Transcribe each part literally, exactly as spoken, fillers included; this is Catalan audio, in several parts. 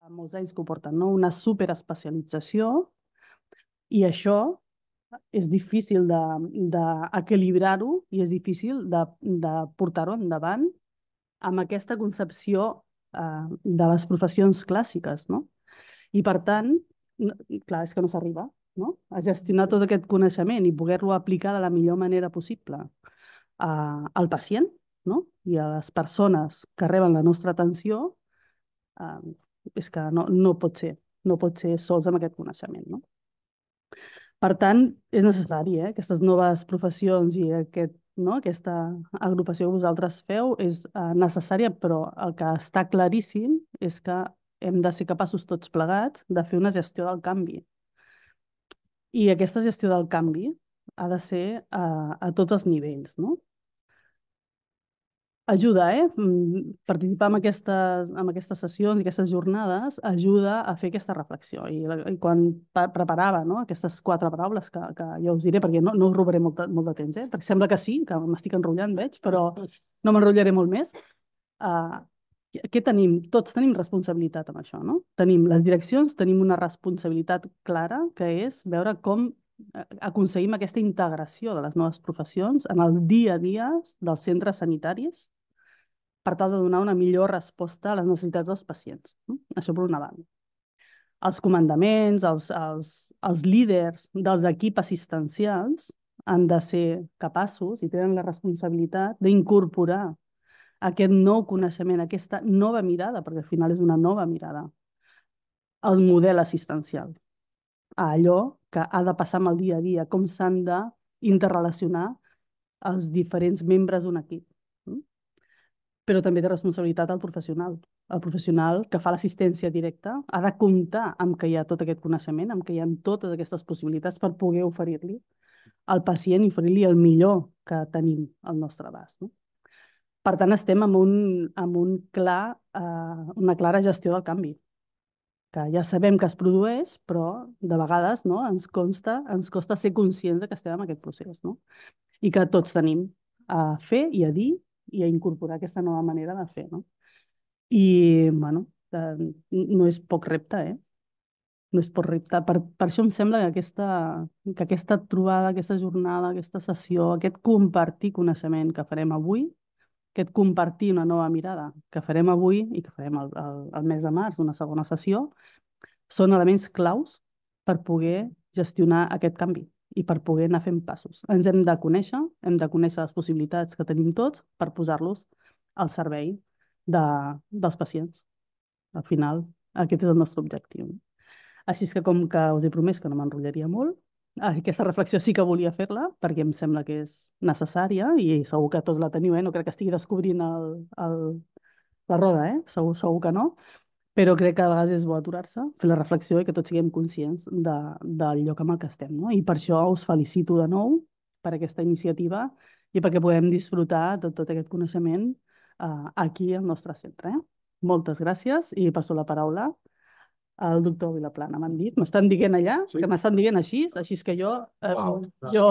molts anys que ho porten, no? Una superespecialització, i això és difícil d'equilibrar-ho i és difícil de, de portar-ho endavant amb aquesta concepció eh, de les professions clàssiques, no? I per tant, no, clar, és que no s'arriba, no? A gestionar tot aquest coneixement i poder-lo aplicar de la millor manera possible a, al pacient, no? I a les persones que reben la nostra atenció, eh, és que no, no pot ser, no pot ser sols amb aquest coneixement, no? Per tant, és necessari, eh? Aquestes noves professions i aquest, no? Aquesta agrupació que vosaltres feu és eh, necessària, però el que està claríssim és que hem de ser capaços tots plegats de fer una gestió del canvi. I aquesta gestió del canvi ha de ser a, a tots els nivells, no? Ajuda, eh? Participar en aquestes, en aquestes sessions i aquestes jornades ajuda a fer aquesta reflexió. I, la, i quan preparava, no? Aquestes quatre paraules que, que jo us diré, perquè no, no us robaré molt, de, molt de temps, eh? Perquè sembla que sí, que m'estic enrotllant, veig, però no m'enrotllaré molt més. Uh, què tenim? Tots tenim responsabilitat amb això, no? Tenim les direccions, tenim una responsabilitat clara, que és veure com aconseguim aquesta integració de les noves professions en el dia a dia dels centres sanitaris per tal de donar una millor resposta a les necessitats dels pacients. No? Això per una banda. Els comandaments, els, els, els líders dels equips assistencials han de ser capaços i tenen la responsabilitat d'incorporar aquest nou coneixement, aquesta nova mirada, perquè al final és una nova mirada, al model assistencial, a allò que ha de passar amb el dia a dia, com s'han d'interrelacionar els diferents membres d'un equip. Però també té responsabilitat el professional. El professional que fa l'assistència directa ha de comptar amb que hi ha tot aquest coneixement, amb que hi ha totes aquestes possibilitats per poder oferir-li al pacient i oferir-li el millor que tenim al nostre abast. No? Per tant, estem amb, un, amb un clar, eh, una clara gestió del canvi, que ja sabem que es produeix, però de vegades no, ens, consta, ens costa ser conscients que estem en aquest procés, no? I que tots tenim a fer i a dir i a incorporar aquesta nova manera de fer, no? I, bueno, eh, no és poc repte, eh? No és poc repte. Per, per això em sembla que aquesta, que aquesta trobada, aquesta jornada, aquesta sessió, aquest compartir coneixement que farem avui, aquest compartir una nova mirada que farem avui i que farem el, el, el mes de març, una segona sessió, són elements claus per poder gestionar aquest canvi i per poder anar fent passos. Ens hem de conèixer, hem de conèixer les possibilitats que tenim tots per posar-los al servei de, dels pacients. Al final, aquest és el nostre objectiu. Així que com que us he promès que no m'enrotllaria molt, aquesta reflexió sí que volia fer-la perquè em sembla que és necessària i segur que tots la teniu, eh? No crec que estigui descobrint el, el, la roda, eh? Segur, segur que no. Però crec que a vegades és bo aturar-se, fer la reflexió i que tots siguem conscients de, del lloc en el que estem. No? I per això us felicito de nou per aquesta iniciativa i perquè podem disfrutar de tot aquest coneixement uh, aquí al nostre centre. Eh? Moltes gràcies i passo la paraula al doctor Vilaplana. M'han dit, m'estan dient allà, sí. Que m'estan dient així, així que jo, eh, wow. jo,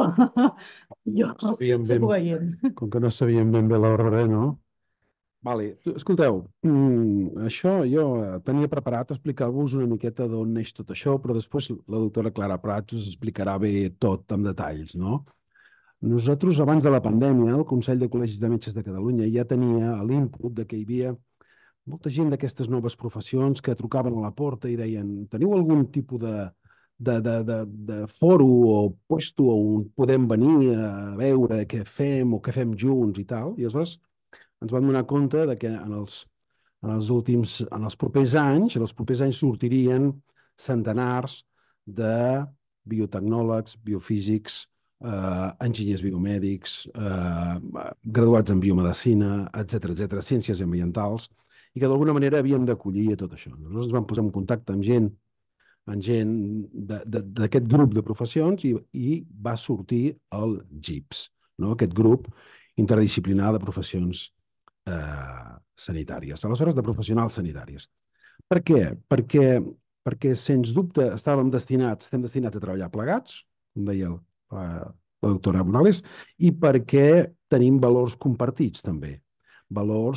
jo no soc veient. Com que no sabíem ben bé l'ordre, no? Vale. Escolteu, mm, això jo tenia preparat explicar-vos una miqueta d'on neix tot això, però després la doctora Clara Prats us explicarà bé tot amb detalls, no? Nosaltres, abans de la pandèmia, el Consell de Col·legis de Metges de Catalunya ja tenia l'input de que hi havia molta gent d'aquestes noves professions que trucaven a la porta i deien: teniu algun tipus de, de, de, de, de foro o puesto on podem venir a veure què fem o què fem junts i tal? I aleshores ens vam donar compte de que en els, en els últims, en els propers anys, en els propers anys sortirien centenars de biotecnòlegs, biofísics, eh, enginyers biomèdics, eh, graduats en biomedicina, etcètera, etcètera, ciències ambientals, i que d'alguna manera havíem d'acollir a tot això. Nosaltres ens vam posar en contacte amb gent, amb gent d'aquest grup de professions i, i va sortir el G I P S, no? Aquest grup interdisciplinar de professions eh, sanitàries, aleshores de professionals sanitaris. Per què? Perquè, perquè sens dubte estàvem destinats, estem destinats a treballar plegats, com deia el, la, la doctora Morales, i perquè tenim valors compartits també, valors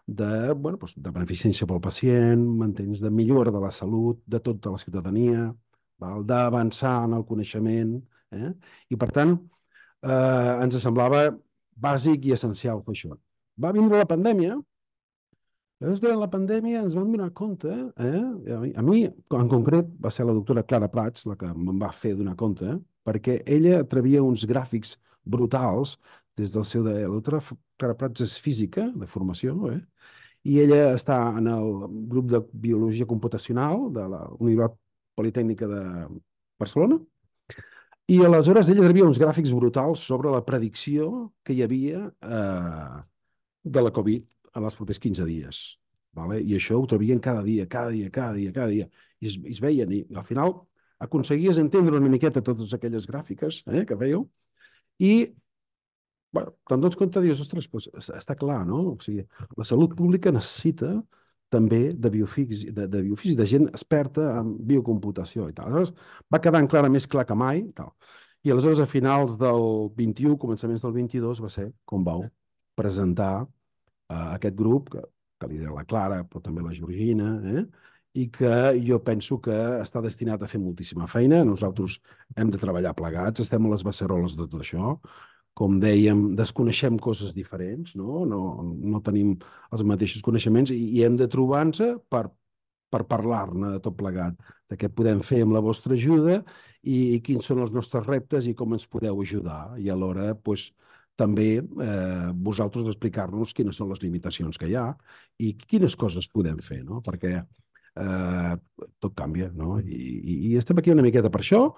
de, bueno, doncs, de beneficència pel pacient, mantens de millora de la salut de tota la ciutadania, d'avançar en el coneixement. Eh? I, per tant, eh, ens semblava bàsic i essencial fer això. Va vindre la pandèmia. Llavors, durant la pandèmia ens vam donar compte, eh? a, mi, a mi, en concret, va ser la doctora Clara Prats la que me'n va fer donar compte, perquè ella atrevia uns gràfics brutals des del seu... De, la doctora Clara Prats és física, de formació, eh? I ella està en el grup de Biologia Computacional de la Universitat Politècnica de Barcelona, i aleshores ella atrevia uns gràfics brutals sobre la predicció que hi havia eh, de la Covid en els propers quinze dies. Vale? I això ho trobien cada dia, cada dia, cada dia, cada dia. I es, i es veien, i al final aconseguies entendre una miqueta totes aquelles gràfiques eh, que veieu, i bueno, te'n dones compte, dius, ostres, doncs està clar, no? O sigui, la salut pública necessita també de biofísics, de, de biofísics, de gent experta en biocomputació i tal. Aleshores, va quedar encara més clar que mai. I tal. I aleshores, a finals del vint-i-u, començaments del vint-i-dos, va ser com vau presentar a aquest grup, que, que lidera la Clara, però també la Georgina, eh? I que jo penso que està destinat a fer moltíssima feina. Nosaltres hem de treballar plegats, estem a les beceroles de tot això. Com dèiem, desconeixem coses diferents, no? No, no tenim els mateixos coneixements i, i hem de trobar-nos per, per parlar-ne de tot plegat, de què podem fer amb la vostra ajuda i, i quins són els nostres reptes i com ens podeu ajudar. I alhora, doncs, també eh, vosaltres explicar-nos quines són les limitacions que hi ha i quines coses podem fer, no? Perquè eh, tot canvia, no? I, i, i estem aquí una miqueta per això.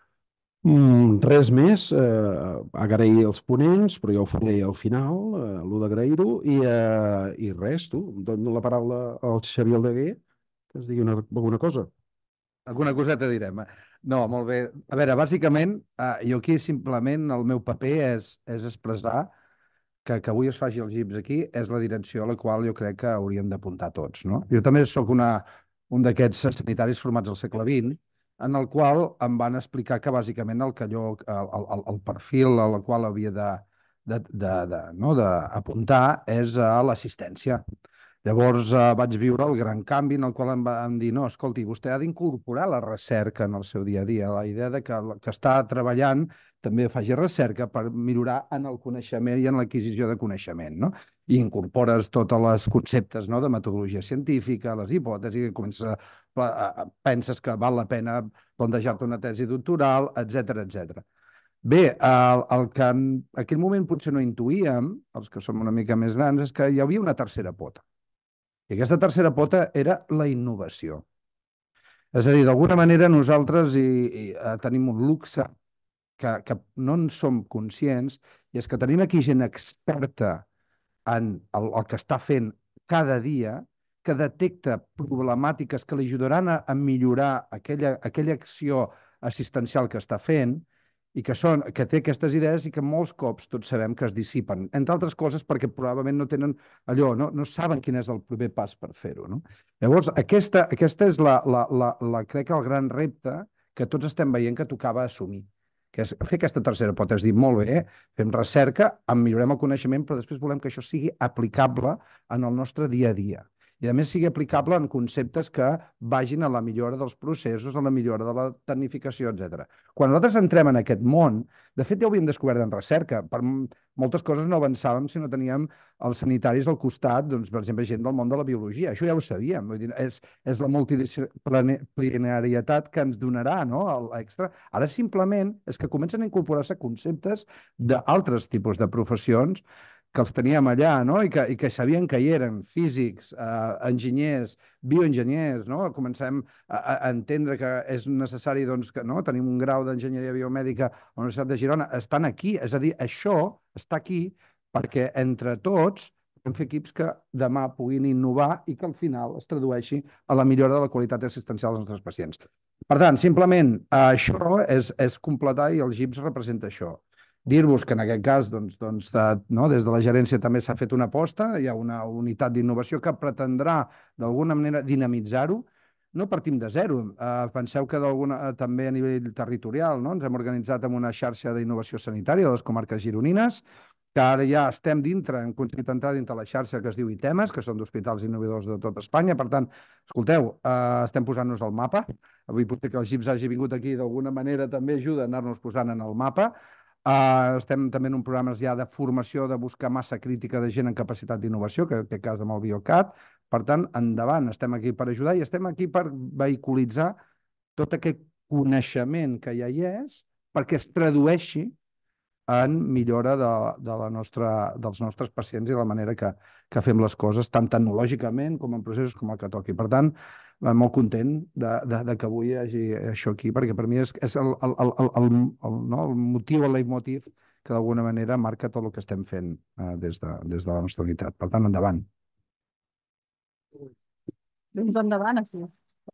Mm, res més, eh, agrair els ponents, però ja ho faré al final, eh, l'ho d'agrair-ho, i, eh, i res, tu, dono la paraula al Xavier Aldeguer, que ens digui una, alguna cosa. Alguna coseta direm. No, molt bé. A veure, bàsicament, eh, jo aquí simplement el meu paper és, és expressar que, que avui es faci els gips aquí és la direcció a la qual jo crec que hauríem d'apuntar tots, no? Jo també sóc una, un d'aquests sanitaris formats al segle vint, en el qual em van explicar que bàsicament el, que jo, el, el, el perfil al qual havia de, de, de, de, no, d'apuntar és a l'assistència. Llavors eh, vaig viure el gran canvi en el qual em van dir no, escolti, vostè ha d'incorporar la recerca en el seu dia a dia, la idea de que, que està treballant també faci recerca per millorar en el coneixement i en l'adquisició de coneixement, no? I incorpores tots els conceptes, no?, de metodologia científica, les hipòtesis, comences a, a, penses que val la pena plantejar-te una tesi doctoral, etcètera, etcètera. Bé, el, el que en aquell moment potser no intuïem, els que som una mica més grans, és que hi havia una tercera pota. I aquesta tercera pota era la innovació. És a dir, d'alguna manera nosaltres i, i, tenim un luxe que, que no en som conscients, i és que tenim aquí gent experta en el, el que està fent cada dia, que detecta problemàtiques que li ajudaran a, a millorar aquella, aquella acció assistencial que està fent, i que, són, que té aquestes idees i que molts cops tots sabem que es dissipen. Entre altres coses perquè probablement no tenen allò, no, no saben quin és el primer pas per fer-ho, no? Llavors, aquesta, aquesta és la, la, la, la, crec que el gran repte que tots estem veient que tocava assumir, que és fer aquesta tercera pota, és dir, molt bé, fem recerca, en millorem el coneixement, però després volem que això sigui aplicable en el nostre dia a dia. I a més sigui aplicable en conceptes que vagin a la millora dels processos, a la millora de la tecnificació, etcètera. Quan nosaltres entrem en aquest món, de fet ja ho havíem descobert en recerca, per moltes coses no avançàvem si no teníem els sanitaris al costat, doncs, per exemple, gent del món de la biologia. Això ja ho sabíem, vull dir, és, és la multidisciplinarietat que ens donarà, no?, l'extra. Ara simplement és que comencen a incorporar-se conceptes d'altres tipus de professions que els teníem allà, no?, i que, i que sabien que hi eren físics, eh, enginyers, bioenginyers, no? Comencem a, a entendre que és necessari, doncs, que no? Tenim un grau d'enginyeria biomèdica a la Universitat de Girona, estan aquí, és a dir, això està aquí perquè entre tots hem fet equips que demà puguin innovar i que al final es tradueixi a la millora de la qualitat assistencial dels nostres pacients. Per tant, simplement, això és, és completar i el GIPS representa això. Dir-vos que en aquest cas, doncs, doncs, no, des de la gerència també s'ha fet una aposta, hi ha una unitat d'innovació que pretendrà d'alguna manera dinamitzar-ho. No partim de zero. Uh, penseu que uh, també a nivell territorial, no? Ens hem organitzat amb una xarxa d'innovació sanitària de les comarques gironines que ara ja estem dintre, hem aconseguit entrar dintre la xarxa que es diu ITEMES, que són d'hospitals innovadors de tot Espanya. Per tant, escolteu, eh, estem posant-nos al mapa. Avui potser que el Gips hagi vingut aquí d'alguna manera també ajuda a anar-nos posant en el mapa. Uh, estem també en un programa ja de formació de buscar massa crítica de gent en capacitat d'innovació, que té cas amb el Biocat. Per tant, endavant, estem aquí per ajudar i estem aquí per vehiculitzar tot aquest coneixement que ja hi és perquè es tradueixi en millora de, de la nostra, dels nostres pacients i de la manera que, que fem les coses, tant tecnològicament com en processos com el que toqui. Per tant, molt content de, de, de que avui hi hagi això aquí, perquè per mi és, és el, el, el, el, el, el, no? el motiu, el leitmotiv, que d'alguna manera marca tot el que estem fent eh, des, de, des de la nostra unitat. Per tant, endavant. Doncs endavant, aquí.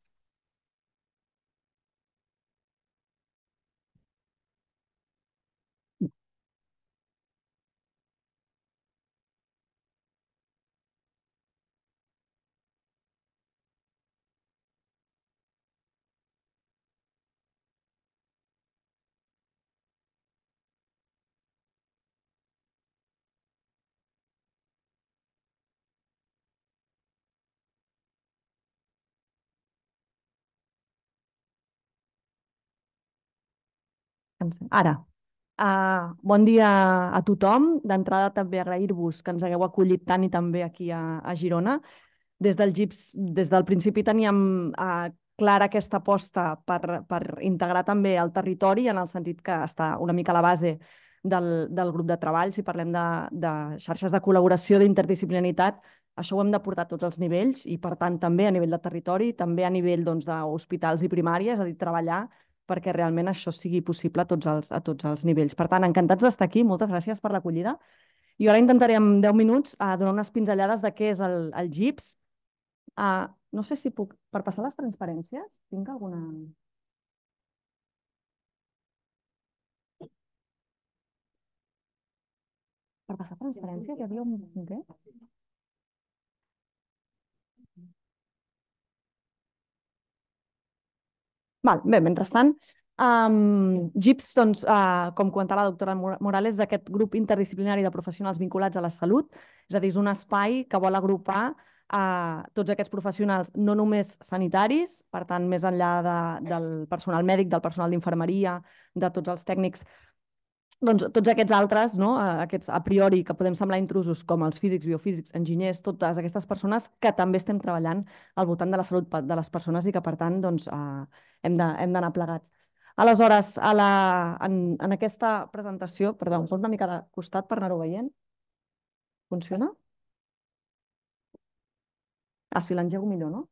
Ara, uh, bon dia a tothom. D'entrada també agrair-vos que ens hagueu acollit tant i també aquí a, a Girona. Des del Gips, des del principi teníem uh, clara aquesta aposta per, per integrar també el territori, en el sentit que està una mica a la base del, del grup de treball. Si parlem de, de xarxes de col·laboració, d'interdisciplinaritat, això ho hem de portar a tots els nivells i, per tant, també a nivell de territori, també a nivell doncs, d'hospitals i primàries, és a dir, treballar perquè realment això sigui possible a tots els, a tots els nivells. Per tant, encantats d'estar aquí. Moltes gràcies per l'acollida. I ara intentaré en deu minuts uh, donar unes pinzellades de què és el, el Gips. Uh, no sé si puc... Per passar les transparències, tinc alguna... Per passar transparències hi havia un... Què? Val, bé, mentrestant, um, Gips, doncs, uh, com comentava la doctora Morales, és aquest grup interdisciplinari de professionals vinculats a la salut, és a dir, és un espai que vol agrupar uh, tots aquests professionals, no només sanitaris, per tant, més enllà de, del personal mèdic, del personal d'infermeria, de tots els tècnics, doncs tots aquests altres, no? Aquests a priori que podem semblar intrusos, com els físics, biofísics, enginyers, totes aquestes persones que també estem treballant al voltant de la salut de les persones i que, per tant, doncs, eh, hem d'anar plegats. Aleshores, a la, en, en aquesta presentació, perdó, em poso una mica de costat per anar-ho veient. Funciona? Ah, sí, l'engego millor, no?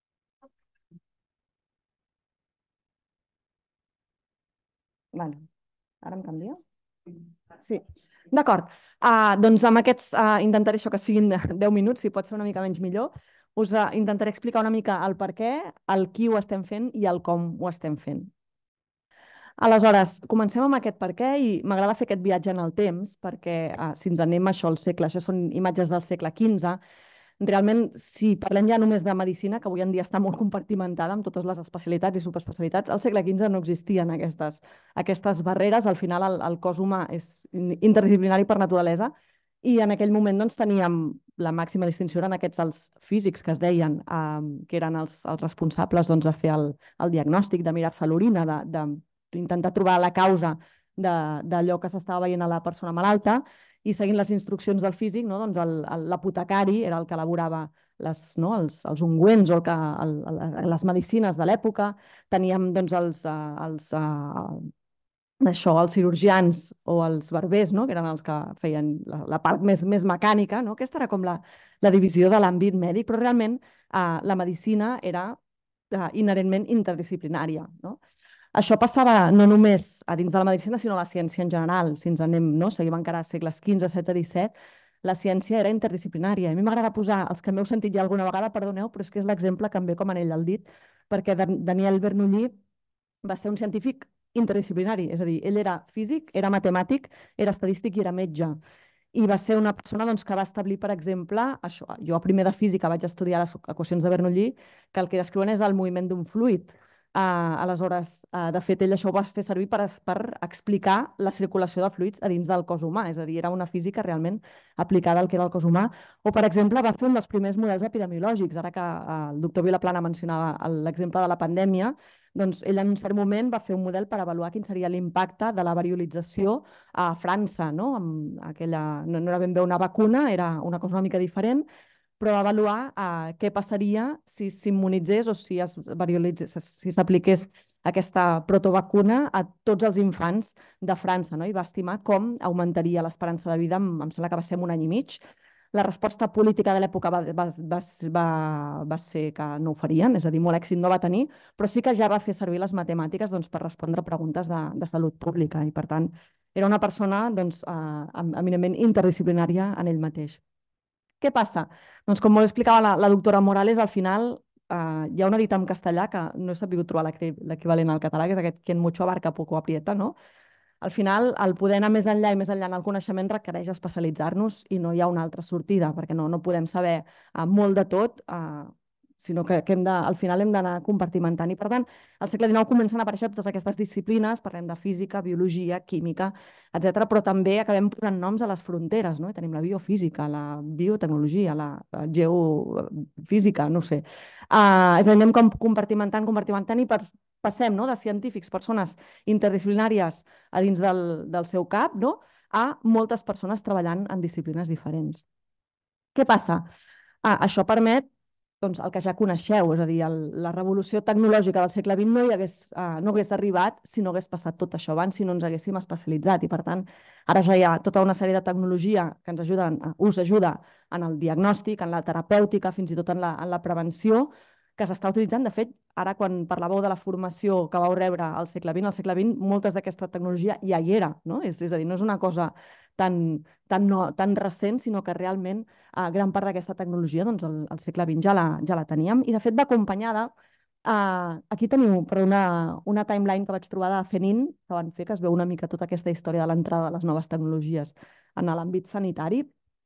Vale. Ara em canvia? Sí, d'acord. Uh, doncs amb aquests uh, intentaré això que siguin deu minuts, si pot ser una mica menys millor. Us uh, intentaré explicar una mica el per què, el qui ho estem fent i el com ho estem fent. Aleshores, comencem amb aquest per què i m'agrada fer aquest viatge en el temps perquè uh, si ens anem a això al segle, això són imatges del segle quinze, realment, si parlem ja només de medicina, que avui en dia està molt compartimentada amb totes les especialitats i subespecialitats, al segle quinze no existien aquestes, aquestes barreres. Al final, el, el cos humà és interdisciplinari per naturalesa i en aquell moment doncs, teníem la màxima distinció eren aquests els físics que es deien, eh, que eren els, els responsables doncs, de fer el, el diagnòstic, de mirar-se l'orina, d'intentar trobar la causa d'allò que s'estava veient a la persona malalta, i seguint les instruccions del físic, no? Doncs l'apotecari era el que elaborava les, no? els, els ungüents o el que, el, el, les medicines de l'època. Teníem doncs, els, els, uh, això, els cirurgians o els barbers, no? Que eren els que feien la, la part més, més mecànica. No? Aquesta era com la, la divisió de l'àmbit mèdic, però realment uh, la medicina era uh, inherentment interdisciplinària. No? Això passava no només a dins de la medicina, sinó a la ciència en general. Si ens anem, no? Seguim encara a segles quinze, setze, disset, la ciència era interdisciplinària. A mi m'agrada posar, els que m'heu sentit ja alguna vegada, perdoneu, però és que és l'exemple que em ve com anell al dit, perquè Daniel Bernoulli va ser un científic interdisciplinari, és a dir, ell era físic, era matemàtic, era estadístic i era metge. I va ser una persona doncs, que va establir, per exemple, això, jo a primer de física vaig estudiar les equacions de Bernoulli, que el que descriuen és el moviment d'un fluid. Aleshores, de fet, ell això ho va fer servir per explicar la circulació de fluids a dins del cos humà, és a dir, era una física realment aplicada al que era el cos humà. O, per exemple, va fer un dels primers models epidemiològics, ara que el doctor Vilaplana mencionava l'exemple de la pandèmia, doncs ell en un cert moment va fer un model per avaluar quin seria l'impacte de la variolització a França, no? No era ben bé una vacuna, era una cosa una mica diferent, però avaluar eh, què passaria si s'immunitzés o si s'apliqués aquesta protovacuna a tots els infants de França, no? I va estimar com augmentaria l'esperança de vida, em, em sembla que va ser en un any i mig. La resposta política de l'època va, va, va, va, va ser que no ho farien, és a dir, molt èxit no va tenir, però sí que ja va fer servir les matemàtiques doncs, per respondre preguntes de, de salut pública i, per tant, era una persona doncs, eh, eminentment interdisciplinària en ell mateix. Què passa? Doncs com molt explicava la, la doctora Morales, al final eh, hi ha una dita en castellà que no he sabut trobar l'equivalent al català, que és aquest quien mucho abarca poco aprieta, no? Al final, el poder anar més enllà i més enllà en el coneixement requereix especialitzar-nos i no hi ha una altra sortida, perquè no, no podem saber eh, molt de tot, eh, sinó que, que hem de, al final hem d'anar compartimentant. I, per tant, al segle dinou comencen a aparèixer totes aquestes disciplines, parlem de física, biologia, química, etcètera, però també acabem posant noms a les fronteres, no? I tenim la biofísica, la biotecnologia, la geofísica, no sé. Uh, és a dir, anem compartimentant, compartimentant i per, passem no? de científics, persones interdisciplinàries a dins del, del seu cap, no? A moltes persones treballant en disciplines diferents. Què passa? Uh, això permet doncs, el que ja coneixeu, és a dir, el, la revolució tecnològica del segle vint no, hi hagués, uh, no hagués arribat si no hagués passat tot això abans, si no ens haguéssim especialitzat. I, per tant, ara ja hi ha tota una sèrie de tecnologia que ens ajuden, uh, us ajuda en el diagnòstic, en la terapèutica, fins i tot en la, en la prevenció, que s'està utilitzant. De fet, ara quan parlàveu de la formació que vau rebre al segle vint, al segle vint, moltes d'aquesta tecnologia ja hi era, no? És, és a dir, no és una cosa tan, tan, no, tan recent, sinó que realment eh, gran part d'aquesta tecnologia doncs, al, al segle vint ja la, ja la teníem. I, de fet, va acompanyada. Eh, aquí teniu però una, una timeline que vaig trobar de FENIN, que van fer, que es veu una mica tota aquesta història de l'entrada de les noves tecnologies en l'àmbit sanitari.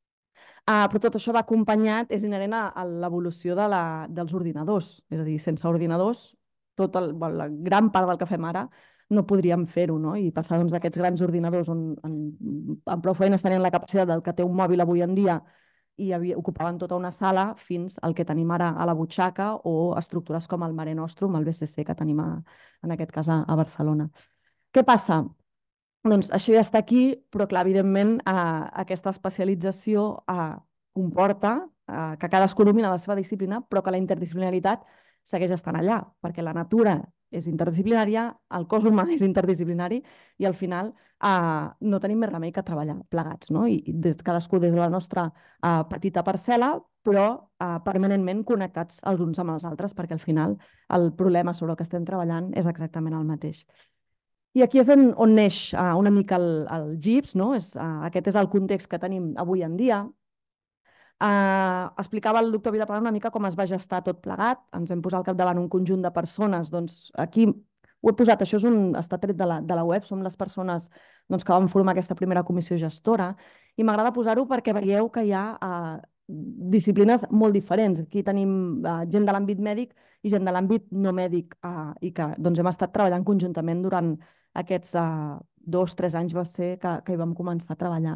Uh, però tot això va acompanyat, és inherent a, a l'evolució de la, dels ordinadors. És a dir, sense ordinadors, tot el, bueno, la gran part del que fem ara no podríem fer-ho, no? I passar doncs, d'aquests grans ordinadors on en, en prou feines tenien la capacitat del que té un mòbil avui en dia i havia, ocupaven tota una sala fins al que tenim ara a la butxaca o estructures com el Mare Nostrum, el B C C que tenim a, en aquest cas a, a Barcelona. Què passa? Doncs això ja està aquí, però clar, evidentment eh, aquesta especialització eh, comporta eh, que cadascú domina la seva disciplina, però que la interdisciplinaritat segueix estant allà, perquè la natura és interdisciplinària, el cos humà és interdisciplinari i al final eh, no tenim més remei que treballar plegats, no? I des, cadascú des de la nostra eh, petita parcel·la, però eh, permanentment connectats els uns amb els altres, perquè al final el problema sobre el que estem treballant és exactament el mateix. I aquí és on, on neix uh, una mica el, el G I P S, no? És, uh, aquest és el context que tenim avui en dia. Uh, explicava el doctor Vilaplana una mica com es va gestar tot plegat. Ens hem posat al capdavant un conjunt de persones. Doncs aquí ho he posat, això és un, està tret de la, de la web, som les persones doncs, que vam formar aquesta primera comissió gestora. I m'agrada posar-ho perquè veieu que hi ha uh, disciplines molt diferents. Aquí tenim uh, gent de l'àmbit mèdic i gent de l'àmbit no mèdic uh, i que doncs, hem estat treballant conjuntament durant aquests uh, dos, tres anys va ser que, que hi vam començar a treballar.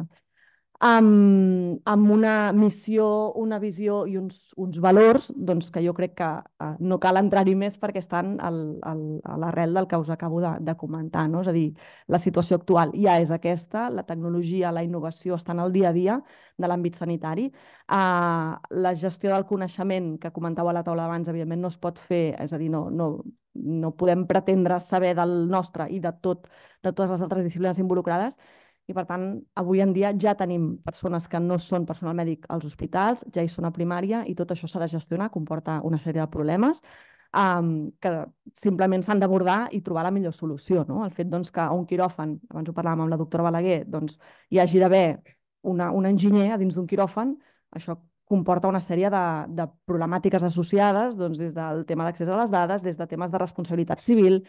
Amb, amb una missió, una visió i uns, uns valors doncs, que jo crec que uh, no cal entrar-hi més perquè estan al, al, a l'arrel del que us acabo de, de comentar. No? És a dir, la situació actual ja és aquesta, la tecnologia, la innovació estan al dia a dia de l'àmbit sanitari. Uh, la gestió del coneixement que comentava a la taula abans, evidentment no es pot fer, és a dir, no, no, no podem pretendre saber del nostre i de, tot, de totes les altres disciplines involucrades. I, per tant, avui en dia ja tenim persones que no són personal mèdic als hospitals, ja hi són a primària i tot això s'ha de gestionar, comporta una sèrie de problemes um, que simplement s'han d'abordar i trobar la millor solució. No? El fet doncs, que a un quiròfan, abans ho parlàvem amb la doctora Balaguer, doncs, hi hagi d'haver un enginyer a dins d'un quiròfan, això comporta una sèrie de, de problemàtiques associades, doncs, des del tema d'accés a les dades, des de temes de responsabilitat civil,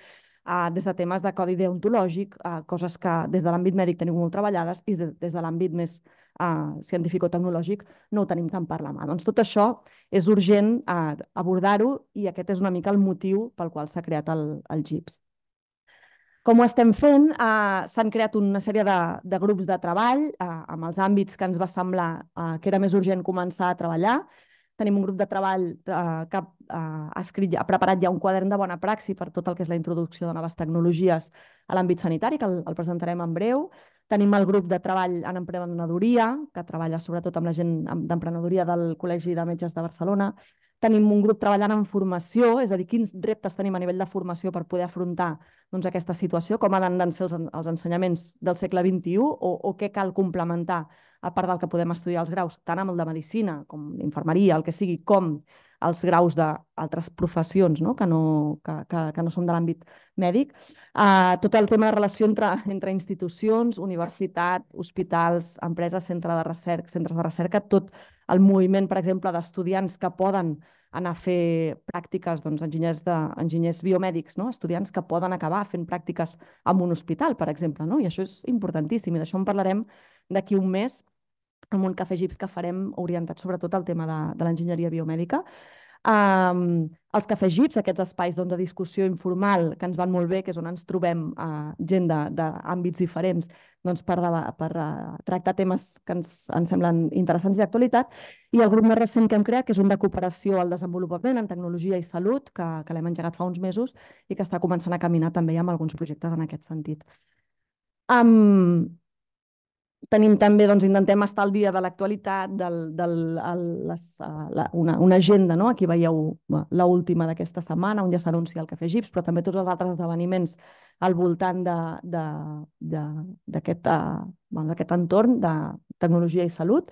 uh, des de temes de codi deontològic, uh, coses que des de l'àmbit mèdic tenim molt treballades i des, des de l'àmbit més uh, científico-tecnològic no ho tenim tant per la mà. Doncs tot això és urgent uh, abordar-ho i aquest és una mica el motiu pel qual s'ha creat el, el G I P S. Com ho estem fent? Eh, S'han creat una sèrie de, de grups de treball eh, amb els àmbits que ens va semblar eh, que era més urgent començar a treballar. Tenim un grup de treball eh, que eh, ha, escrit, ha preparat ja un quadern de bona praxi per tot el que és la introducció de noves tecnologies a l'àmbit sanitari, que el, el presentarem en breu. Tenim el grup de treball en emprenedoria, que treballa sobretot amb la gent d'emprenedoria del Col·legi de Metges de Barcelona. Tenim un grup treballant en formació, és a dir, quins reptes tenim a nivell de formació per poder afrontar doncs, aquesta situació, com han de ser els, els ensenyaments del segle vint-i-u o, o què cal complementar a part del que podem estudiar els graus, tant amb el de medicina com l'infermeria, el que sigui, com els graus d'altres professions no? Que, no, que, que, que no són de l'àmbit mèdic. Uh, tot el tema de relació entre, entre institucions, universitat, hospitals, empreses, centre de recerca, centres de recerca, tot el moviment, per exemple, d'estudiants que poden anar a fer pràctiques, doncs, enginyers, de, enginyers biomèdics, no? Estudiants que poden acabar fent pràctiques en un hospital, per exemple, no? I això és importantíssim i d'això en parlarem d'aquí un mes amb un cafè G I P S que farem orientat sobretot al tema de, de l'enginyeria biomèdica. Um, els cafès G I P S, aquests espais doncs, de discussió informal que ens van molt bé, que és on ens trobem uh, gent d'àmbits diferents doncs, per, per uh, tractar temes que ens, ens semblen interessants i d'actualitat. I el grup més recent que hem creat, que és un de cooperació al desenvolupament en tecnologia i salut, que, que l'hem engegat fa uns mesos i que està començant a caminar també amb alguns projectes en aquest sentit. Um, Tenim també, doncs, intentem estar al dia de l'actualitat, del, del, el, les, uh, la, una, una agenda, no? Aquí veieu l'última d'aquesta setmana, on ja s'anuncia el Cafè G I P S, però també tots els altres esdeveniments al voltant d'aquest uh, bueno, entorn de tecnologia i salut.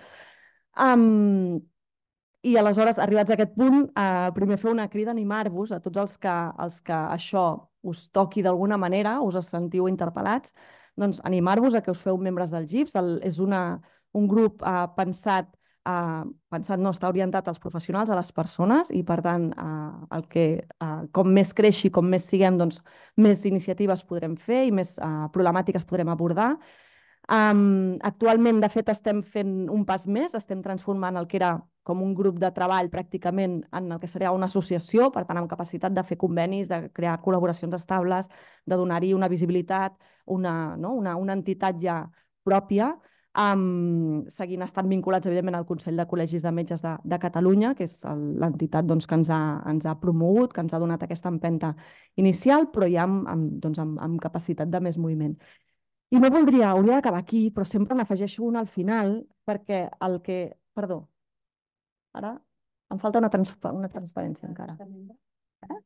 Um, I aleshores, arribats a aquest punt, uh, primer fer una crida a animar-vos a tots els que, els que això us toqui d'alguna manera, us sentiu interpel·lats, doncs animar-vos a que us feu membres del G I P S. El, és una, un grup uh, pensat, uh, pensat no, està orientat als professionals, a les persones, i per tant, uh, el que, uh, com més creixi, com més siguem, doncs, més iniciatives podrem fer i més uh, problemàtiques podrem abordar. Um, actualment, de fet, estem fent un pas més, estem transformant el que era com un grup de treball pràcticament en el que seria una associació, per tant, amb capacitat de fer convenis, de crear col·laboracions estables, de donar-hi una visibilitat, una, no? una, una entitat ja pròpia, um, seguint estant vinculats, evidentment, al Consell de Col·legis de Metges de, de Catalunya, que és l'entitat doncs, que ens ha, ens ha promogut, que ens ha donat aquesta empenta inicial, però ja amb, amb, doncs, amb, amb capacitat de més moviment. I no voldria, hauria d'acabar aquí, però sempre n'afegeixo una al final, perquè el que... Perdó. Ara em falta una, transpa una transparència encara. Eh?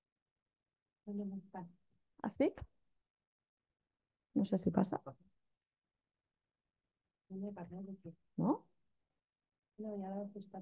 Estic? No sé si passa. No? No hi ha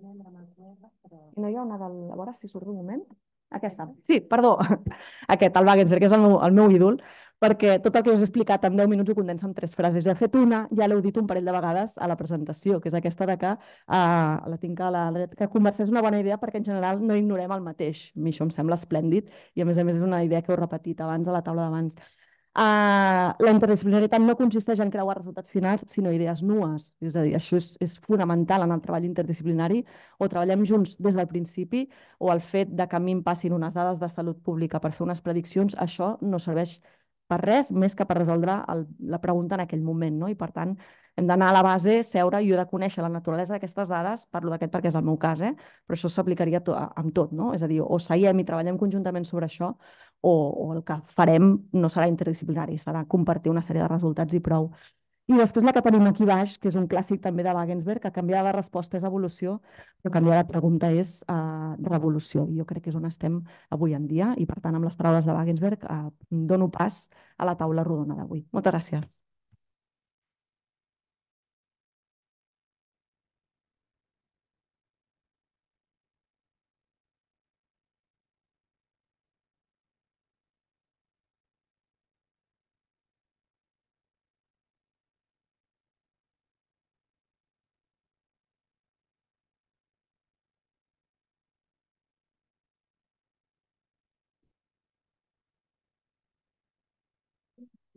una del... A veure si surt un moment. Aquesta. Sí, perdó. Aquest, el Wagensberg, és el meu, el meu ídol, perquè tot el que us he explicat en deu minuts ho condensa en tres frases. De fet, una ja l'heu dit un parell de vegades a la presentació, que és aquesta de que, uh, la tinc a la dreta, que conversar és una bona idea perquè en general no ignorem el mateix. A mi això em sembla esplèndid i a més a més és una idea que heu repetit abans a la taula d'abans. Uh, la interdisciplinaritat no consisteix en creuar resultats finals, sinó idees nues. És a dir, això és, és fonamental en el treball interdisciplinari. O treballem junts des del principi, o el fet de que a mi em passin unes dades de salut pública per fer unes prediccions, això no serveix per res més que per resoldre el, la pregunta en aquell moment. No? I per tant, hem d'anar a la base, seure, i jo he de conèixer la naturalesa d'aquestes dades, parlo d'aquest perquè és el meu cas, eh? Però això s'aplicaria to amb tot. No? És a dir, o seiem i treballem conjuntament sobre això, o, o el que farem no serà interdisciplinari, serà compartir una sèrie de resultats i prou. I després la que tenim aquí baix, que és un clàssic també de Wagensberg, que canviar la resposta és evolució, però canviar la pregunta és uh, revolució. I jo crec que és on estem avui en dia i, per tant, amb les paraules de Wagensberg, uh, dono pas a la taula rodona d'avui. Moltes gràcies.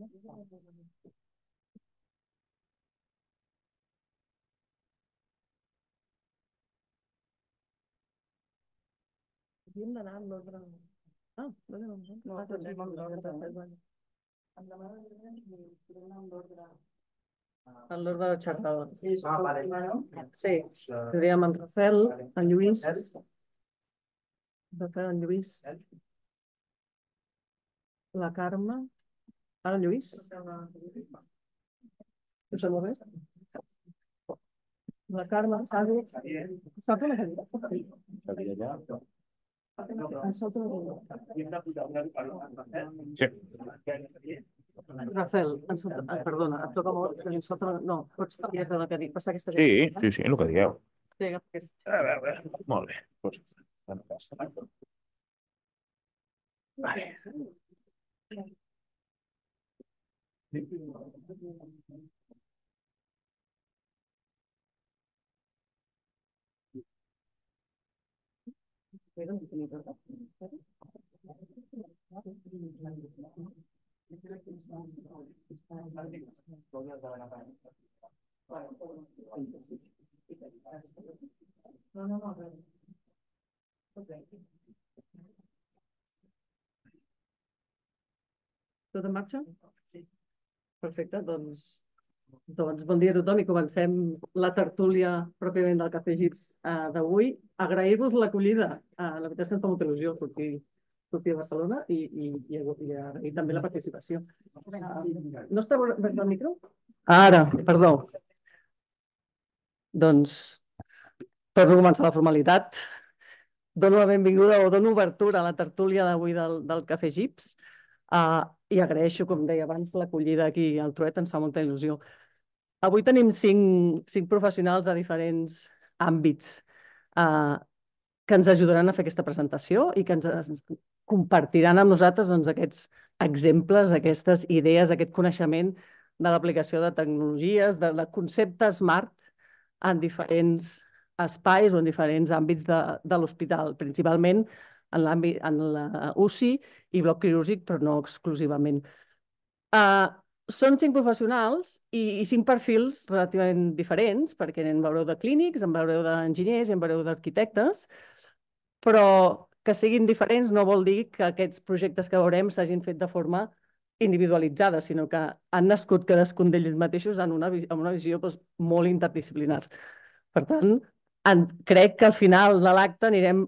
Havíem d'anar amb l'ordre... Ah, no, no, no. No, doncs anem amb l'ordre. En l'ordre de xerrada. Ah, vale. Sí, tindríem en Rafael, en Lluís... Rafael, en Lluís... La Carme... Ara en Lluís? Ho sap molt bé? La Carme, Xavi... Falta una cadira. Ens falta una cadira. Sí. Rafael, ens falta... Perdona, et toca molt, però ens falta... No, pots canviar de la cadira, passar aquesta Sí, cadira. sí, sí, el que dieu. Sí, agafa aquesta. A veure, molt bé. Pues, vale. No, no, no, res. Tot en marxa? Sí. Perfecte, doncs... Doncs bon dia a tothom i comencem la tertúlia pròpiament del Cafè Gips eh, d'avui. Agrair-vos l'acollida. Eh, la veritat és que em fa molta il·lusió sortir, sortir a Barcelona i, i, i, i agrair també la participació. Uh, no està obert el micro? Ara, perdó. Doncs torno a començar la formalitat. Dono la benvinguda o dono obertura a la tertúlia d'avui del, del Cafè Gips uh, i agraeixo, com deia abans, l'acollida aquí al Truet, ens fa molta il·lusió. Avui tenim cinc, cinc professionals de diferents àmbits eh, que ens ajudaran a fer aquesta presentació i que ens compartiran amb nosaltres doncs, aquests exemples, aquestes idees, aquest coneixement de l'aplicació de tecnologies, de, de conceptes SMART en diferents espais o en diferents àmbits de, de l'hospital, principalment en l'àmbit en la U C I i bloc quirúrgic, però no exclusivament. Uh, Són cinc professionals i, i cinc perfils relativament diferents, perquè en veureu de clínics, en veureu d'enginyers i en veureu d'arquitectes, però que siguin diferents no vol dir que aquests projectes que veurem s'hagin fet de forma individualitzada, sinó que han nascut cadascun d'ells mateixos en una, en una visió doncs, molt interdisciplinar. Per tant, en, crec que al final de l'acte anirem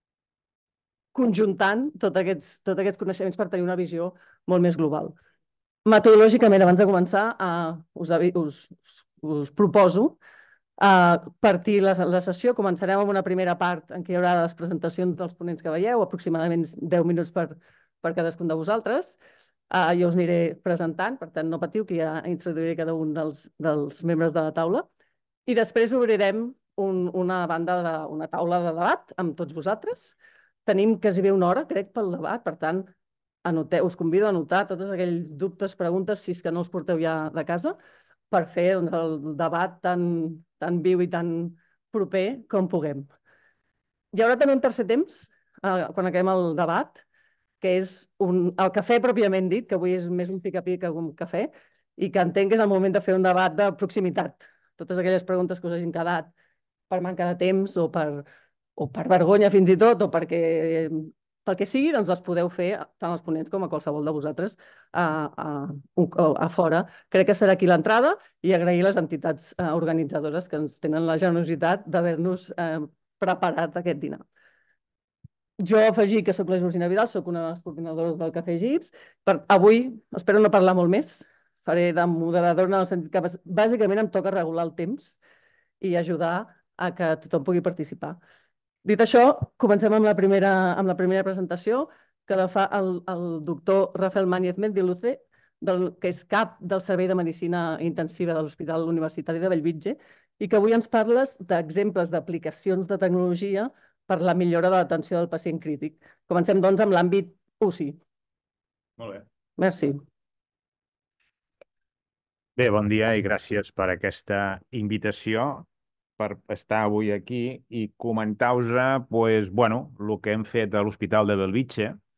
conjuntant tots aquests, tots aquests coneixements per tenir una visió molt més global. Metodològicament, abans de començar, uh, us, us, us proposo uh, partir la, la sessió. Començarem amb una primera part en què hi haurà les presentacions dels ponents que veieu, aproximadament deu minuts per, per cadascun de vosaltres. Uh, jo us aniré presentant, per tant no patiu, que ja introduiré cada un dels, dels membres de la taula. I després obrirem un, una banda de, una taula de debat amb tots vosaltres. Tenim quasi bé una hora, crec, pel debat, per tant, Anoteu, us convido a anotar tots aquells dubtes, preguntes, si és que no us porteu ja de casa, per fer doncs, el debat tan, tan viu i tan proper com puguem. Hi haurà també un tercer temps, eh, quan acabem el debat, que és un, el cafè pròpiament dit, que avui és més un pica-pica que un cafè, i que entenc que és el moment de fer un debat de proximitat. Totes aquelles preguntes que us hagin quedat per manca de temps o per, o per vergonya fins i tot, o perquè... Pel que sigui, doncs les podeu fer tant els ponents com a qualsevol de vosaltres a, a, a fora. Crec que serà aquí l'entrada i agrair les entitats eh, organitzadores que ens tenen la generositat d'haver-nos eh, preparat aquest dinar. Jo afegir que soc la Georgina Vidal, soc una de les coordinadores del Cafè Gips. Per, avui espero no parlar molt més, faré de moderadora en el sentit que bàsicament em toca regular el temps i ajudar a que tothom pugui participar. Dit això, comencem amb la primera, amb la primera presentació, que la fa el, el doctor Rafael Màñez Mendiluce, del, que és cap del Servei de Medicina Intensiva de l'Hospital Universitari de Bellvitge, i que avui ens parles d'exemples d'aplicacions de tecnologia per la millora de l'atenció del pacient crític. Comencem, doncs, amb l'àmbit U C I. Molt bé. Merci. Bé, bon dia i gràcies per aquesta invitació, per estar avui aquí i comentar-vos pues, bueno, el que hem fet a l'Hospital de Bellvitge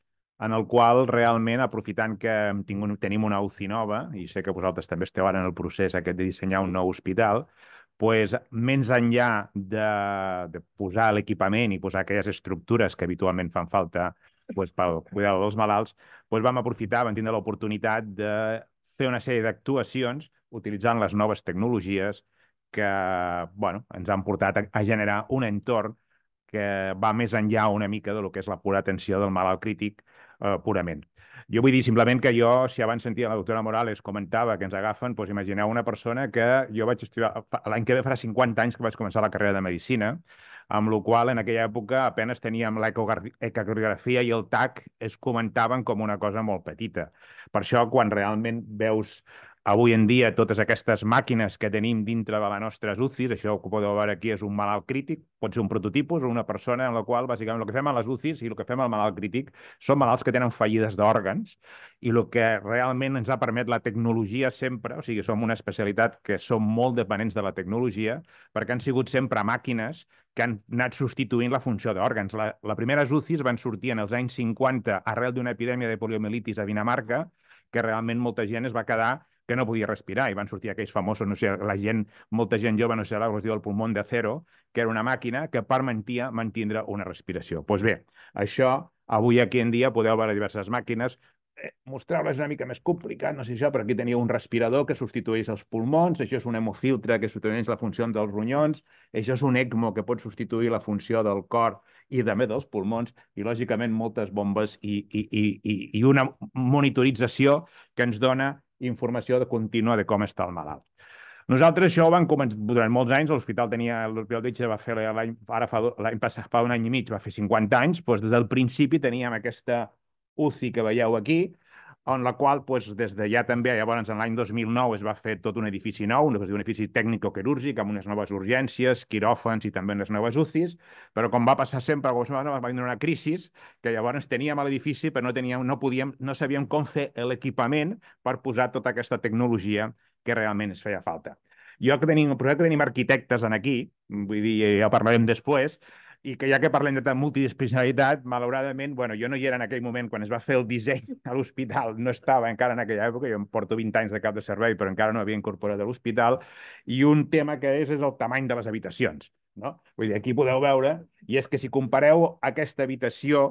en el qual realment, aprofitant que hem tingut, tenim una U C I nova, i sé que vosaltres també esteu ara en el procés aquest de dissenyar un nou hospital, pues, més enllà de, de posar l'equipament i posar aquelles estructures que habitualment fan falta pues, pel cuidar dels malalts, pues, vam aprofitar, vam tindre l'oportunitat de fer una sèrie d'actuacions utilitzant les noves tecnologies que bueno, ens han portat a, a generar un entorn que va més enllà una mica del que és la pura atenció del malalt crític eh, purament. Jo vull dir simplement que jo, si abans sentia la doctora Morales comentava que ens agafen, doncs imagineu una persona que jo vaig estudiar, l'any que ve farà cinquanta anys que vaig començar la carrera de Medicina, amb la qual en aquella època apenas teníem l'ecocardiografia i el T A C es comentaven com una cosa molt petita. Per això, quan realment veus avui en dia totes aquestes màquines que tenim dintre de les nostres U C Is, això que podeu veure aquí és un malalt crític, pot ser un prototipus o una persona en la qual, bàsicament, el que fem a les U C Is i el que fem al malalt crític són malalts que tenen fallides d'òrgans i el que realment ens ha permet la tecnologia sempre, o sigui, som una especialitat que som molt dependents de la tecnologia perquè han sigut sempre màquines que han anat substituint la funció d'òrgans. La, la primera U C Is van sortir en els anys cinquanta arrel d'una epidèmia de poliomielitis a Dinamarca, que realment molta gent es va quedar que no podia respirar, i van sortir aquells famosos, no sé, la gent, molta gent jove, no sé, la es diu el pulmó de acero, que era una màquina que permetia mantindre una respiració. Doncs pues bé, això, avui aquí en dia podeu veure diverses màquines, eh, mostrar-les una mica més complicat, no sé això, però aquí teniu un respirador que substitueix els pulmons, això és un hemofiltre que substitueix la funció dels ronyons, això és un ECMO que pot substituir la funció del cor i també dels pulmons, i lògicament moltes bombes i, i, i, i, i una monitorització que ens dona informació de contínua de com està el malalt. Nosaltres això ho vam començar durant molts anys, l'hospital tenia, l'Hospital d'Elx va fer l'any, ara fa, l'any passat, fa un any i mig, va fer cinquanta anys, doncs des del principi teníem aquesta U C I que veieu aquí, en la qual doncs, des de ja també, llavors en l'any dos mil nou es va fer tot un edifici nou, un edifici tècnico-quirúrgic amb unes noves urgències, quiròfans i també unes noves U C Is, però com va passar sempre, va venir una crisi, que llavors teníem l'edifici però no, teníem, no, podíem, no sabíem com fer l'equipament per posar tota aquesta tecnologia que realment es feia falta. Jo que tenim, el projecte que tenim arquitectes en aquí, vull dir, ja parlarem després, i que ja que parlem de multidisciplinaridad, malauradament, bueno, jo no hi era en aquell moment quan es va fer el disseny a l'hospital, no estava encara en aquella època, jo em porto vint anys de cap de servei, però encara no havia incorporat a l'hospital, i un tema que és, és el tamany de les habitacions, no? Vull dir, aquí podeu veure, i és que si compareu aquesta habitació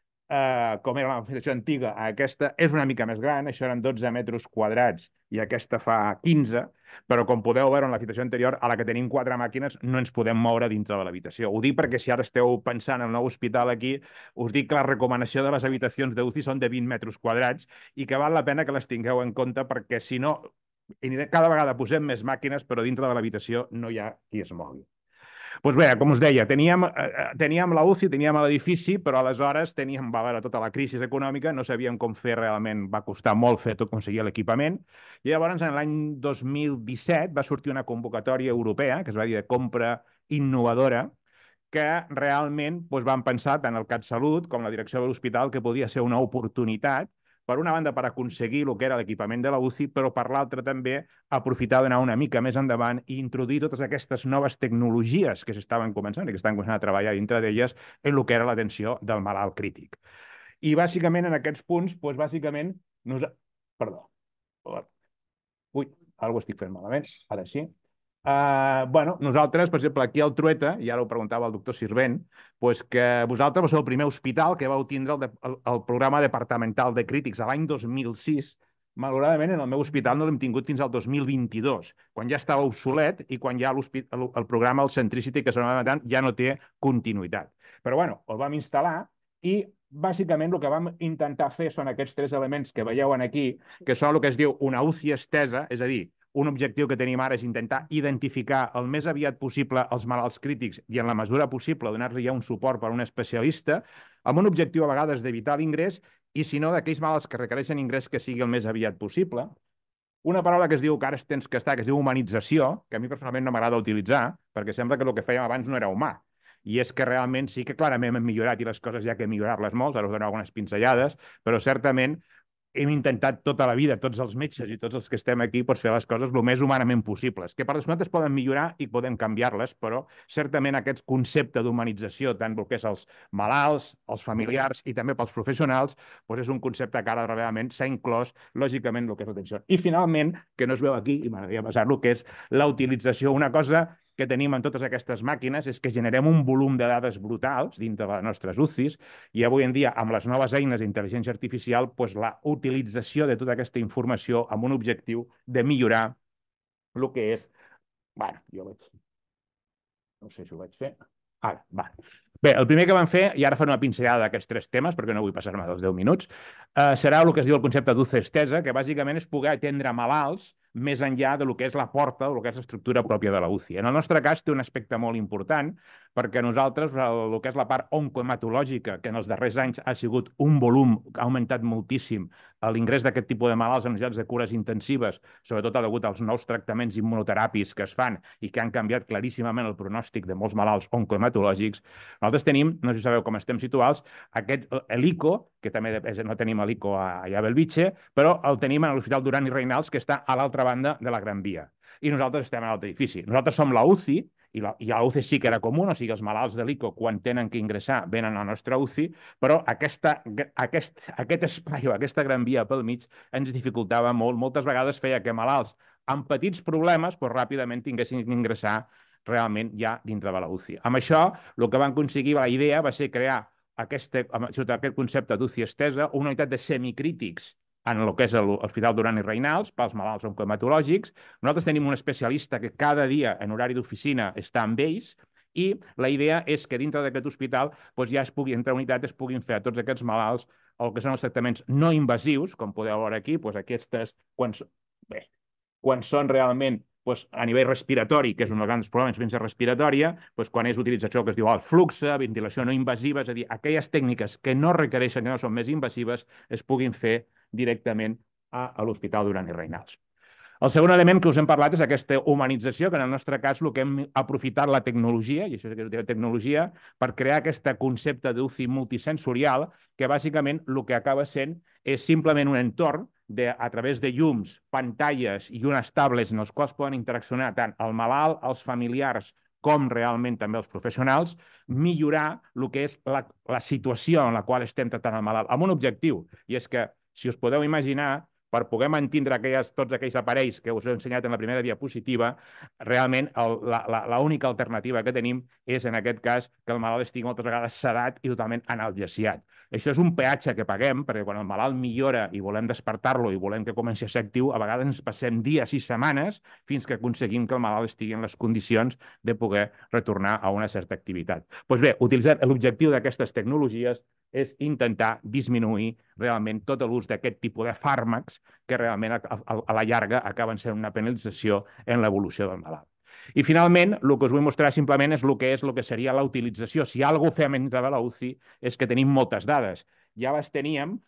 Uh, com era l'habitació antiga, aquesta és una mica més gran, això eren dotze metres quadrats i aquesta fa quinze, però com podeu veure en l'habitació anterior, a la que tenim quatre màquines, no ens podem moure dintre de l'habitació. Ho dic perquè si ara esteu pensant en el nou hospital aquí, us dic que la recomanació de les habitacions d'U C I són de vint metres quadrats i que val la pena que les tingueu en compte perquè si no, cada vegada posem més màquines, però dintre de l'habitació no hi ha qui es mogui. Doncs bé, com us deia, teníem, eh, teníem la U C I, teníem l'edifici, però aleshores teníem, va haver tota la crisi econòmica, no sabíem com fer realment, va costar molt fer tot, aconseguir l'equipament, i llavors en l'any dos mil disset va sortir una convocatòria europea, que es va dir de compra innovadora, que realment doncs, van pensar tant el CatSalut com la direcció de l'hospital que podia ser una oportunitat, per una banda, per aconseguir el que era l'equipament de la U C I, però per l'altra també aprofitar d'anar una mica més endavant i introduir totes aquestes noves tecnologies que s'estaven començant i que estan començant a treballar dintre d'elles en el que era l'atenció del malalt crític. I bàsicament en aquests punts, doncs bàsicament, nos... perdó, ui, alguna estic fent malament, ara sí. Uh, bueno, nosaltres, per exemple, aquí al Trueta, i ara ho preguntava el doctor Sirvent, pues que vosaltres vau ser el primer hospital que vau tindre el, de, el, el programa departamental de crítics a l'any dos mil sis. Malauradament, en el meu hospital no l'hem tingut fins al dos mil vint-i-dos, quan ja estava obsolet i quan ja el, el programa, el Centricity, que s'anava matant, ja no té continuïtat. Però, bueno, el vam instal·lar i bàsicament el que vam intentar fer són aquests tres elements que veieu aquí, que són el que es diu una U C I estesa, és a dir, un objectiu que tenim ara és intentar identificar el més aviat possible els malalts crítics i en la mesura possible donar-li ja un suport per a un especialista, amb un objectiu a vegades d'evitar l'ingrés i si no d'aquells malalts que requereixen ingrés que sigui el més aviat possible. Una paraula que es diu que ara tens que estar, que es diu humanització, que a mi personalment no m'agrada utilitzar, perquè sembla que el que fèiem abans no era humà. I és que realment sí que clarament hem millorat i les coses ja que millorar-les molt, ara us dono algunes pinzellades, però certament hem intentat tota la vida, tots els metges i tots els que estem aquí, doncs, fer les coses el més humanament possibles, que per descomptat es poden millorar i podem canviar-les, però certament aquest concepte d'humanització, tant pel que és els malalts, els familiars i també pels professionals, doncs és un concepte que ara realment s'ha inclòs, lògicament, el que és l'atenció. I finalment, que no es veu aquí, i m'agradaria basar-lo, que és la utilització. Una cosa que tenim en totes aquestes màquines és que generem un volum de dades brutals dintre de les nostres U C Is i avui en dia, amb les noves eines d'intel·ligència artificial, doncs, la utilització de tota aquesta informació amb un objectiu de millorar el que és... Bueno, jo vaig... No sé si ho vaig fer. Ara, va. Bé, el primer que vam fer, i ara faré una pinzellada d'aquests tres temes, perquè no vull passar-me dels deu minuts, eh, serà el que es diu el concepte d'U C estesa, que bàsicament és poder atendre malalts més enllà de lo que és la porta o el que és l'estructura pròpia de la U C I. En el nostre cas té un aspecte molt important perquè nosaltres el, el que és la part oncohematològica, que en els darrers anys ha sigut un volum que ha augmentat moltíssim l'ingrés d'aquest tipus de malalts en unitats de cures intensives, sobretot degut als nous tractaments immunoteràpics que es fan i que han canviat claríssimament el pronòstic de molts malalts oncohematològics. Nosaltres tenim, no sé si sabeu com estem situats, aquest, l'ICO, que també no tenim l'ICO allà a Bellvitge, però el tenim a l'Hospital Duran i Reynals, que està a l'altra banda de la Gran Via. I nosaltres estem a l'altre edifici. Nosaltres som la U C I, i la, i la U C I sí que era comú, o sigui, els malalts de l'ICO, quan tenen que ingressar, venen a la nostra U C I, però aquesta, aquest, aquest espai o aquesta Gran Via pel mig ens dificultava molt. Moltes vegades feia que malalts amb petits problemes doncs, ràpidament tinguessin d'ingressar realment ja dintre de la U C I. Amb això, el que van aconseguir, la idea va ser crear aquesta, sota aquest concepte d'U C I estesa, una unitat de semicrítics en el que és l'Hospital Duran i Reynals, pels malalts oncohematològics. Nosaltres tenim un especialista que cada dia en horari d'oficina està amb ells i la idea és que dintre d'aquest hospital doncs ja es pugui, entre unitats es puguin fer a tots aquests malalts el que són els tractaments no invasius, com podeu veure aquí, doncs aquestes, quan, bé, quan són realment doncs, a nivell respiratori, que és un dels grans problemes d'insuficiència respiratòria, doncs, quan és utilitzat el que es diu el flux, ventilació no invasiva, és a dir, aquelles tècniques que no requereixen, que no són més invasives, es puguin fer directament a, a l'Hospital Duran i Reynals. El segon element que us hem parlat és aquesta humanització, que en el nostre cas el que hem aprofitat la tecnologia, i això és la tecnologia, per crear aquest concepte d'U C I multisensorial, que bàsicament el que acaba sent és simplement un entorn de, a través de llums, pantalles i unes tablets en els quals poden interaccionar tant el malalt, els familiars, com realment també els professionals, millorar el que és la, la situació en la qual estem tractant el malalt, amb un objectiu, i és que, si us podeu imaginar, per poder mantindre aquelles, tots aquells aparells que us he ensenyat en la primera diapositiva, realment l'única alternativa que tenim és, en aquest cas, que el malalt estigui moltes vegades sedat i totalment analgesiat. Això és un peatge que paguem, perquè quan el malalt millora i volem despertar-lo i volem que comenci a ser actiu, a vegades ens passem dies i setmanes fins que aconseguim que el malalt estigui en les condicions de poder retornar a una certa activitat. Doncs bé, utilitzar l'objectiu d'aquestes tecnologies és intentar disminuir realment tot l'ús d'aquest tipus de fàrmacs que realment a la llarga acaben sent una penalització en l'evolució del malalt. I finalment, el que us vull mostrar simplement és el que és el que seria la utilització. Si alguna cosa fem dintre de la U C I és que tenim moltes dades. Ja les teníem,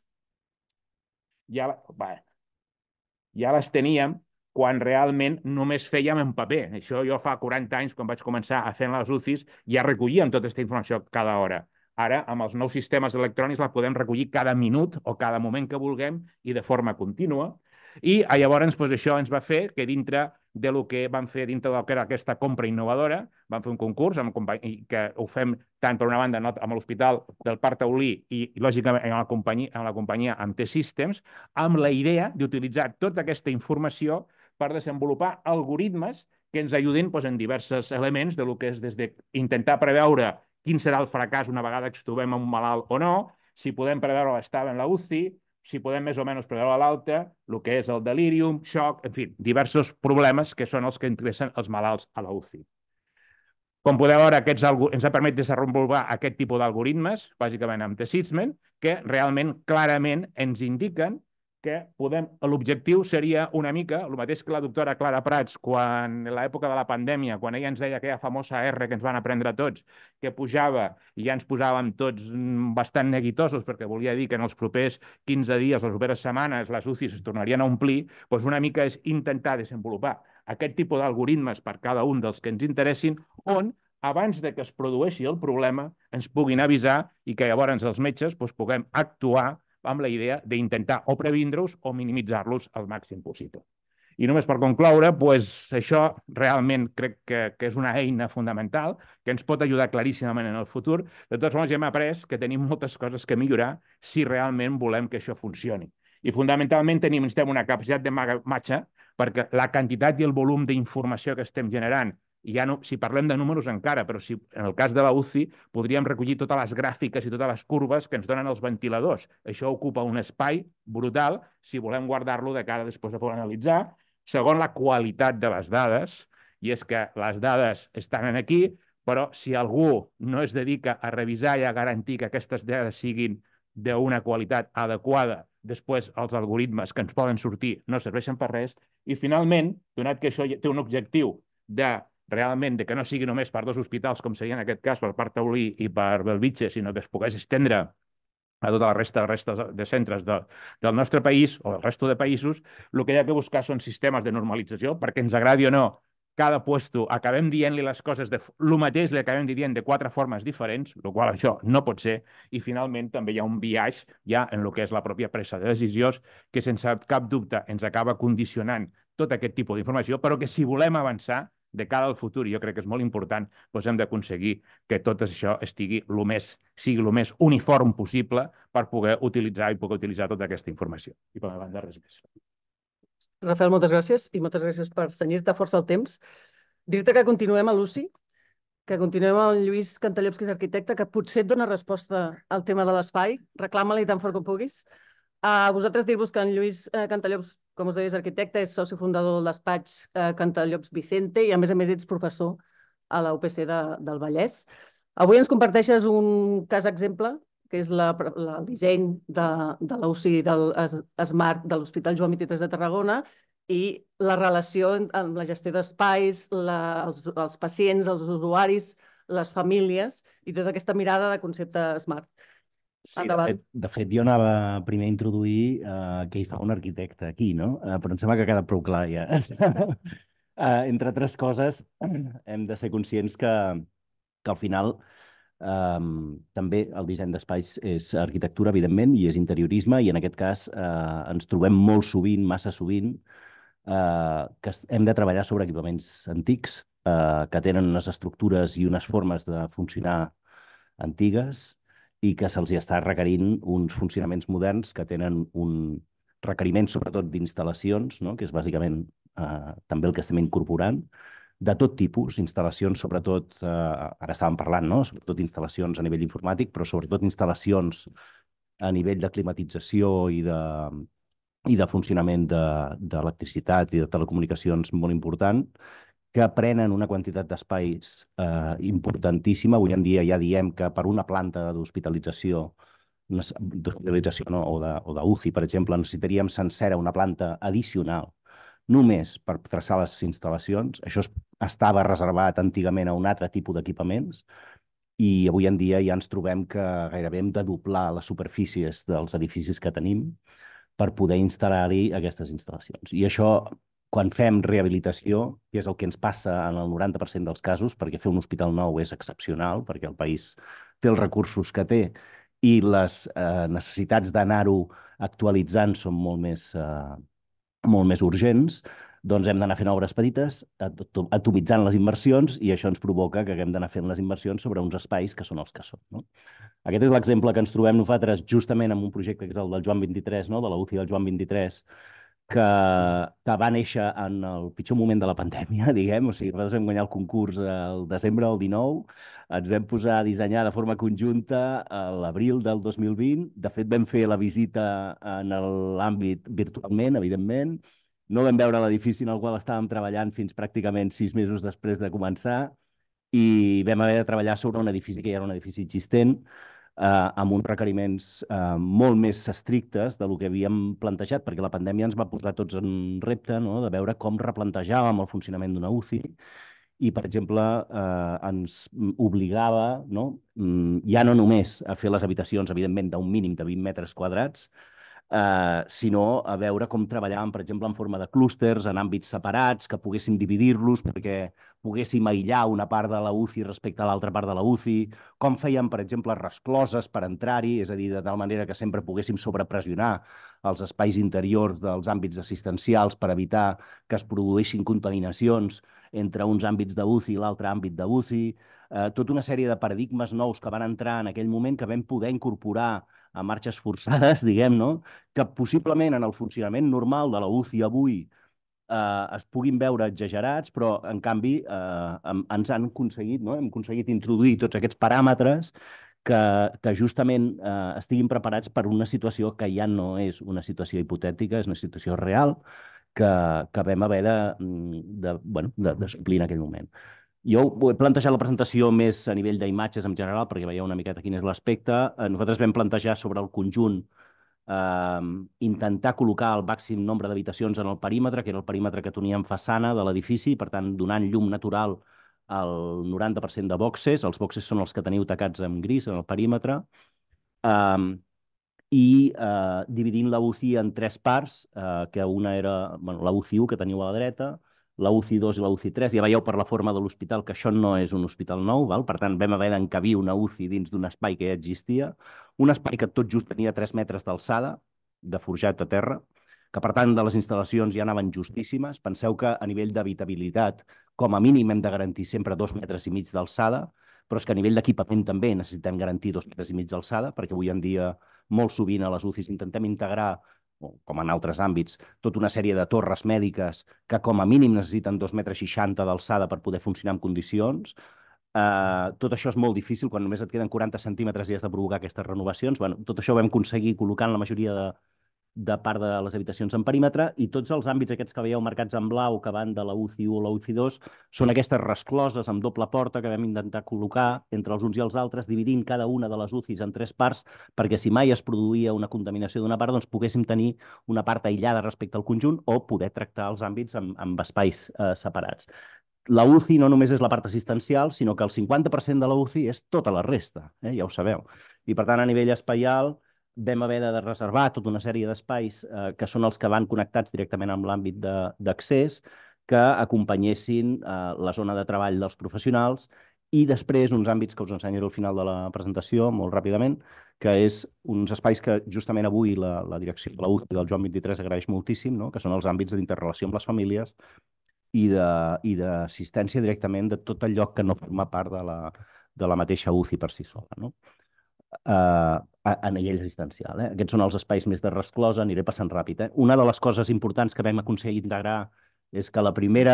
ja, va, ja les teníem quan realment només fèiem en paper. Això jo fa quaranta anys, quan vaig començar a fer les U C Is, ja recollíem tota aquesta informació cada hora. Ara, amb els nous sistemes electrònics, la podem recollir cada minut o cada moment que vulguem i de forma contínua. I llavors doncs, això ens va fer que dintre del que vam fer dintre del que era aquesta compra innovadora, vam fer un concurs amb, que ho fem tant per una banda amb l'Hospital del Parc Taulí i, lògicament, en la companyia, en la companyia amb T-Systems, amb la idea d'utilitzar tota aquesta informació per desenvolupar algoritmes que ens ajudin doncs, en diversos elements de lo que és des d'intentar preveure quin serà el fracàs una vegada que trobem un malalt o no, si podem preveure l'estada en la U C I, si podem més o menys preveure l'alta, el que és el delirium, xoc, en fi, diversos problemes que són els que interessen els malalts a la U C I. Com podeu veure, aquests ens ha permès desenvolupar aquest tipus d'algoritmes, bàsicament amb T-Systems, que realment clarament ens indiquen que podem, l'objectiu seria una mica, el mateix que la doctora Clara Prats, quan en l'època de la pandèmia, quan ella ens deia aquella famosa R que ens van aprendre tots, que pujava i ja ens posàvem tots bastant neguitosos perquè volia dir que en els propers quinze dies, les properes setmanes, les U C Is es tornarien a omplir, doncs una mica és intentar desenvolupar aquest tipus d'algoritmes per cada un dels que ens interessin, on abans de que es produeixi el problema ens puguin avisar i que llavors els metges doncs, puguem actuar amb la idea d'intentar o previndre-us o minimitzar-los al màxim possible. I només per concloure, doncs, això realment crec que, que és una eina fonamental que ens pot ajudar claríssimament en el futur. De totes formes, ja hem après que tenim moltes coses que millorar si realment volem que això funcioni. I fonamentalment tenim, necessitem una capacitat de matxa perquè la quantitat i el volum d'informació que estem generant, i ja no, si parlem de números encara, però si en el cas de la U C I podríem recollir totes les gràfiques i totes les curves que ens donen els ventiladors. Això ocupa un espai brutal si volem guardar-lo de cara després de poder analitzar. Segon, la qualitat de les dades, i és que les dades estan aquí, però si algú no es dedica a revisar i a garantir que aquestes dades siguin d'una qualitat adequada, després els algoritmes que ens poden sortir no serveixen per res. I finalment, donat que això té un objectiu de realment de que no sigui només per dos hospitals, com seria en aquest cas per part Taulí i per Bellvitge, sinó que es pogués estendre a tota la resta, resta de centres de, del nostre país o del resto de països, el que hi ha que buscar són sistemes de normalització, perquè ens agradi o no, cada puesto acabem dient-li les coses de el mateix, li acabem dient de quatre formes diferents, el qual això no pot ser, i finalment també hi ha un biaix ja en el que és la pròpia presa de decisions que sense cap dubte ens acaba condicionant tot aquest tipus d'informació, però que si volem avançar de cara al futur, i jo crec que és molt important, doncs hem d'aconseguir que tot això estigui el més, sigui el més uniform possible per poder utilitzar i poder utilitzar tota aquesta informació. I per la banda, res més. Rafael, moltes gràcies i moltes gràcies per cenyir-te força el temps. Dir-te que continuem a l'U C I, que continuem amb el Lluís Cantallops, que és arquitecte, que potser et dona resposta al tema de l'espai. Reclama-li tan fort com puguis. A vosaltres dir-vos que en Lluís eh, Cantallops, com us deia, és arquitecte, és soci fundador del despatx eh, Cantallops Vicente i a més a més ets professor a la U P C de, del Vallès. Avui ens comparteixes un cas exemple, que és la, la, el disseny de, de la U C I del Smart de l'Hospital Joan vint-i-tres de Tarragona i la relació amb la gestió d'espais, els, els pacients, els usuaris, les famílies i tota aquesta mirada de concepte Smart. Sí, de fet, de fet, jo anava primer a introduir uh, què hi fa un arquitecte aquí, no? Uh, però em sembla que ha quedat prou clar ja. uh, entre altres coses, hem de ser conscients que, que al final um, també el disseny d'espais és arquitectura, evidentment, i és interiorisme, i en aquest cas uh, ens trobem molt sovint, massa sovint, uh, que hem de treballar sobre equipaments antics, uh, que tenen unes estructures i unes formes de funcionar antigues, i que se'ls està requerint uns funcionaments moderns que tenen un requeriment sobretot d'instal·lacions, no? Que és bàsicament eh, també el que estem incorporant, de tot tipus, instal·lacions sobretot, eh, ara estàvem parlant, no? Sobretot instal·lacions a nivell informàtic, però sobretot instal·lacions a nivell de climatització i de, i de funcionament d'electricitat i de telecomunicacions molt important, que prenen una quantitat d'espais eh, importantíssima. Avui en dia ja diem que per una planta d'hospitalització d'hospitalització no, o d'U C I, per exemple, necessitaríem sencera una planta addicional només per traçar les instal·lacions. Això estava reservat antigament a un altre tipus d'equipaments i avui en dia ja ens trobem que gairebé hem de doblar les superfícies dels edificis que tenim per poder instal·lar-hi aquestes instal·lacions. I això, quan fem rehabilitació, que és el que ens passa en el noranta per cent dels casos, perquè fer un hospital nou és excepcional, perquè el país té els recursos que té i les eh, necessitats d'anar-ho actualitzant són molt més, eh, molt més urgents, doncs hem d'anar fent obres petites, atomitzant les inversions, i això ens provoca que haguem d'anar fent les inversions sobre uns espais que són els que són. No? Aquest és l'exemple que ens trobem nosaltres justament en un projecte que és el del Joan vint-i-tres, no? De la U C I del Joan vint-i-tres, que, que va néixer en el pitjor moment de la pandèmia, diguem. O sigui, nosaltres vam guanyar el concurs el desembre del dinou, ens vam posar a dissenyar de forma conjunta a l'abril del dos mil vint. De fet, vam fer la visita en l'àmbit virtualment, evidentment. No vam veure l'edifici en el qual estàvem treballant fins pràcticament sis mesos després de començar i vam haver de treballar sobre un edifici que ja era un edifici existent, Eh, amb uns requeriments eh, molt més estrictes del que havíem plantejat, perquè la pandèmia ens va posar tots en repte, no? De veure com replantejàvem el funcionament d'una U C I i, per exemple, eh, ens obligava, no? Ja no només a fer les habitacions, evidentment, d'un mínim de vint metres quadrats, eh, sinó a veure com treballàvem, per exemple, en forma de clústers, en àmbits separats, que poguéssim dividir-los perquè poguéssim aïllar una part de la U C I respecte a l'altra part de la U C I, com fèiem, per exemple, rescloses per entrar-hi, és a dir, de tal manera que sempre poguéssim sobrepressionar els espais interiors dels àmbits assistencials per evitar que es produïssin contaminacions entre uns àmbits de U C I i l'altre àmbit de U C I, eh, tota una sèrie de paradigmes nous que van entrar en aquell moment que vam poder incorporar a marxes forçades, diguem, no? Que possiblement en el funcionament normal de la U C I avui eh, es puguin veure exagerats, però en canvi eh, ens han aconseguit, no? Hem aconseguit introduir tots aquests paràmetres que, que justament eh, estiguin preparats per una situació que ja no és una situació hipotètica, és una situació real que, que vam haver de, de, bueno, de, de suplir en aquell moment. Jo he plantejat la presentació més a nivell d'imatges en general, perquè veieu una miqueta quin és l'aspecte. Nosaltres vam plantejar sobre el conjunt eh, intentar col·locar el màxim nombre d'habitacions en el perímetre, que era el perímetre que teníem façana de l'edifici, per tant, donant llum natural al noranta per cent de boxes. Els boxes són els que teniu tacats amb gris en el perímetre. Eh, i eh, dividint la U C I en tres parts, eh, que una era bueno, la U C I u, que teniu a la dreta, la U C I dos i la U C I tres. Ja veieu per la forma de l'hospital que això no és un hospital nou, val? Per tant, vam haver d'encabir una U C I dins d'un espai que ja existia, un espai que tot just tenia tres metres d'alçada, de forjat a terra, que per tant de les instal·lacions ja anaven justíssimes. Penseu que a nivell d'habitabilitat, com a mínim hem de garantir sempre dos metres i mig d'alçada, però és que a nivell d'equipament també necessitem garantir dos metres i mig d'alçada, perquè avui en dia molt sovint a les U C Is intentem integrar, com en altres àmbits, tota una sèrie de torres mèdiques que com a mínim necessiten dos metres seixanta d'alçada per poder funcionar en condicions. Uh, tot això és molt difícil quan només et queden quaranta centímetres i has de provocar aquestes renovacions. Bueno, tot això ho vam aconseguir col·locant la majoria de, de part de les habitacions en perímetre, i tots els àmbits aquests que veieu marcats en blau que van de la U C I u a la U C I dos són aquestes rescloses amb doble porta que vam intentar col·locar entre els uns i els altres, dividint cada una de les U C Is en tres parts, perquè si mai es produïa una contaminació d'una part, doncs poguéssim tenir una part aïllada respecte al conjunt o poder tractar els àmbits amb, amb espais eh, separats. La U C I no només és la part assistencial, sinó que el cinquanta per cent de la U C I és tota la resta, eh? Ja ho sabeu. I per tant, a nivell espaial, vam haver de reservar tota una sèrie d'espais eh, que són els que van connectats directament amb l'àmbit d'accés, que acompanyessin eh, la zona de treball dels professionals, i després uns àmbits que us ensenyaré al final de la presentació, molt ràpidament, que és uns espais que justament avui la, la direcció de la U C I del Joan vint-i-tres agraeix moltíssim, no? Que són els àmbits d'interrelació amb les famílies i d'assistència directament de tot el lloc que no forma part de la, de la mateixa U C I per si sola, no? Uh, a, a nivell assistencial. Eh? Aquests són els espais més de resclosa, aniré passant ràpid. Eh? Una de les coses importants que vam aconseguir integrar és que la primera,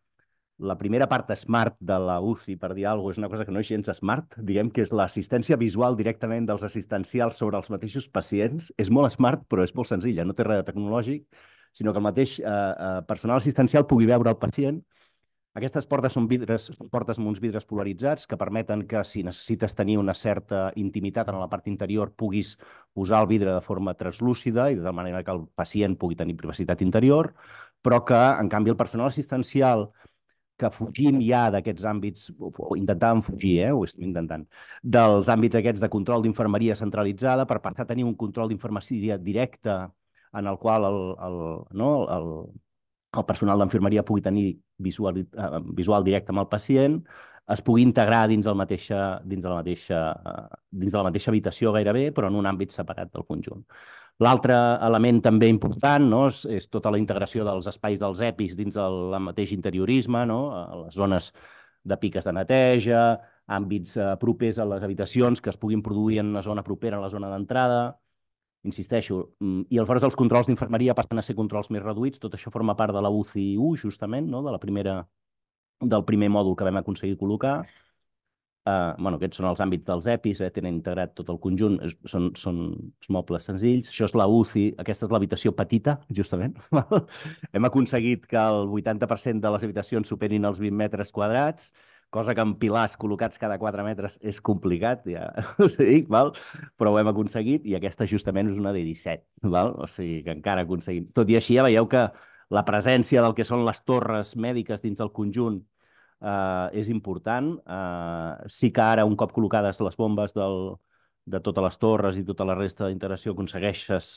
la primera part smart de la U C I, per dir alguna cosa, és una cosa que no és gens smart, diguem que és l'assistència visual directament dels assistencials sobre els mateixos pacients. És molt smart, però és molt senzilla, no té res de tecnològic, sinó que el mateix eh, eh, personal assistencial pugui veure el pacient. Aquestes portes són, vidres, són portes amb uns vidres polaritzats que permeten que, si necessites tenir una certa intimitat en la part interior, puguis posar el vidre de forma translúcida i de manera que el pacient pugui tenir privacitat interior, però que, en canvi, el personal assistencial, que fugim ja d'aquests àmbits, o intentàvem fugir, eh? Ho estem intentant, dels àmbits aquests de control d'infermeria centralitzada, per passar a tenir un control d'infermeria directe en el qual el, el, no, el, el personal d'enfermeria pugui tenir visual, eh, visual directe amb el pacient, es pugui integrar dins, el mateixa, dins, de la mateixa, eh, dins de la mateixa habitació gairebé, però en un àmbit separat del conjunt. L'altre element també important, no, és, és tota la integració dels espais dels E P Is dins del mateix interiorisme, no, a les zones de piques de neteja, àmbits eh, propers a les habitacions que es puguin produir en una zona propera a la zona d'entrada. Insisteixo, i aleshores els controls d'infermeria passen a ser controls més reduïts. Tot això forma part de la U C I u, justament, no? de la primera, del primer mòdul que vam aconseguir col·locar. Uh, bueno, aquests són els àmbits dels E P Is, eh? Tenen integrat tot el conjunt, és, són, són mobles senzills. Això és la U C I, aquesta és l'habitació petita, justament. Hem aconseguit que el vuitanta per cent de les habitacions superin els vint metres quadrats, cosa que amb pilars col·locats cada quatre metres és complicat, ja us dic, val? Però ho hem aconseguit, i aquesta justament és una de disset, val? O sigui que encara aconseguim. Tot i així ja veieu que la presència del que són les torres mèdiques dins del conjunt eh, és important. Eh, sí que ara, un cop col·locades les bombes del, de totes les torres i tota la resta d'integració, aconsegueixes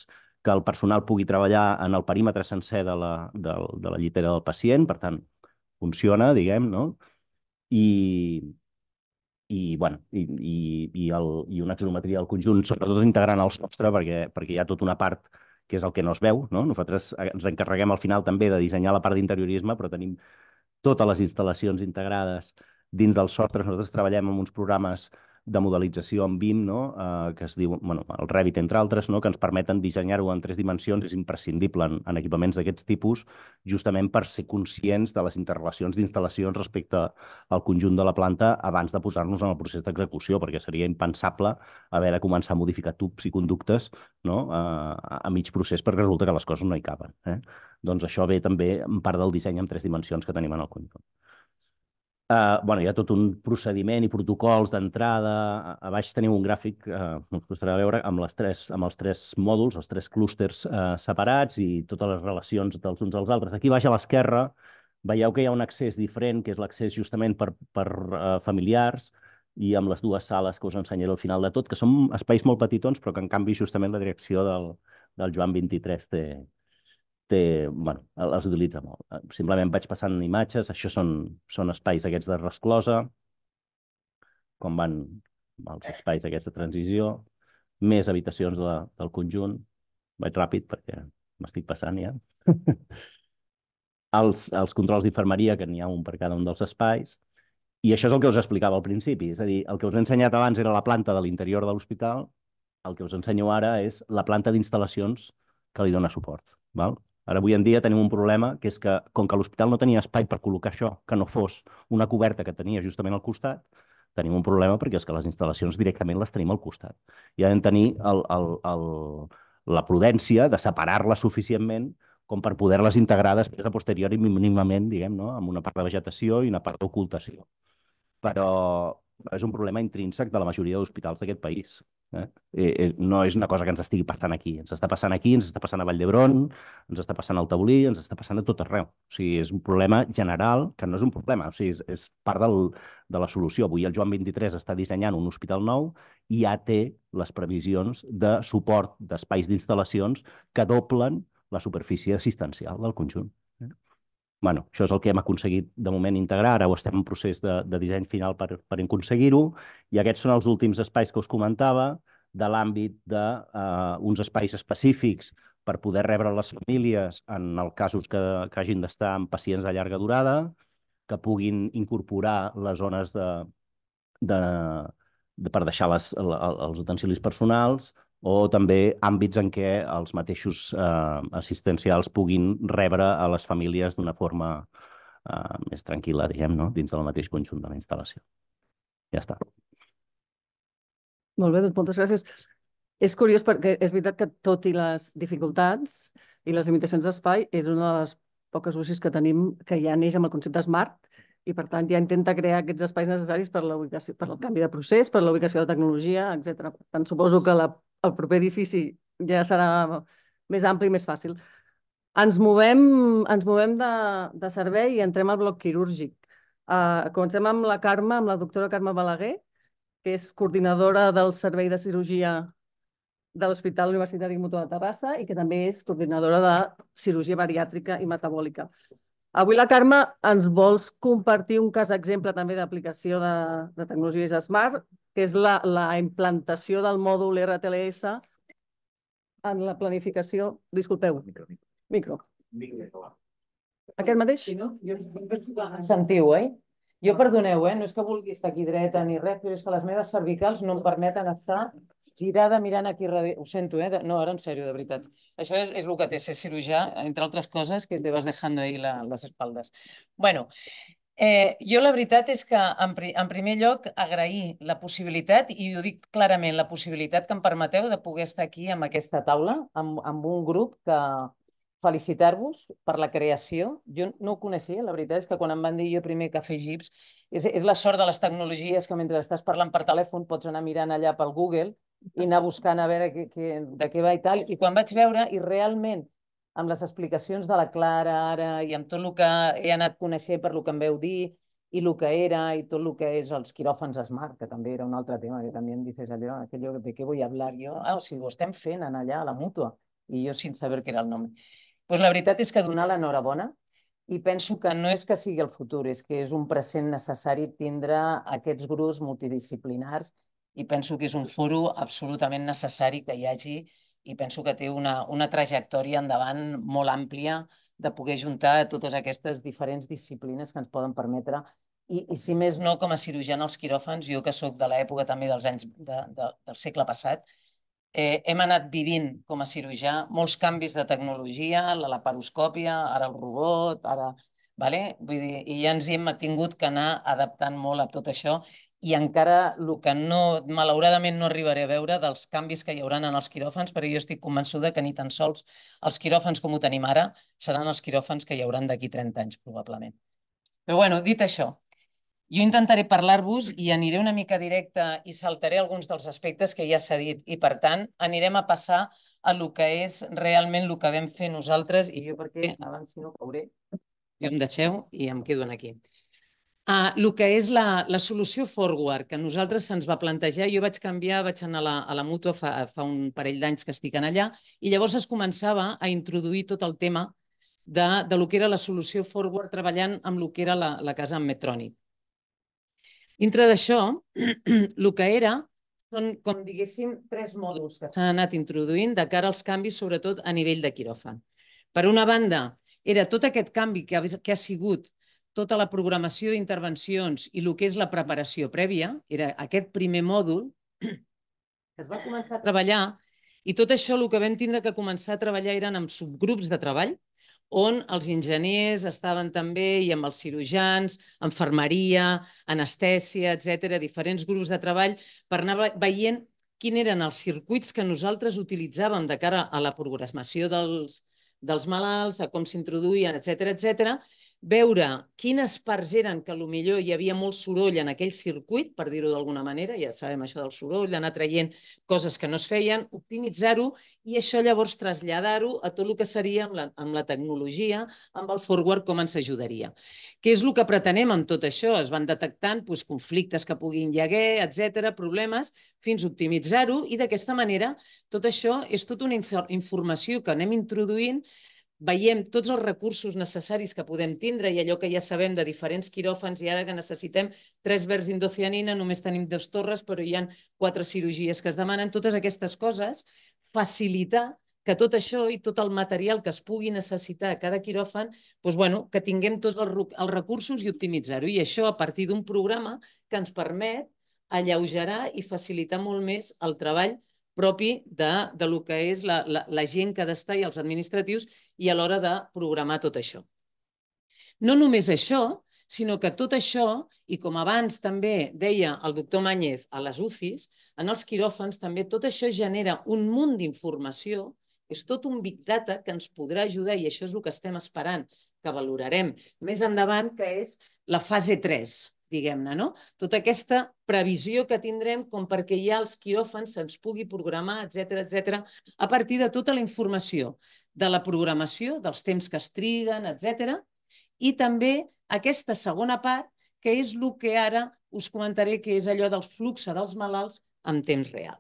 que el personal pugui treballar en el perímetre sencer de la, de, de la llitera del pacient, per tant, funciona, diguem, no? I, i, bueno, i, i, i, el, i una axonometria del conjunt, sobretot integrant el sostre, perquè, perquè hi ha tota una part que és el que no es veu, no? Nosaltres ens encarreguem al final també de dissenyar la part d'interiorisme, però tenim totes les instal·lacions integrades dins dels sostres. Nosaltres treballem amb uns programes de modelització en B I M, no? eh, que es diu, bueno, el Revit, entre altres, no? Que ens permeten dissenyar-ho en tres dimensions. És imprescindible en, en equipaments d'aquests tipus, justament per ser conscients de les interrelacions d'instal·lacions respecte al conjunt de la planta abans de posar-nos en el procés d'execució, perquè seria impensable haver de començar a modificar tubs i conductes, no? a, a mig procés, perquè resulta que les coses no hi caben. Eh? Doncs això ve també en part del disseny en tres dimensions que tenim en el conjunt. Uh, bueno, hi ha tot un procediment i protocols d'entrada. A, a baix teniu un gràfic, uh, us costarà veure, amb, les tres, amb els tres mòduls, els tres clústers uh, separats i totes les relacions dels uns als altres. Aquí baix a l'esquerra veieu que hi ha un accés diferent, que és l'accés justament per, per uh, familiars, i amb les dues sales que us ensenyaré al final de tot, que són espais molt petitons, però que en canvi justament la direcció del, del Joan vint-i-tres té, té, bueno, els utilitza molt. Simplement vaig passant imatges, això són, són espais aquests de resclosa, com van els espais aquests de transició, més habitacions de, del conjunt. Vaig ràpid perquè m'estic passant ja. els, els controls d'infermeria, que n'hi ha un per cada un dels espais, i això és el que us explicava al principi. És a dir, el que us he ensenyat abans era la planta de l'interior de l'hospital, el que us ensenyo ara és la planta d'instal·lacions que li dona suport. Val? Ara, avui en dia, tenim un problema, que és que, com que l'hospital no tenia espai per col·locar això, que no fos una coberta que tenia justament al costat, tenim un problema perquè és que les instal·lacions directament les tenim al costat. I hem de tenir el, el, el, la prudència de separar-les suficientment com per poder-les integrar després a posteriori mínimament, diguem, no? Amb una part de vegetació i una part d'ocultació. Però és un problema intrínsec de la majoria d'hospitals d'aquest país. Eh? Eh, no és una cosa que ens estigui passant aquí. Ens està passant aquí, ens està passant a Vall d'Hebron, ens està passant al Taulí, ens està passant a tot arreu. O sigui, és un problema general que no és un problema, o sigui, és, és part del, de la solució. Avui el Joan vint-i-tres està dissenyant un hospital nou i ja té les previsions de suport d'espais d'instal·lacions que doblen la superfície assistencial del conjunt. Bueno, això és el que hem aconseguit de moment integrar. Ara ho estem en procés de, de disseny final per, per aconseguir-ho. I aquests són els últims espais que us comentava, de l'àmbit d'uns uh, espais específics per poder rebre les famílies en els casos que, que hagin d'estar amb pacients de llarga durada, que puguin incorporar les zones de, de, de, per deixar les, els utensilis personals, o també àmbits en què els mateixos eh, assistencials puguin rebre a les famílies d'una forma eh, més tranquil·la, diguem, no? Dins del mateix conjunt de la instal·lació. Ja està. Molt bé, doncs moltes gràcies. És curiós perquè és veritat que tot i les dificultats i les limitacions d'espai és una de les poques U C Is que tenim que ja neix amb el concepte SMART i per tant ja intenta crear aquests espais necessaris per, la ubicació, per el canvi de procés, per la ubicació de tecnologia, etcètera. Per tant, suposo que la el proper edifici ja serà més ampli i més fàcil. Ens movem, ens movem de, de servei i entrem al bloc quirúrgic. Uh, comencem amb la Carme, amb la doctora Carme Balaguer, que és coordinadora del Servei de Cirurgia de l'Hospital Universitari Mutua de Terrassa i que també és coordinadora de Cirurgia Bariàtrica i Metabòlica. Avui la Carme ens vols compartir un cas exemple també d'aplicació de, de tecnologies Smart, que és la, la implantació del mòdul R T L S en la planificació... Disculpeu. Micro. Micro. Micro. Aquest mateix? Sí, no? Sentiu, eh? Jo, perdoneu, eh? No és que vulgui estar aquí dreta ni res, però és que les meves cervicals no em permeten estar girada mirant aquí darrere. Ho sento, eh? No, ara en sèrio, de veritat. Això és, és el que té ser cirurgià, entre altres coses, que te vas dejando ahí la, les espaldes. Bueno, Eh, jo la veritat és que, en, pri en primer lloc, agrair la possibilitat, i ho dic clarament, la possibilitat que em permeteu de poder estar aquí amb aquesta taula, amb, amb un grup que felicitar-vos per la creació. Jo no ho coneixia, la veritat és que quan em van dir jo primer que fer gips, és, és la sort de les tecnologies que mentre estàs parlant per telèfon pots anar mirant allà pel Google i anar buscant a veure que, que, de què va i tal. I quan vaig veure, i realment amb les explicacions de la Clara ara i amb tot el que he anat coneixent per el que em veu dir i el que era i tot el que és els quiròfans Smart, que també era un altre tema, que també em dices allò, aquello de què vull hablar jo. Ah, o sigui, ho estem fent allà a la Mútua. i jo sin saber què era el nom. Pues la veritat és que donar l'enhorabona, i penso que no és que sigui el futur, és que és un present necessari tindre aquests grups multidisciplinars i penso que és un foro absolutament necessari que hi hagi i penso que té una, una trajectòria endavant molt àmplia de poder juntar totes aquestes diferents disciplines que ens poden permetre i, i si més no, com a cirurgià als quiròfans, jo que sóc de l'època també dels anys de, de, del segle passat, eh, hem anat vivint com a cirurgià molts canvis de tecnologia, la laparoscòpia, ara el robot, ara... Vale? Vull dir, i ja ens hem tingut que anar adaptant molt a tot això i encara el que no, malauradament no arribaré a veure dels canvis que hi haurà en els quiròfans, però jo estic convençuda que ni tan sols els quiròfans com ho tenim ara seran els quiròfans que hi hauran d'aquí trenta anys, probablement. Però bueno, dit això, jo intentaré parlar-vos i aniré una mica directa i saltaré alguns dels aspectes que ja s'ha dit i, per tant, anirem a passar a el que és realment el que vam fer nosaltres i jo perquè abans si no cauré, jo em deixeu i em quedo aquí. Uh, el que és la, la solució forward que a nosaltres se'ns va plantejar, jo vaig canviar, vaig anar a la, a la mútua fa, fa un parell d'anys que estic en allà i llavors es començava a introduir tot el tema de, de lo que era la solució forward treballant amb el que era la, la casa amb Medtronic. Dintre d'això, el que era són, com diguéssim, tres mòduls que s'han anat introduint de cara als canvis, sobretot a nivell de quiròfan. Per una banda, era tot aquest canvi que ha, que ha sigut tota la programació d'intervencions i el que és la preparació prèvia, era aquest primer mòdul que es va començar a treballar i tot això el que vam tindre que començar a treballar eren amb subgrups de treball on els enginyers estaven també i amb els cirurgians, infermeria, anestèsia, etcètera, diferents grups de treball per anar veient quins eren els circuits que nosaltres utilitzàvem de cara a la programació dels, dels malalts, a com s'introduïen, etcètera, etcètera, veure quines parts eren que potser hi havia molt soroll en aquell circuit, per dir-ho d'alguna manera, ja sabem això del soroll, d'anar traient coses que no es feien, optimitzar-ho i això llavors traslladar-ho a tot el que seria amb la, amb la tecnologia, amb el forward, com ens ajudaria. Què és el que pretenem amb tot això? Es van detectant doncs, conflictes que puguin hi haver, etcètera, problemes, fins a optimitzar-ho i d'aquesta manera tot això és tota una informació que anem introduint, veiem tots els recursos necessaris que podem tindre i allò que ja sabem de diferents quiròfans i ara que necessitem tres verns d'indocianina, només tenim dues torres, però hi ha quatre cirurgies que es demanen. Totes aquestes coses, facilitar que tot això i tot el material que es pugui necessitar a cada quiròfan, doncs, bueno, que tinguem tots els recursos i optimitzar-ho. I això a partir d'un programa que ens permet alleugerar i facilitar molt més el treball propi de, de lo que és la, la, la gent que ha d'estar i els administratius i a l'hora de programar tot això. No només això, sinó que tot això, i com abans també deia el doctor Máñez a les U C Is, en els quiròfans també tot això genera un munt d'informació, és tot un big data que ens podrà ajudar i això és el que estem esperant, que valorarem més endavant, que és la fase tres, diguem-ne, no? Tota aquesta previsió que tindrem com perquè ja els quiròfans se'ns pugui programar, etcètera, etcètera, a partir de tota la informació de la programació, dels temps que es triguen, etcètera, i també aquesta segona part, que és el que ara us comentaré, que és allò del flux dels malalts en temps real.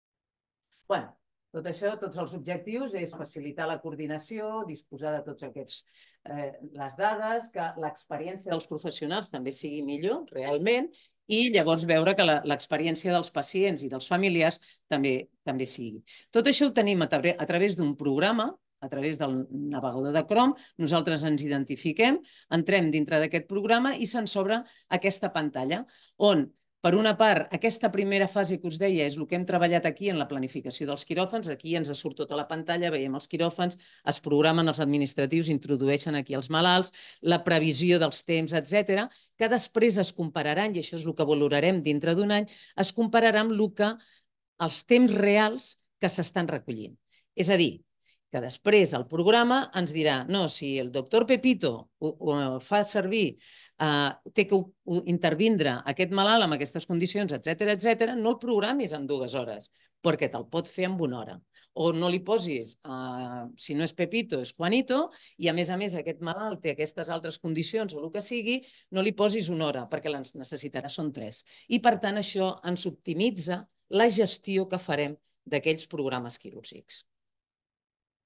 Bé, tot això, tots els objectius és facilitar la coordinació, disposar de tots aquests eh, les dades, que l'experiència dels professionals també sigui millor, realment, i llavors veure que l'experiència dels pacients i dels familiars també, també sigui. Tot això ho tenim a, a través d'un programa, a través del navegador de Chrome, nosaltres ens identifiquem, entrem dintre d'aquest programa i se'ns obre aquesta pantalla, on, per una part, aquesta primera fase que us deia és el que hem treballat aquí en la planificació dels quiròfans, aquí ens surt tota la pantalla, veiem els quiròfans, es programen els administratius, introdueixen aquí els malalts, la previsió dels temps, etcètera, que després es compararan, i això és el que valorarem dintre d'un any, es compararà amb el que els temps reals que s'estan recollint. És a dir, que després el programa ens dirà no, si el doctor Pepito ho, ho fa servir, uh, té que intervindre aquest malalt amb aquestes condicions, etcètera, etcètera, no el programis en dues hores, perquè te'l pot fer en una hora. O no li posis, uh, si no és Pepito, és Juanito, i a més a més aquest malalt té aquestes altres condicions o el que sigui, no li posis una hora, perquè les necessitarà són tres. I per tant això ens optimitza la gestió que farem d'aquells programes quirúrgics.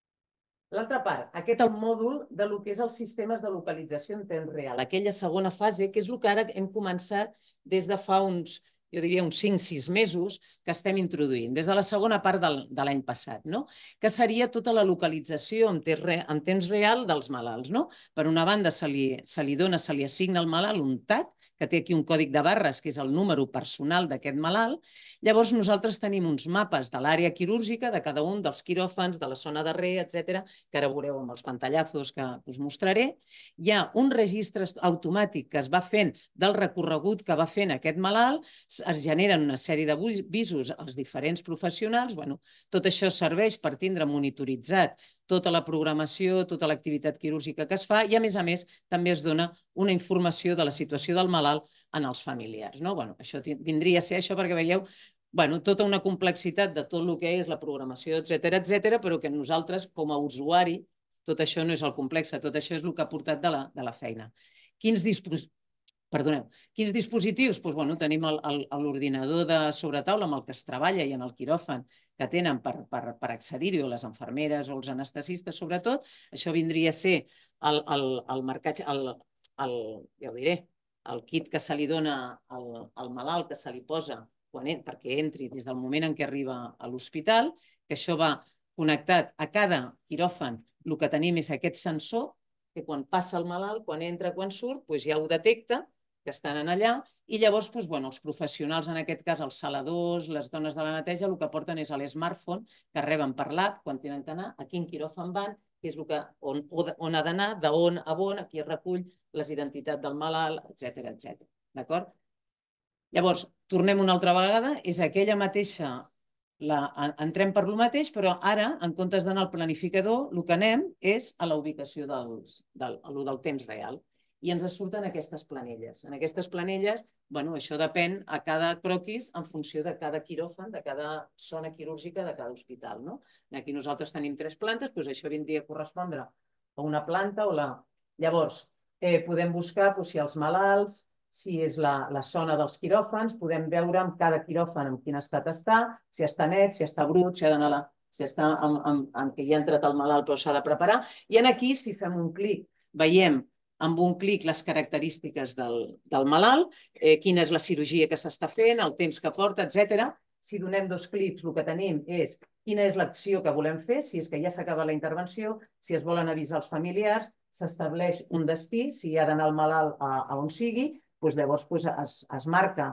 L'altra part, aquest és el mòdul de lo que és els sistemes de localització en temps real, aquella segona fase, que és el que ara hem començat des de fa uns, jo diria, uns cinc sis mesos que estem introduint, des de la segona part del, de l'any passat, no? Que seria tota la localització en temps, re, en temps real dels malalts. No? Per una banda, se li, se li dona, se li assigna al malalt un T A C, que té aquí un còdic de barres, que és el número personal d'aquest malalt. Llavors, nosaltres tenim uns mapes de l'àrea quirúrgica, de cada un dels quiròfans, de la zona darrer, etcètera, que ara veureu amb els pantallazos que us mostraré. Hi ha un registre automàtic que es va fent del recorregut que va fent aquest malalt, es generen una sèrie d'avisos als diferents professionals. Bueno, tot això serveix per tindre monitoritzat tota la programació, tota l'activitat quirúrgica que es fa i, a més a més, també es dona una informació de la situació del malalt en els familiars. No? Bueno, això vindria a ser això perquè veieu bueno, tota una complexitat de tot el que és la programació, etcètera, etcètera, però que nosaltres, com a usuari, tot això no és el complex, tot això és el que ha portat de la, de la feina. Quins dispositius? Perdoneu, quins dispositius? Doncs, bueno, tenim l'ordinador de sobretaula amb el que es treballa i en el quiròfan que tenen per, per, per accedir-hi, o les infermeres o els anestesistes, sobretot. Això vindria a ser el, el, el marcatge, el, el, ja ho diré, el kit que se li dona al, al malalt, que se li posa quan, perquè entri des del moment en què arriba a l'hospital, que això va connectat a cada quiròfan. El que tenim és aquest sensor, que quan passa el malalt, quan entra, quan surt, doncs ja ho detecta, que estan allà, i llavors doncs, bueno, els professionals, en aquest cas els saladors, les dones de la neteja, el que porten és l'smartphone que reben per l'app quan tenen que anar, a quin quiròfan van, que és el que, on, on ha d'anar, d'on a on, aquí es recull les identitats del malalt, etcètera, etcètera. D'acord? Llavors, tornem una altra vegada, és aquella mateixa, la, entrem per lo mateix, però ara, en comptes d'anar al planificador, el que anem és a la ubicació dels, del, del temps real. I ens surten aquestes planelles. En aquestes planelles, bueno, això depèn a cada croquis en funció de cada quiròfan, de cada zona quirúrgica de cada hospital. No? Aquí nosaltres tenim tres plantes, doncs això vindria a correspondre a una planta o la... Llavors, eh, podem buscar doncs, si els malalts, si és la, la zona dels quiròfans, podem veure amb cada quiròfan en quin estat està, si està net, si està brut, si ha d'anar la... si està en, en, en què hi ha entrat el malalt però s'ha de preparar. I aquí, si fem un clic, veiem amb un clic les característiques del, del malalt, eh, quina és la cirurgia que s'està fent, el temps que porta, etcètera. Si donem dos clics, el que tenim és quina és l'acció que volem fer, si és que ja s'acaba la intervenció, si es volen avisar els familiars, s'estableix un destí, si hi ha d'anar el malalt a, a on sigui, doncs llavors doncs es, es marca,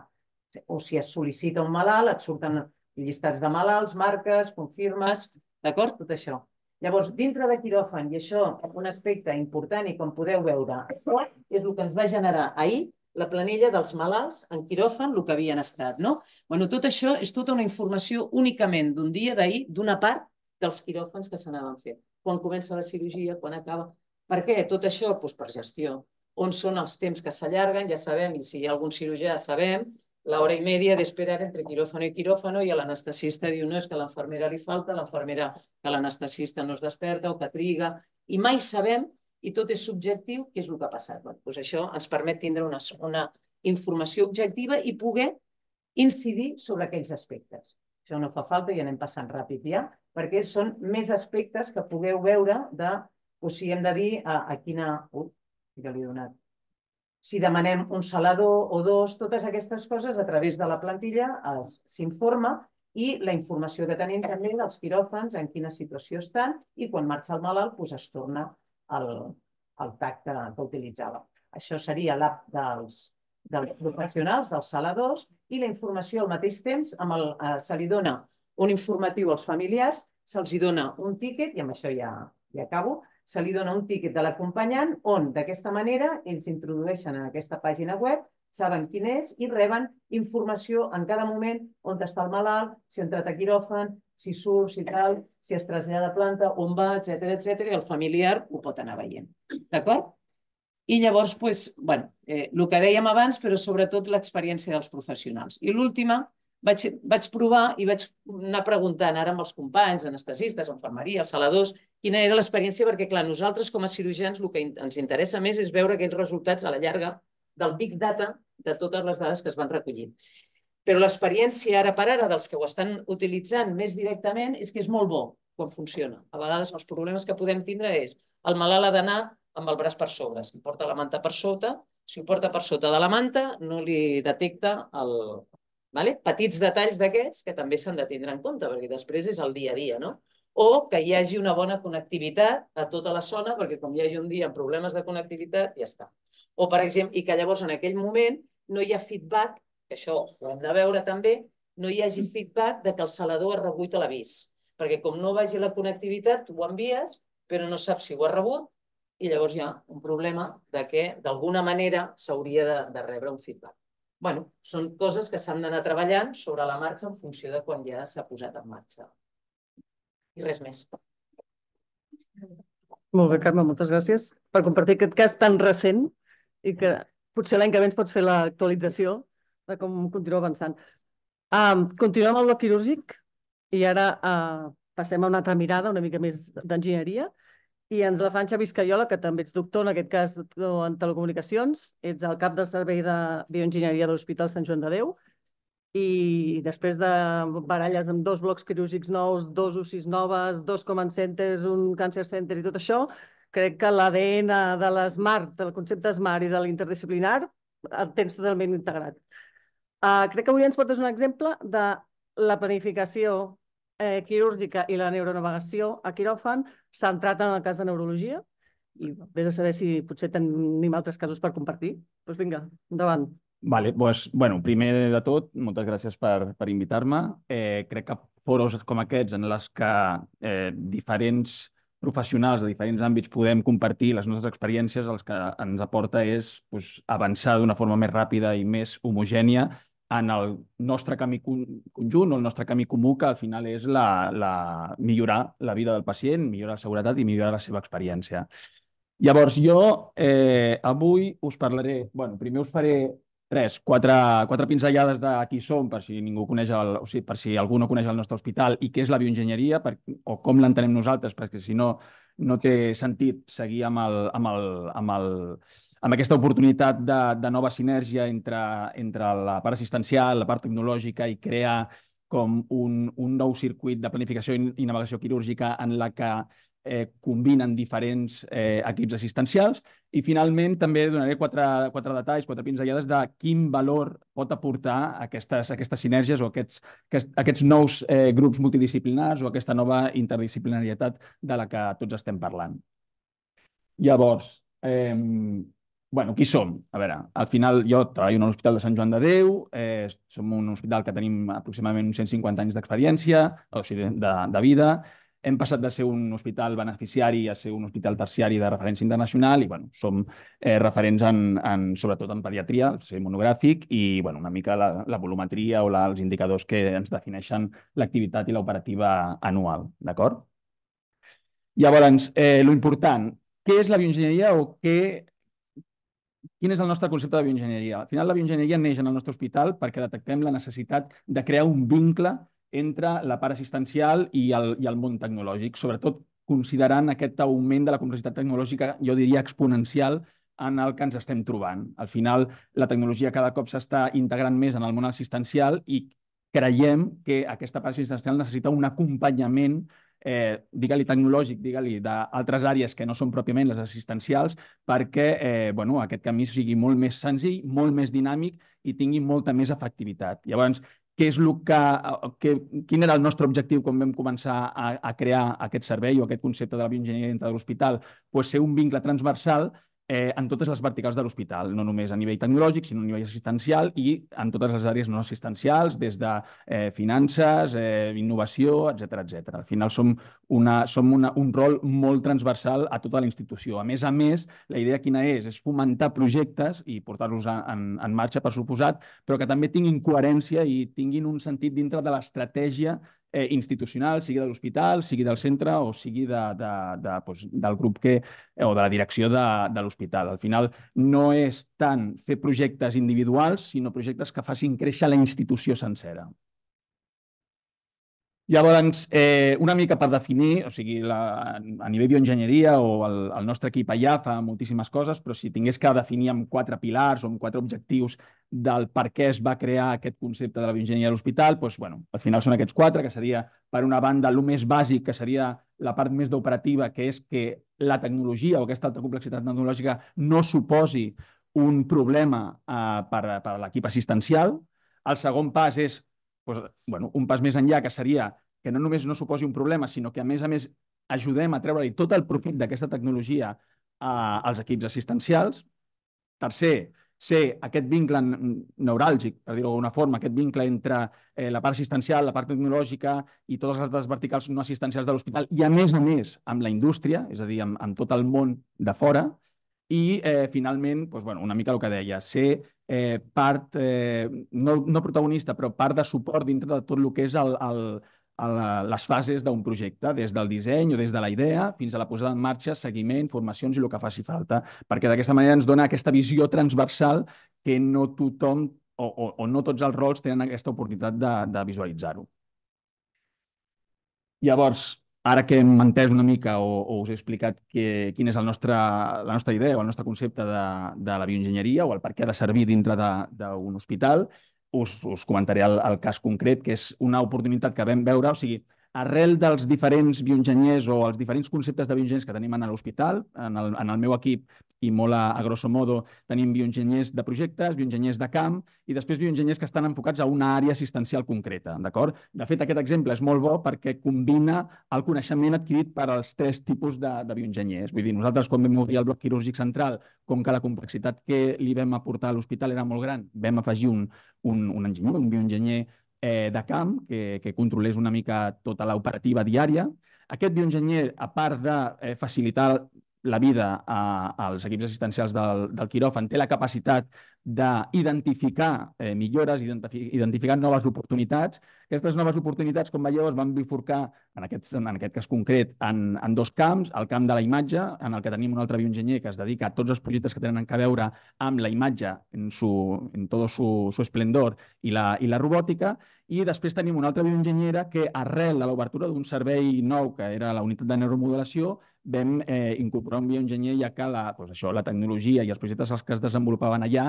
o si es sol·licita un malalt, et surten llistats de malalts, marques, confirmes, d'acord? Tot això. Llavors, dintre de quiròfan, i això és un aspecte important i com podeu veure, és el que ens va generar ahir la planilla dels malalts en quiròfan, el que havien estat. No? Bueno, tot això és tota una informació únicament d'un dia d'ahir, d'una part dels quiròfans que s'anaven fent. Quan comença la cirurgia, quan acaba. Per què? Tot això doncs per gestió. On són els temps que s'allarguen, ja sabem, i si hi ha algun cirurgià sabem, la hora y media de esperar entre quirófano y quirófano, i l'anestesista diu no, és que a l'enfermera li falta, l'enfermera que l'anestesista no es desperta o que triga, i mai sabem, i tot és subjectiu, què és el que ha passat. Bueno, doncs això ens permet tindre una, una informació objectiva i poder incidir sobre aquells aspectes. Això no fa falta i anem passant ràpid ja, perquè són més aspectes que pugueu veure de, o si hem de dir a, a quina... Uh, ja li he donat. Si demanem un salador o dos, totes aquestes coses a través de la plantilla s'informa i la informació que tenim també dels quiròfans, en quina situació estan i quan marxa el malalt doncs es torna al, al T A C que, que utilitzava. Això seria l'app dels, dels professionals, dels saladors, i la informació al mateix temps amb el, eh, se li dona un informatiu als familiars, se'ls dona un tíquet, i amb això ja, ja acabo, se li dona un tíquet de l'acompanyant on, d'aquesta manera, ells introdueixen en aquesta pàgina web, saben quin és i reben informació en cada moment on està el malalt, si ha entrat a quiròfan, si surt, si tal, si es trasllada a planta, on va, etcètera, etcètera, i el familiar ho pot anar veient. D'acord? I llavors, doncs, bueno, eh, el que dèiem abans, però sobretot l'experiència dels professionals. I l'última, vaig, vaig provar i vaig anar preguntant ara amb els companys, anestesistes, infermeria, els saladors, quina era l'experiència, perquè, clar, nosaltres com a cirurgians el que ens interessa més és veure aquests resultats a la llarga del Big Data de totes les dades que es van recollint. Però l'experiència ara per ara dels que ho estan utilitzant més directament és que és molt bo quan funciona. A vegades els problemes que podem tindre és el malalt ha d'anar amb el braç per sobre. Si porta la manta per sota, si ho porta per sota de la manta, no li detecta el... Vale? Petits detalls d'aquests que també s'han de tindre en compte, perquè després és el dia a dia, no? O que hi hagi una bona connectivitat a tota la zona, perquè com hi hagi un dia amb problemes de connectivitat, ja està. O, per exemple, i que llavors en aquell moment no hi ha feedback, que això ho hem de veure també, no hi hagi feedback de que el salador ha rebut l'avís. Perquè com no vagi la connectivitat, tu ho envies, però no saps si ho ha rebut, i llavors hi ha un problema de que d'alguna manera s'hauria de, de rebre un feedback. Bueno, són coses que s'han d'anar treballant sobre la marxa en funció de quan ja s'ha posat en marxa. I res més. Molt bé, Carme, moltes gràcies per compartir aquest cas tan recent i que potser l'any que ve ens pots fer l'actualització de com continua avançant. Uh, continuem amb el bloc quirúrgic i ara uh, passem a una altra mirada, una mica més d'enginyeria, i ens la fa en Xavi Escaiola, que també ets doctor, en aquest cas doctor en telecomunicacions, ets el cap del servei de bioenginyeria de l'Hospital Sant Joan de Déu, i després de baralles amb dos blocs quirúrgics nous, dos U C Is noves, dos command centers, un cancer center i tot això, crec que l'A D N de l'SMART, del concepte SMART i de l'interdisciplinar, el tens totalment integrat. Uh, crec que avui ens portes un exemple de la planificació eh, quirúrgica i la neuronavegació a quiròfan centrat en el cas de neurologia, i vés a saber si potser tenim altres casos per compartir. Doncs vinga, endavant. Vale, doncs, bueno, primer de tot, moltes gràcies per, per invitar-me. Eh, crec que foros com aquests en les que eh, diferents professionals de diferents àmbits podem compartir les nostres experiències, el que ens aporta és pues, avançar d'una forma més ràpida i més homogènia en el nostre camí conjunt o el nostre camí comú, que al final és la, la, millorar la vida del pacient, millorar la seguretat i millorar la seva experiència. Llavors, jo eh, avui us parlaré, bueno, primer us faré res, quatre, quatre pinzellades de qui som, per si ningú coneix el, o sigui, per si algú no coneix el nostre hospital i què és la bioenginyeria, per, o com l'entenem nosaltres, perquè si no, no té sentit seguir amb, el, amb, el, amb, el, amb aquesta oportunitat de, de nova sinergia entre, entre la part assistencial, la part tecnològica i crear com un, un nou circuit de planificació i, i navegació quirúrgica en la que Eh, combinen diferents eh, equips assistencials i finalment també donaré quatre, quatre detalls, quatre pinzellades de quin valor pot aportar aquestes, aquestes sinergies o aquests, aquests, aquests nous eh, grups multidisciplinars o aquesta nova interdisciplinarietat de la que tots estem parlant. Llavors, eh, bueno, qui som? A veure, al final jo treballo en l'Hospital de Sant Joan de Déu, eh, som un hospital que tenim aproximadament uns cent cinquanta anys d'experiència, o sigui, de, de vida. Hem passat de ser un hospital beneficiari a ser un hospital terciari de referència internacional i bueno, som eh, referents en, en, sobretot en pediatria, ser monogràfic i bueno, una mica la, la volumetria o la, els indicadors que ens defineixen l'activitat i l'operativa anual, d'acord? Llavors, eh, lo important, què és la bioenginyeria o què, quin és el nostre concepte de bioenginyeria? Al final, la bioenginyeria neix en el nostre hospital perquè detectem la necessitat de crear un vincle entre la part assistencial i el, i el món tecnològic, sobretot considerant aquest augment de la complexitat tecnològica, jo diria exponencial, en el que ens estem trobant. Al final, la tecnologia cada cop s'està integrant més en el món assistencial i creiem que aquesta part assistencial necessita un acompanyament eh, digue-li tecnològic, digue-li d'altres àrees que no són pròpiament les assistencials, perquè eh, bueno, aquest camí sigui molt més senzill, molt més dinàmic i tingui molta més efectivitat. Llavors, què és el que, que, quin era el nostre objectiu quan vam començar a, a crear aquest servei o aquest concepte de la bioenginyeria dintre de l'hospital? Pues ser un vincle transversal eh, en totes les verticals de l'hospital, no només a nivell tecnològic, sinó a nivell assistencial i en totes les àrees no assistencials, des de eh, finances, eh, innovació, etcètera, etcètera. Al final som, una, som una, un rol molt transversal a tota la institució. A més a més, la idea quina és? És fomentar projectes i portar-los en, en marxa, per suposat, però que també tinguin coherència i tinguin un sentit dintre de l'estratègia eh, institucional, sigui de l'hospital, sigui del centre o sigui de, de, de, doncs, del grup que, o de la direcció de, de l'hospital. Al final no és tant fer projectes individuals, sinó projectes que facin créixer la institució sencera. Llavors, eh, una mica per definir, o sigui, la, a nivell bioenginyeria o el, el nostre equip allà fa moltíssimes coses, però si tingués que definir amb quatre pilars o amb quatre objectius del per què es va crear aquest concepte de la bioenginyeria a l'hospital, doncs, bueno, al final són aquests quatre, que seria, per una banda, el més bàsic, que seria la part més d'operativa, que és que la tecnologia o aquesta alta complexitat tecnològica no suposi un problema eh, per, per a l'equip assistencial. El segon pas és doncs, bueno, un pas més enllà, que seria que no només no suposi un problema, sinó que a més a més ajudem a treure-li tot el profit d'aquesta tecnologia a, als equips assistencials. Tercer, ser aquest vincle neuràlgic, per dir-ho d'alguna forma, aquest vincle entre eh, la part assistencial, la part tecnològica i totes les altres verticals no assistencials de l'hospital i, a més a més, amb la indústria, és a dir, amb, amb tot el món de fora. I, eh, finalment, doncs, bueno, una mica el que deia, ser eh, part, eh, no, no protagonista, però part de suport dintre de tot el que és el, el, el, les fases d'un projecte, des del disseny o des de la idea fins a la posada en marxa, seguiment, formacions i el que faci falta, perquè d'aquesta manera ens dona aquesta visió transversal que no tothom o, o, o no tots els rols tenen aquesta oportunitat de, de visualitzar-ho. Llavors, ara que hem entès una mica o, o us he explicat que, quina és el nostre, la nostra idea o el nostre concepte de, de la bioenginyeria o el per què ha de servir dintre d'un hospital, us, us comentaré el, el cas concret, que és una oportunitat que vam veure, o sigui, arrel dels diferents bioenginyers o els diferents conceptes de bioenginyers que tenim a l'hospital, en, el, en el meu equip, i molt a, a grosso modo, tenim bioenginyers de projectes, bioenginyers de camp i després bioenginyers que estan enfocats a una àrea assistencial concreta, d'acord? De fet, aquest exemple és molt bo perquè combina el coneixement adquirit per als tres tipus de, de bioenginyers. Vull dir, nosaltres, quan vam obrir el bloc quirúrgic central, com que la complexitat que li vam aportar a l'hospital era molt gran, vam afegir un, un, un enginyer, un bioenginyer Eh, de camp, que, que controlés una mica tota l'operativa diària. Aquest bioenginyer, a part de eh, facilitar la vida a, als equips assistencials del, del quiròfan, té la capacitat d'identificar eh, millores, identifi identificar noves oportunitats. Aquestes noves oportunitats, com veieu, es van bifurcar, en aquest, en aquest cas concret, en, en dos camps. El camp de la imatge, en el que tenim un altre bioenginyer que es dedica a tots els projectes que tenen a veure amb la imatge en, su, en tot su, su esplendor i la, i la robòtica. I després tenim una altra bioenginyera que, arrel de l'obertura d'un servei nou, que era la unitat de neuromodulació, vam eh, incorporar un bioenginyer, ja que la, doncs això, la tecnologia i els projectes que es desenvolupaven allà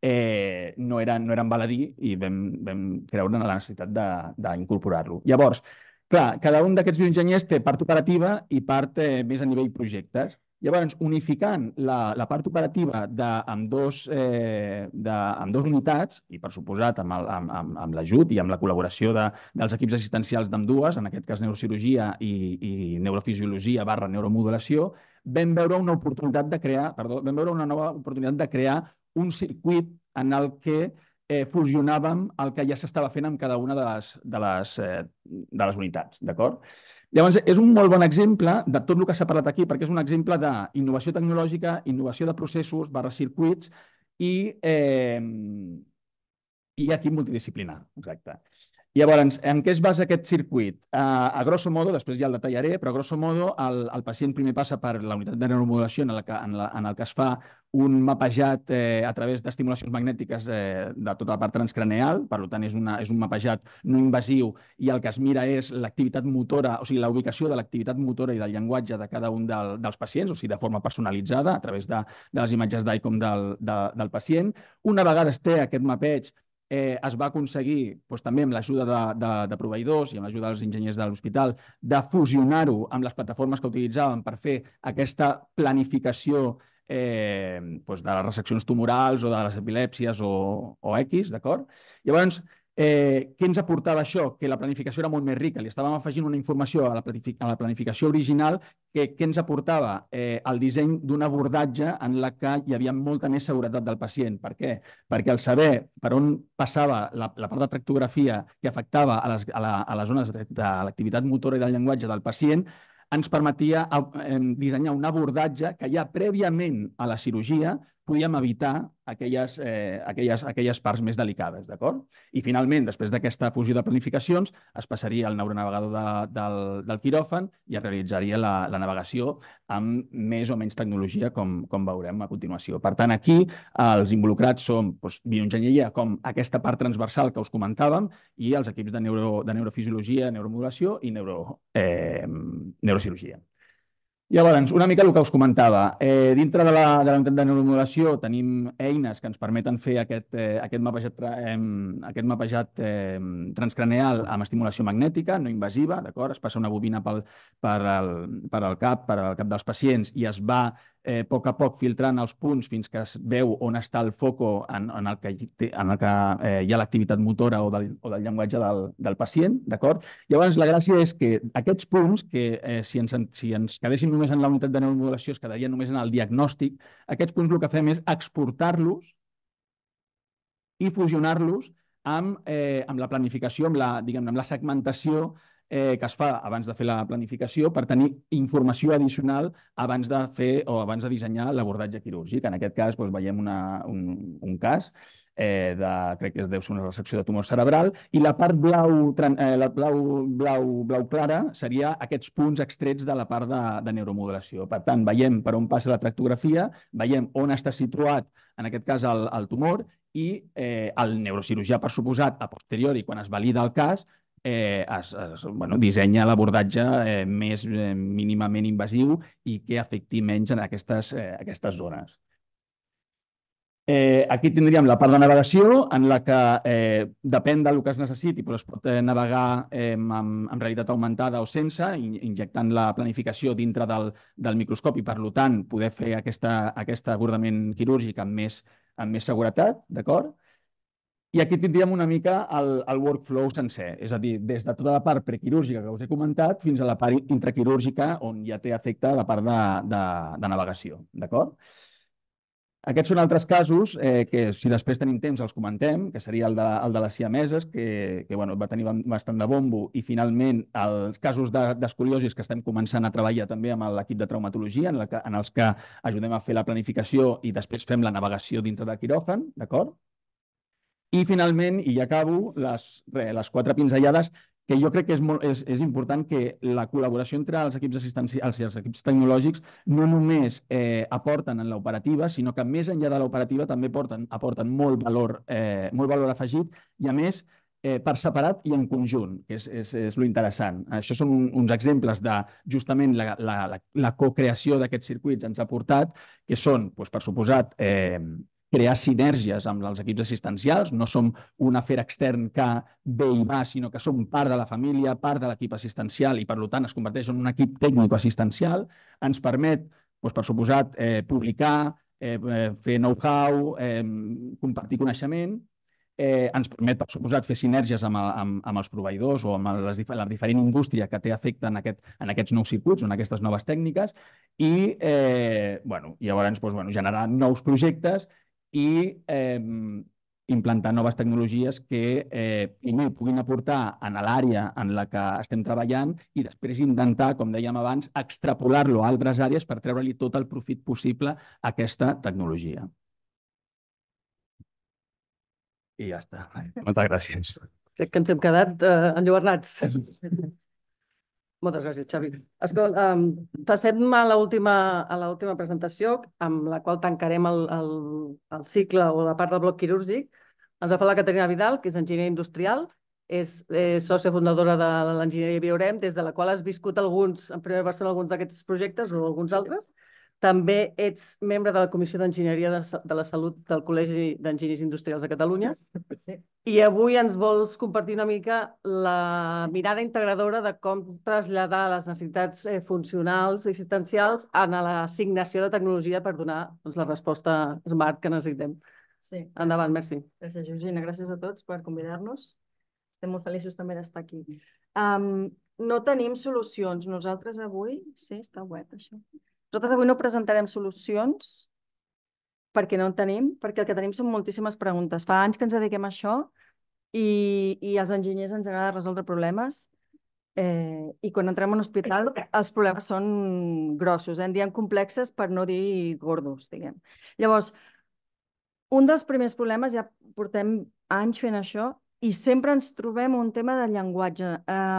eh, no, eren, no eren baladí i vam, vam creure en la necessitat d'incorporar-lo. Llavors, clar, cada un d'aquests bioenginyers té part operativa i part eh, més a nivell projectes. Llavors, unificant la, la part operativa de, amb, dos, eh, de, amb dos unitats, i per suposat amb, el, amb, amb, amb l'ajut i amb la col·laboració de, dels equips assistencials d'ambdues, en aquest cas neurocirurgia i, i neurofisiologia barra neuromodulació, vam veure una oportunitat de crear, perdó, vam veure una nova oportunitat de crear un circuit en el que eh, fusionàvem el que ja s'estava fent amb cada una de les, de les, eh, de les unitats, d'acord? Llavors, és un molt bon exemple de tot el que s'ha parlat aquí, perquè és un exemple d'innovació tecnològica, innovació de processos, barra circuits i, eh, i equip multidisciplinar, exacte. Llavors, en què es basa aquest circuit? Uh, a grosso modo, després ja el detallaré, però a grosso modo el, el pacient primer passa per la unitat de neuromodulació en el que, en la, en el que es fa un mapejat eh, a través d'estimulacions magnètiques eh, de tota la part transcraneal, per tant és, una, és un mapejat no invasiu i el que es mira és l'activitat motora, o sigui, la ubicació de l'activitat motora i del llenguatge de cada un del, dels pacients, o sigui, de forma personalitzada a través de, de les imatges d'ICOM del, de, del pacient. Una vegada es té aquest mapeig, Eh, es va aconseguir, doncs, també amb l'ajuda de, de, de proveïdors i amb l'ajuda dels enginyers de l'hospital, de fusionar-ho amb les plataformes que utilitzàvem per fer aquesta planificació eh, doncs de les reseccions tumorals o de les epilèpsies o, o X, d'acord? Llavors, eh, què ens aportava això? Que la planificació era molt més rica. Li estàvem afegint una informació a la, a la planificació original que, que ens aportava eh, el disseny d'un abordatge en la que hi havia molta més seguretat del pacient. Per què? Perquè al saber per on passava la, la part de tractografia que afectava a les, a la, a les zones de, de l'activitat motora i del llenguatge del pacient, ens permetia eh, dissenyar un abordatge que ja prèviament a la cirurgia podíem evitar aquelles, eh, aquelles, aquelles parts més delicades, d'acord? I finalment, després d'aquesta fusió de planificacions, es passaria al neuronavegador de, del, del quiròfan i es realitzaria la, la navegació amb més o menys tecnologia, com, com veurem a continuació. Per tant, aquí els involucrats són doncs, bioenginyeria, com aquesta part transversal que us comentàvem, i els equips de, neuro, de neurofisiologia, neuromodulació i neuro, eh, neurocirurgia. Llavors, una mica el que us comentava. Eh, dintre de la, de la unitat de neuromodulació tenim eines que ens permeten fer aquest, eh, aquest mapejat, eh, aquest mapejat eh, transcraneal amb estimulació magnètica, no invasiva, d'acord? Es passa una bobina pel, per, el, per al cap, per al cap dels pacients i es va eh, a poc a poc filtrant els punts fins que es veu on està el foco en, en el que, en el que eh, hi ha l'activitat motora o del, o del llenguatge del, del pacient, d'acord? Llavors, la gràcia és que aquests punts, que eh, si, ens, si ens quedéssim només en la unitat de neuromodulació, es quedarien només en el diagnòstic, aquests punts el que fem és exportar-los i fusionar-los amb, eh, amb la planificació, amb la, diguem-ne, amb la segmentació eh, que es fa abans de fer la planificació per tenir informació addicional abans de fer o abans de dissenyar l'abordatge quirúrgic. En aquest cas doncs, veiem una, un, un cas eh, de, crec que es deu ser una resecció de tumor cerebral, i la part blau, eh, la blau, blau, blau clara seria aquests punts extrets de la part de, de neuromodulació. Per tant, veiem per on passa la tractografia, veiem on està situat, en aquest cas, el, el tumor, i eh, el neurocirurgià, per suposat, a posteriori, quan es valida el cas, eh, es, es bueno, dissenya l'abordatge eh, més eh, mínimament invasiu i que afecti menys en aquestes, eh, aquestes zones. Eh, aquí tindríem la part de navegació en la que eh, depèn del que es necessiti, però es pot eh, navegar eh, amb, amb realitat augmentada o sense, injectant la planificació dintre del, del microscopi, per tant, poder fer aquesta, aquest abordament quirúrgic amb més, amb més seguretat, d'acord? I aquí tindríem una mica el, el workflow sencer, és a dir, des de tota la part prequirúrgica que us he comentat fins a la part intraquirúrgica on ja té efecte la part de, de, de navegació, d'acord? Aquests són altres casos eh, que, si després tenim temps, els comentem, que seria el de, el de les siameses, que, que bueno, va tenir bastant de bombo, i finalment els casos d'escoliosis que estem començant a treballar també amb l'equip de traumatologia, en, la que, en els que ajudem a fer la planificació i després fem la navegació dintre del quiròfan, d'acord? I finalment, i ja acabo, les, re, les quatre pinzellades, que jo crec que és, molt, és, és important que la col·laboració entre els equips assistencials i els equips tecnològics no només eh, aporten en l'operativa, sinó que més enllà de l'operativa també porten, aporten molt valor, eh, molt valor afegit i, a més, eh, per separat i en conjunt, que és, és, és lo interessant. Això són un, uns exemples de justament la, la, la, la co-creació d'aquests circuits ens ha portat, que són, doncs, per suposat, eh, crear sinergies amb els equips assistencials. No som un afer extern que ve i va, sinó que som part de la família, part de l'equip assistencial i, per tant, es converteix en un equip tècnico-assistencial. Ens permet, doncs, per suposat, eh, publicar, eh, fer know-how, eh, compartir coneixement. Eh, ens permet, per suposat, fer sinergies amb, amb, amb els proveïdors o amb les, la diferent indústria que té efecte en, aquest, en aquests nous circuits, en aquestes noves tècniques, i eh, bueno, llavors doncs, bueno, generar nous projectes i eh, implantar noves tecnologies que eh, primer puguin aportar en l'àrea en la que estem treballant i després intentar, com dèiem abans, extrapolar-lo a altres àrees per treure-li tot el profit possible a aquesta tecnologia. I ja està. Moltes gràcies. Crec que ens hem quedat eh, enlluernats. Moltes gràcies, Xavi. Escolta, um, passem a l'última presentació, amb la qual tancarem el, el, el cicle o la part del bloc quirúrgic. Ens va parlar la Caterina Vidal, que és enginyera industrial, és, és sòcia fundadora de l'enginyeria Biorem, des de la qual has viscut alguns, en primera persona, alguns d'aquests projectes o alguns altres. També ets membre de la Comissió d'Enginyeria de, de la Salut del Col·legi d'Enginyers Industrials de Catalunya. Sí. I avui ens vols compartir una mica la mirada integradora de com traslladar les necessitats eh, funcionals i assistencials a l'assignació de tecnologia per donar doncs, la resposta smart que necessitem. Sí. Endavant, merci. Gràcies, Georgina. Gràcies a tots per convidar-nos. Estem molt feliços també d'estar aquí. Um, no tenim solucions. Nosaltres avui... Sí, està web, això. Nosaltres avui no presentarem solucions perquè no en tenim, perquè el que tenim són moltíssimes preguntes. Fa anys que ens dediquem a això i, i als enginyers ens agrada resoldre problemes eh, i quan entrem a un hospital els problemes són grossos, eh? En diem complexes per no dir gordos, diguem. Llavors, un dels primers problemes, ja portem anys fent això, i sempre ens trobem un tema de llenguatge.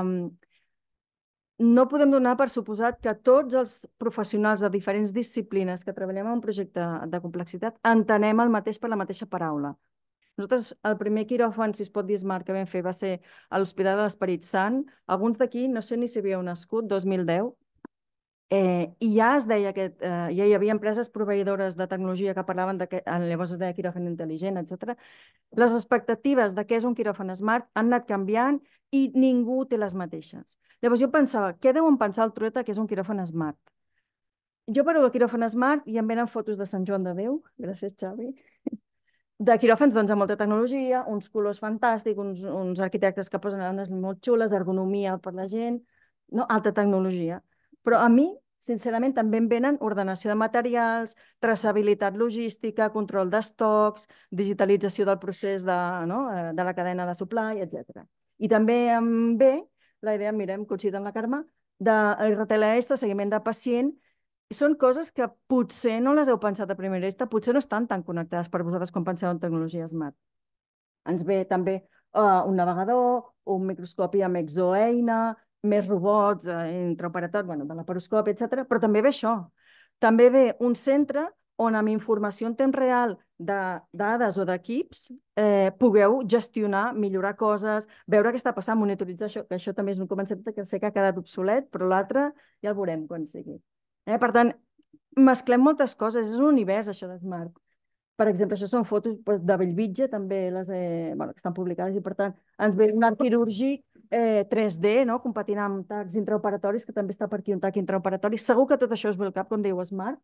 No podem donar per suposat que tots els professionals de diferents disciplines que treballem en un projecte de complexitat entenem el mateix per la mateixa paraula. Nosaltres, el primer quiròfan, si es pot dir Smart, que vam fer va ser a l'Hospital de l'Esperit Sant. Alguns d'aquí, no sé ni si havíeu nascut, dos mil deu, Eh, i ja es deia que eh, ja hi havia empreses proveïdores de tecnologia que parlaven de que llavors es deia quiròfan intel·ligent, etcètera. Les expectatives de què és un quiròfan smart han anat canviant i ningú té les mateixes. Llavors jo pensava, què deuen pensar el trueta que és un quiròfan smart? Jo parlo de quiròfan smart i em venen fotos de Sant Joan de Déu, gràcies Xavi, de quiròfans doncs, amb molta tecnologia, uns colors fantàstics, uns, uns arquitectes que posen dones molt xules, ergonomia per la gent, no? Alta tecnologia. Però a mi, sincerament, també em venen ordenació de materials, traçabilitat logística, control d'estocs, digitalització del procés de, no? de la cadena de supply, etcètera. I també em ve la idea, mirem, coincidint amb la Carme, de R T L S, seguiment de pacient. Són coses que potser no les heu pensat a primera vista, potser no estan tan connectades per vosaltres com penseu en tecnologia smart. Ens ve també uh, un navegador, un microscopi amb exoeina, més robots, eh, intraoperatori, bueno, de laparoscopi, etcètera. Però també ve això. També ve un centre on amb informació en temps real de dades o d'equips eh, pugueu gestionar, millorar coses, veure què està passant, monitoritzar això, que això també és un concepte que sé que ha quedat obsolet, però l'altre ja el veurem quan sigui. Eh? Per tant, mesclem moltes coses, és un univers això de Smart. Per exemple, això són fotos doncs, de Bellvitge, també les eh, bueno, que estan publicades, i per tant ens ve un arc quirúrgic eh, tres D, no? Competint amb tacs intraoperatoris, que també està per aquí un tac intraoperatori. Segur que tot això us ve al cap quan diu Smart.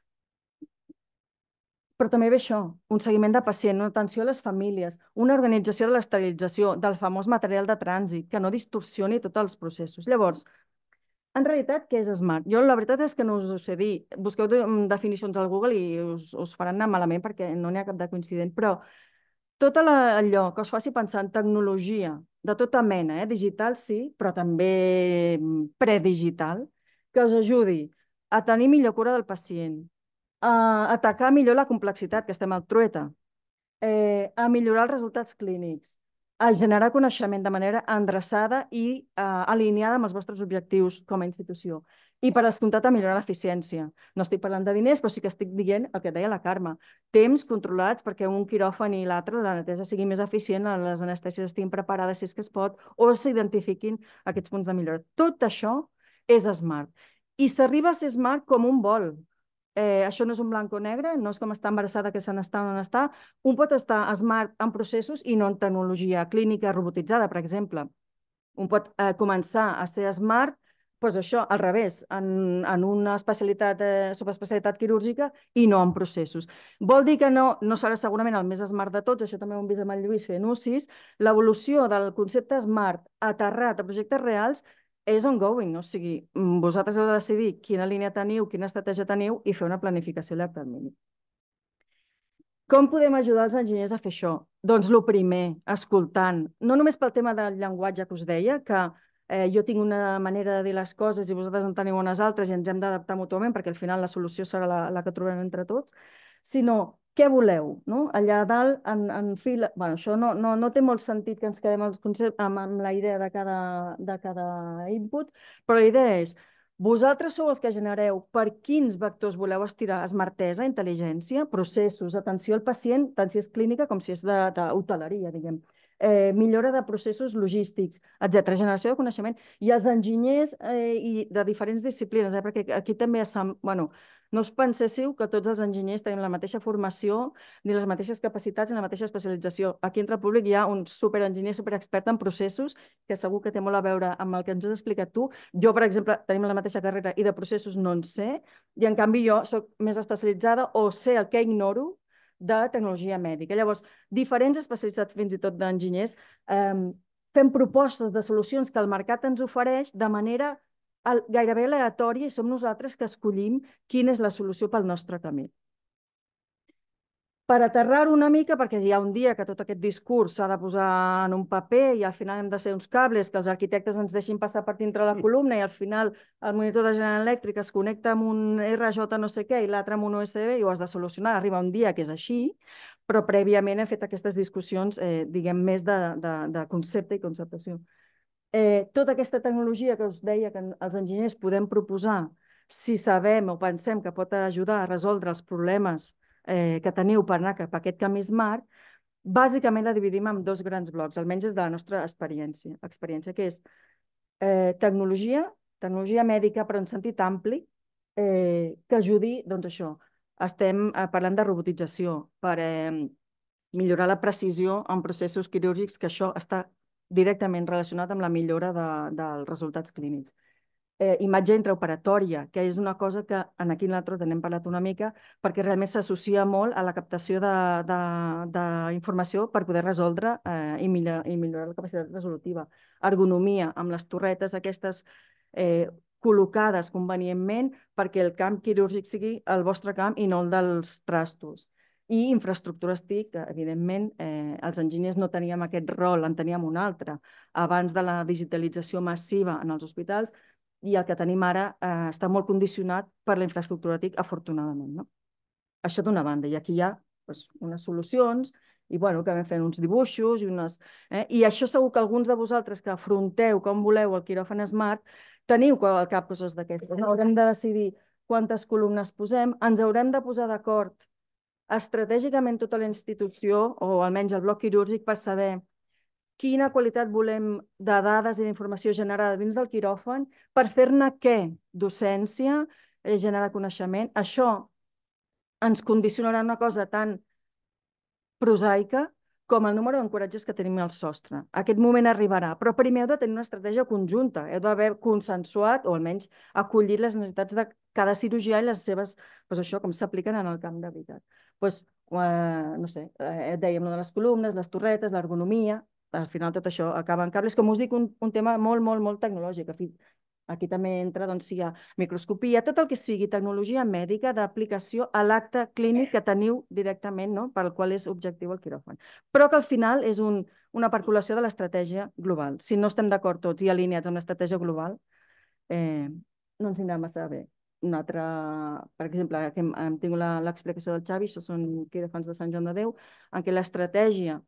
Però també ve això, un seguiment de pacient, una atenció a les famílies, una organització de l'esterilització, del famós material de trànsit, que no distorsioni tots els processos. Llavors, en realitat, què és Smart? Jo la veritat és que no us ho sé dir. Busqueu definicions al Google i us, us faran anar malament perquè no n'hi ha cap de coincident, però tot allò que us faci pensar en tecnologia de tota mena, eh? Digital sí, però també predigital, que us ajudi a tenir millor cura del pacient, a atacar millor la complexitat, que estem al trueta, eh, a millorar els resultats clínics, a generar coneixement de manera endreçada i eh, alineada amb els vostres objectius com a institució. I per descomptat a millorar l'eficiència. No estic parlant de diners, però sí que estic dient el que deia la Carme. Temps controlats perquè un quiròfan i l'altre, la neteja sigui més eficient, les anestèsies estiguin preparades si és que es pot, o s'identifiquin aquests punts de millora. Tot això és Smart. I s'arriba a ser Smart com un vol. Eh, això no és un blanc o negre, no és com estar embarassada que se n'està o no n'està. Un pot estar smart en processos i no en tecnologia clínica robotitzada, per exemple. Un pot eh, començar a ser smart, doncs això, al revés, en, en una especialitat, eh, subespecialitat quirúrgica i no en processos. Vol dir que no, no serà segurament el més smart de tots, això també ho hem vist amb el Lluís fent U C I s, l'evolució del concepte smart aterrat a projectes reals és ongoing, o sigui, vosaltres heu de decidir quina línia teniu, quina estratègia teniu i fer una planificació a llarg termini. Com podem ajudar els enginyers a fer això? Doncs el primer, escoltant, no només pel tema del llenguatge que us deia, que eh, jo tinc una manera de dir les coses i vosaltres en teniu unes altres i ens hem d'adaptar mútuament perquè al final la solució serà la, la que trobem entre tots, sinó què voleu, no? Allà dalt, en, en fila... Bueno, això no, no, no té molt sentit que ens quedem amb, amb la idea de cada, de cada input, però la idea és, vosaltres sou els que genereu per quins vectors voleu estirar smartesa, intel·ligència, processos, atenció al pacient, tant si és clínica com si és d'hoteleria, diguem. Eh, millora de processos logístics, etcètera, generació de coneixement. I els enginyers eh, i de diferents disciplines, eh, perquè aquí també és... Bueno, no us penséssiu que tots els enginyers tenim la mateixa formació, ni les mateixes capacitats ni la mateixa especialització. Aquí entre el públic hi ha un superenginyer, superexpert en processos, que segur que té molt a veure amb el que ens has explicat tu. Jo, per exemple, tenim la mateixa carrera i de processos no en sé, i en canvi jo soc més especialitzada o sé el que ignoro de tecnologia mèdica. Llavors, diferents especialitats fins i tot d'enginyers eh, fem propostes de solucions que el mercat ens ofereix de manera gairebé aleatòria i som nosaltres que escollim quina és la solució pel nostre camí. Per aterrar-ho una mica, perquè hi ha un dia que tot aquest discurs s'ha de posar en un paper i al final hem de ser uns cables que els arquitectes ens deixin passar per dintre la columna i al final el monitor de General Electric es connecta amb un R J no sé què i l'altre amb un U S B i ho has de solucionar. Arriba un dia que és així, però prèviament hem fet aquestes discussions, diguem, més de concepte i conceptació. Tota aquesta tecnologia que us deia que els enginyers podem proposar, si sabem o pensem que pot ajudar a resoldre els problemes que teniu per anar cap a aquest camí smart, bàsicament la dividim en dos grans blocs, almenys des de la nostra experiència, experiència que és tecnologia, tecnologia mèdica, però en sentit ampli, que ajudi, doncs això, estem parlant de robotització per millorar la precisió en processos quirúrgics, que això està directament relacionat amb la millora dels resultats clínics. Imatge intraoperatòria, que és una cosa que aquí nosaltres n'hem parlat una mica, perquè realment s'associa molt a la captació d'informació per poder resoldre i millorar la capacitat resolutiva. Ergonomia, amb les torretes aquestes col·locades convenientment perquè el camp quirúrgic sigui el vostre camp i no el dels trastos. I infraestructures T I C, que evidentment els enginyers no teníem aquest rol, en teníem un altre, abans de la digitalització massiva en els hospitals, i el que tenim ara està molt condicionat per la infraestructura T I C, afortunadament. Això d'una banda, i aquí hi ha unes solucions, i que vam fent uns dibuixos, i això segur que alguns de vosaltres que afronteu com voleu el quiròfan smart, teniu al cap coses d'aquestes. Haurem de decidir quantes columnes posem, ens haurem de posar d'acord estratègicament tota la institució, o almenys el bloc quirúrgic, per saber quina qualitat volem de dades i d'informació generada dins del quiròfan, per fer-ne què? Docència, generar coneixement. Això ens condicionarà una cosa tan prosaica com el número d'encoratges que tenim al sostre. Aquest moment arribarà, però primer heu de tenir una estratègia conjunta, heu d'haver consensuat o almenys acollit les necessitats de cada cirurgià i les seves, doncs això, com s'apliquen en el camp de veritat. Doncs, no sé, dèiem de les columnes, les torretes, l'ergonomia, al final tot això acaba en cables. Com us dic, un tema molt, molt, molt tecnològic. Aquí també entra, doncs, si hi ha microscopia, tot el que sigui tecnologia mèdica d'aplicació a l'acte clínic que teniu directament, pel qual és objectiu el quiròfan. Però que al final és una percolació de l'estratègia global. Si no estem d'acord tots i alineats amb l'estratègia global, no ens anirà massa bé. Un altre, per exemple, hem tingut l'explicació del Xavi, això són quiròfans de Sant Joan de Déu, en què l'estratègia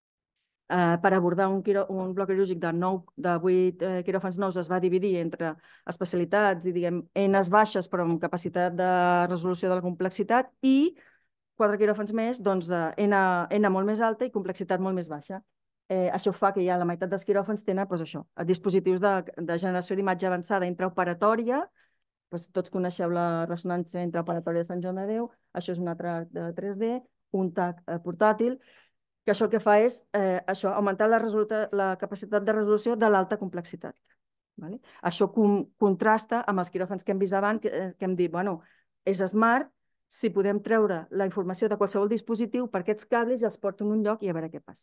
per abordar un bloc quirúrgic de vuit quiròfans nous es va dividir entre especialitats i, diguem, eines baixes però amb capacitat de resolució de la complexitat, i quatre quiròfans més, doncs, eina molt més alta i complexitat molt més baixa. Això fa que ja la meitat dels quiròfans tenen dispositius de generació d'imatge avançada intraoperatòria. Tots coneixeu la ressonància intraoperatòria de Sant Joan de Déu, això és un altre de tres D, un T A C portàtil, que això el que fa és augmentar la capacitat de resolució de l'alta complexitat. Això contrasta amb els quiròfans que hem vist abans, que hem dit, bueno, és smart, si podem treure la informació de qualsevol dispositiu per aquests cables i els porto en un lloc i a veure què passa.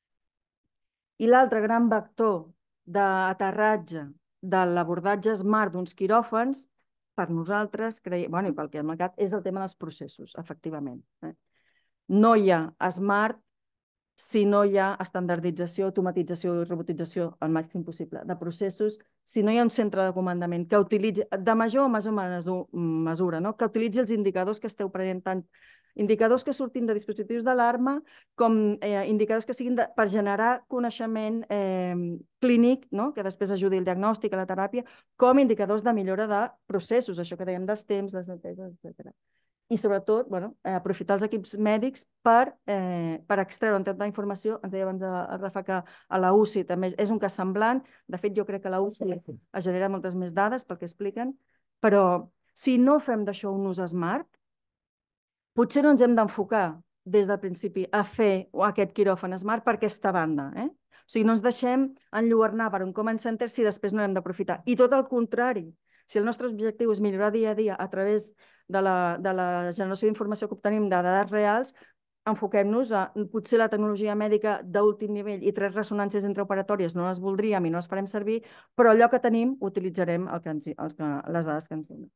I l'altre gran vector d'aterratge de l'abordatge smart d'uns quiròfans, per nosaltres, bueno, i pel que hem marcat, és el tema dels processos, efectivament. No hi ha smart si no hi ha estandardització, automatització i robotització al màxim possible de processos, si no hi ha un centre de comandament que utilitzi, de major o major mesura, que utilitzi els indicadors que esteu prenent, tant indicadors que surtin de dispositius d'alarma com indicadors que siguin per generar coneixement clínic, que després ajudi el diagnòstic, a la teràpia, com indicadors de millora de processos, això que dèiem dels temps, les neteses, etcètera. I sobretot, aprofitar els equips mèdics per extreure tanta informació. Ens deia abans el Rafa que a la U C I també és un cas semblant. De fet, jo crec que a la U C I es genera moltes més dades pel que expliquen, però si no fem d'això un ús smart, potser no ens hem d'enfocar des del principi a fer aquest quiròfan smart per aquesta banda. O sigui, no ens deixem enlluernar per un command center si després no l'hem d'aprofitar. I tot el contrari, si el nostre objectiu és millorar dia a dia a través de la generació d'informació que obtenim de dades reals, enfoquem-nos a potser la tecnologia mèdica d'últim nivell i tres ressonàncies intraoperatòries no les voldríem i no les farem servir, però allò que tenim utilitzarem les dades que ens donen.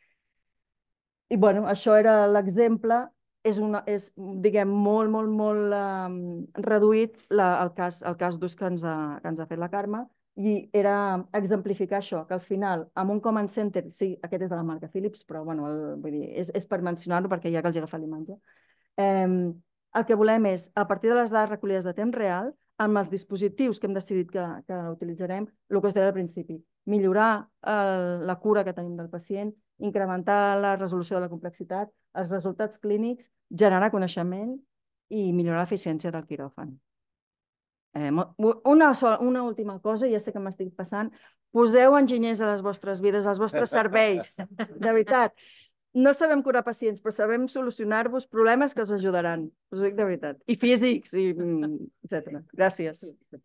I bueno, això era l'exemple, és, diguem, molt, molt, molt reduït el cas d'ús que ens ha fet la Carme, i era exemplificar això, que al final, amb un command center, sí, aquest és de la marca Philips, però és per mencionar-ho perquè ja que els he agafat l'imatge, el que volem és, a partir de les dades recollides de temps real, amb els dispositius que hem decidit que, que utilitzarem, el que us deia al principi, millorar el, la cura que tenim del pacient, incrementar la resolució de la complexitat, els resultats clínics, generar coneixement i millorar l'eficiència del quiròfan. Eh, una, sola, una última cosa, ja sé que m'estic passant, poseu enginyers a les vostres vides, als vostres serveis, de veritat. No sabem curar pacients, però sabem solucionar-vos problemes que us ajudaran. Us ho dic de veritat. I físics, i etcètera. Gràcies.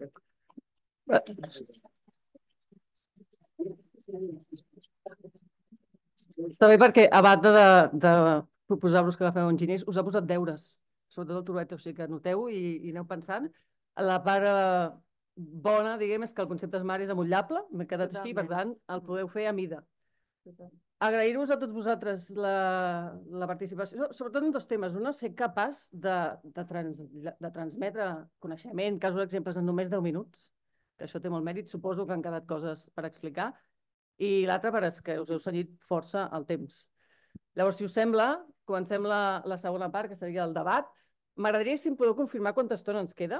Està bé perquè, a banda de, de proposar-vos que agafeu enginyers, us ha posat deures, sobretot el Turueta, o sigui que noteu i, i aneu pensant. La part eh, bona, diguem, és que el concepte SMART és amollable, m'he quedat així, per tant, el podeu fer a mida. Agrair-vos a tots vosaltres la, la participació, sobretot en dos temes. Un, ser capaç de, de, trans, de transmetre coneixement, casos exemples en només deu minuts, que això té molt mèrit, suposo que han quedat coses per explicar, i l'altre per és que us heu cenyit força el temps. Llavors, si us sembla, comencem la, la segona part, que seria el debat. M'agradaria si em podeu confirmar quanta estona ens queda.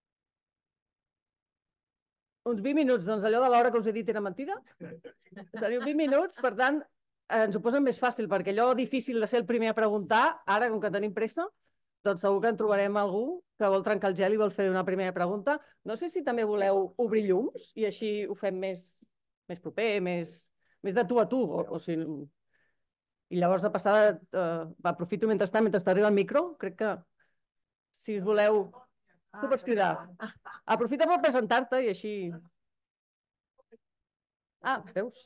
Uns vint minuts, doncs allò de l'hora que us he dit era mentida. Teniu vint minuts, per tant, ens ho posen més fàcil, perquè allò difícil de ser el primer a preguntar, ara, com que tenim pressa, doncs segur que en trobarem algú que vol trencar el gel i vol fer una primera pregunta. No sé si també voleu obrir llums i així ho fem més, més proper, més, més de tu a tu. O, o si... I llavors, de passada, eh, aprofito mentrestant, mentre t'arriba el micro, crec que si us voleu... Tu pots cridar. Aprofita per presentar-te i així... Ah, veus?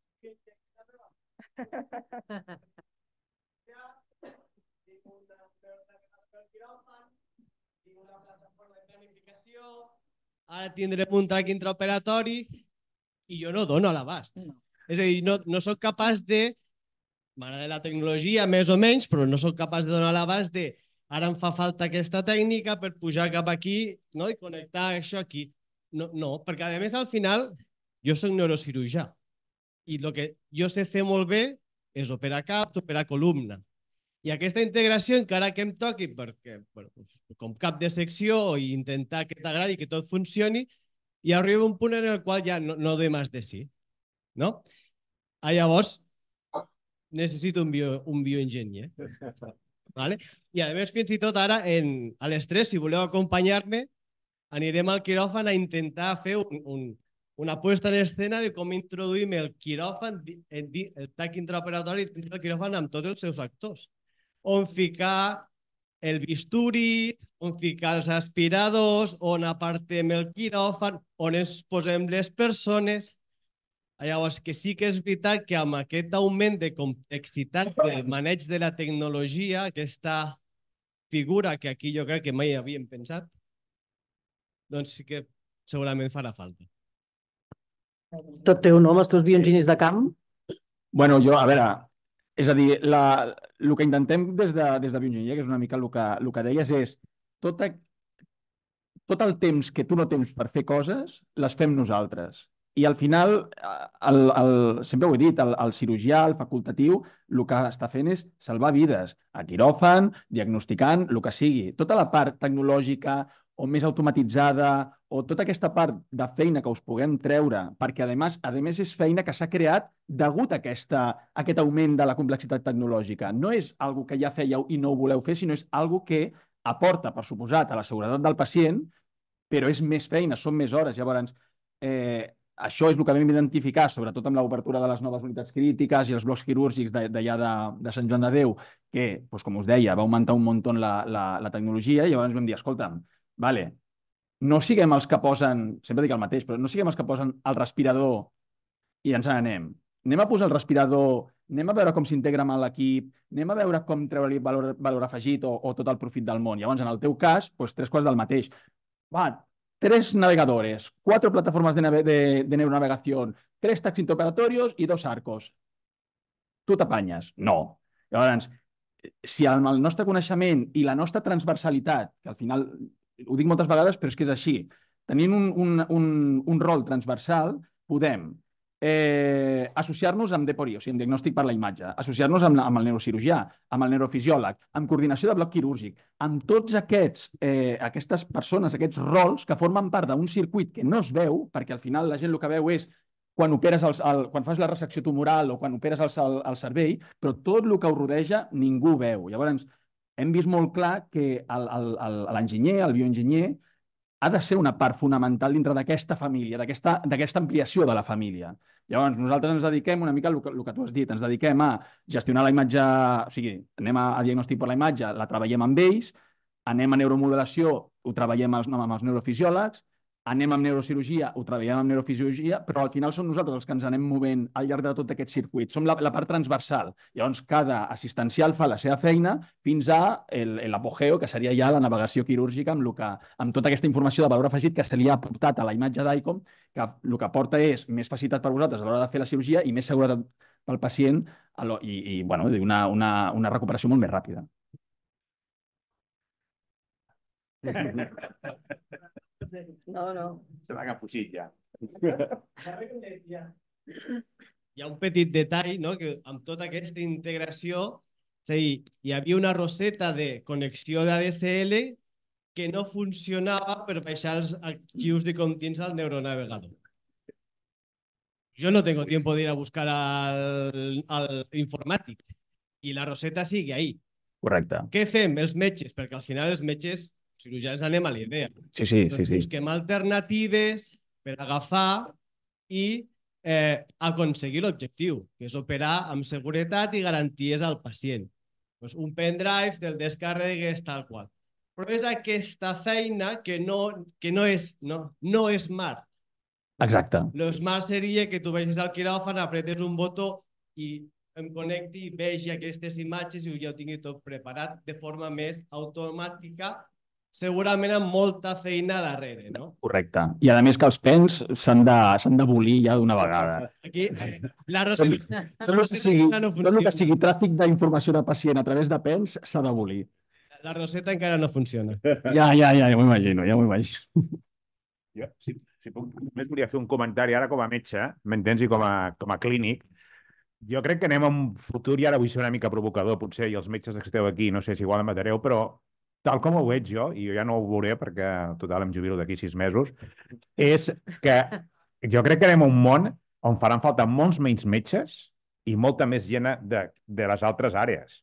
Ara tindrem un track intraoperatori i jo no dono a l'abast. És a dir, no, no soc capaç de... M'agrada la tecnologia, més o menys, però no soc capaç de donar a l'abast de ara em fa falta aquesta tècnica per pujar cap aquí, no? I connectar això aquí. No, no, perquè a més al final jo soc neurocirurgià i el que jo sé fer molt bé és operar cap, operar columna. I aquesta integració encara que em toqui perquè, bueno, com cap de secció i intentar que t'agradi, que tot funcioni, i arriba un punt en el qual ja no, no doy més de sí. No? Ah, llavors necessito un, bio, un bioenginyer. Vale? I a més, fins i tot ara, en, a les tres, si voleu acompanyar-me, anirem al quiròfan a intentar fer un, un, una puesta en escena de com introduïm el quiròfan, el, el tac intraoperatori dins del quiròfan amb tots els seus actors. On ficar el bisturi, on ficar els aspiradors, on apartem el quiròfan, on ens posem les persones. Llavors, que sí que és veritat que amb aquest augment de complexitat del maneig de la tecnologia, aquesta figura que aquí jo crec que mai havíem pensat, doncs sí que segurament farà falta. Tot teu, no? Amb els teus bioenginyers de camp? Bueno, jo, a veure, és a dir, la, el que intentem des de, des de bioenginyeria, que és una mica el que, el que deies, és tot, a, tot el temps que tu no tens per fer coses, les fem nosaltres. I al final, el, el, sempre ho he dit, el, el cirurgià, el facultatiu, el que està fent és salvar vides, a quiròfan, diagnosticant, el que sigui. Tota la part tecnològica o més automatitzada o tota aquesta part de feina que us puguem treure, perquè a més, a més és feina que s'ha creat degut a, aquesta, a aquest augment de la complexitat tecnològica. No és algo que ja fèieu i no ho voleu fer, sinó és algo que aporta, per suposat, a la seguretat del pacient, però és més feina, són més hores. Llavors, eh, això és el que vam identificar, sobretot amb l'obertura de les noves unitats crítiques i els blocs quirúrgics d'allà de, de Sant Joan de Déu, que, doncs, com us deia, va augmentar un munt la, la, la tecnologia, i llavors vam dir, escolta'm, vale, no siguem els que posen, sempre dic el mateix, però no siguem els que posen el respirador i ens n'anem. Anem a posar el respirador, anem a veure com s'integra amb l'equip, anem a veure com treure-li valor, valor afegit o, o tot el profit del món. Llavors, en el teu cas, doncs, tres quarts del mateix. Va, tres navegadores, cuatro plataformas de, nave de, de neuronavegación, tres tacs intraoperatorios y dos arcos. Tu t'apanyes? No. Llavors, si amb el nostre coneixement i la nostra transversalitat, que al final ho dic moltes vegades, però és que és així, tenint un, un, un, un rol transversal, podem Eh, associar-nos amb D P O R I, o sigui, amb diagnòstic per la imatge, associar-nos amb, amb el neurocirurgià, amb el neurofisiòleg, amb coordinació de bloc quirúrgic, amb tots aquests, eh, aquestes persones, aquests rols que formen part d'un circuit que no es veu, perquè al final la gent el que veu és quan operes el, el, quan fas la resecció tumoral o quan operes el, el, el cervell, però tot el que ho rodeja ningú veu. Llavors, hem vist molt clar que l'enginyer, el bioenginyer, ha de ser una part fonamental dintre d'aquesta família, d'aquesta ampliació de la família. Llavors, nosaltres ens dediquem una mica al que, que tu has dit, ens dediquem a gestionar la imatge, o sigui, anem a, a diagnòstic per la imatge, la treballem amb ells, anem a neuromodelació, ho treballem amb, amb els neurofisiòlegs, anem amb neurocirurgia, ho treballem amb neurofisiologia, però al final som nosaltres els que ens anem movent al llarg de tot aquest circuit. Som la, la part transversal. Llavors, cada assistencial fa la seva feina fins a l'apogeu, que seria ja la navegació quirúrgica amb, lo que, amb tota aquesta informació de valor afegit que se li ha aportat a la imatge d'ICOM, que el que porta és més facilitat per vosaltres a l'hora de fer la cirurgia i més seguretat pel pacient i, i bueno, una, una, una recuperació molt més ràpida. No, no. Se m'ha caputxit ja. Hi ha un petit detall, no?, que amb tota aquesta integració, és a dir, hi havia una roseta de connexió d'A D S L que no funcionava per baixar els arxius de dins al neuronavegador. Yo no tengo tiempo de ir a buscar al, al informàtic i la roseta sigue ahí. Correcte. Què fem els metges? Perquè al final els metges cirurgians anem a la idea. Sí, sí, sí, sí. Busquem alternatives per agafar i eh, aconseguir l'objectiu, que és operar amb seguretat i garanties al pacient. Pues un pendrive, te'l descarregues, tal qual. Però és aquesta feina que no, que no és, no, no és smart. Exacte. Lo smart seria que tu vagis al quiròfan, apretes un botó i em connecti, vegi aquestes imatges i ja ho tingui tot preparat de forma més automàtica, segurament amb molta feina darrere, no? Correcte. I a més que els pens s'han d'abolir ja d'una vegada. Aquí, la roseta... Tot el que sigui, tot el que sigui tràfic d'informació de pacient a través de pens s'ha d'abolir. La roseta encara no funciona. Ja, ja, ja, ja m'ho imagino, ja m'ho imagino. Jo, si, si puc, només volia fer un comentari ara com a metge, m'entens, i com a, com a clínic. Jo crec que anem a un futur, i ara vull ser una mica provocador, potser, i els metges que esteu aquí, no sé si igual em matareu, però tal com ho veig jo, i jo ja no ho veuré perquè total em jubilo d'aquí sis mesos, és que jo crec que anem a un món on faran falta molts menys metges i molta més gent de, de les altres àrees.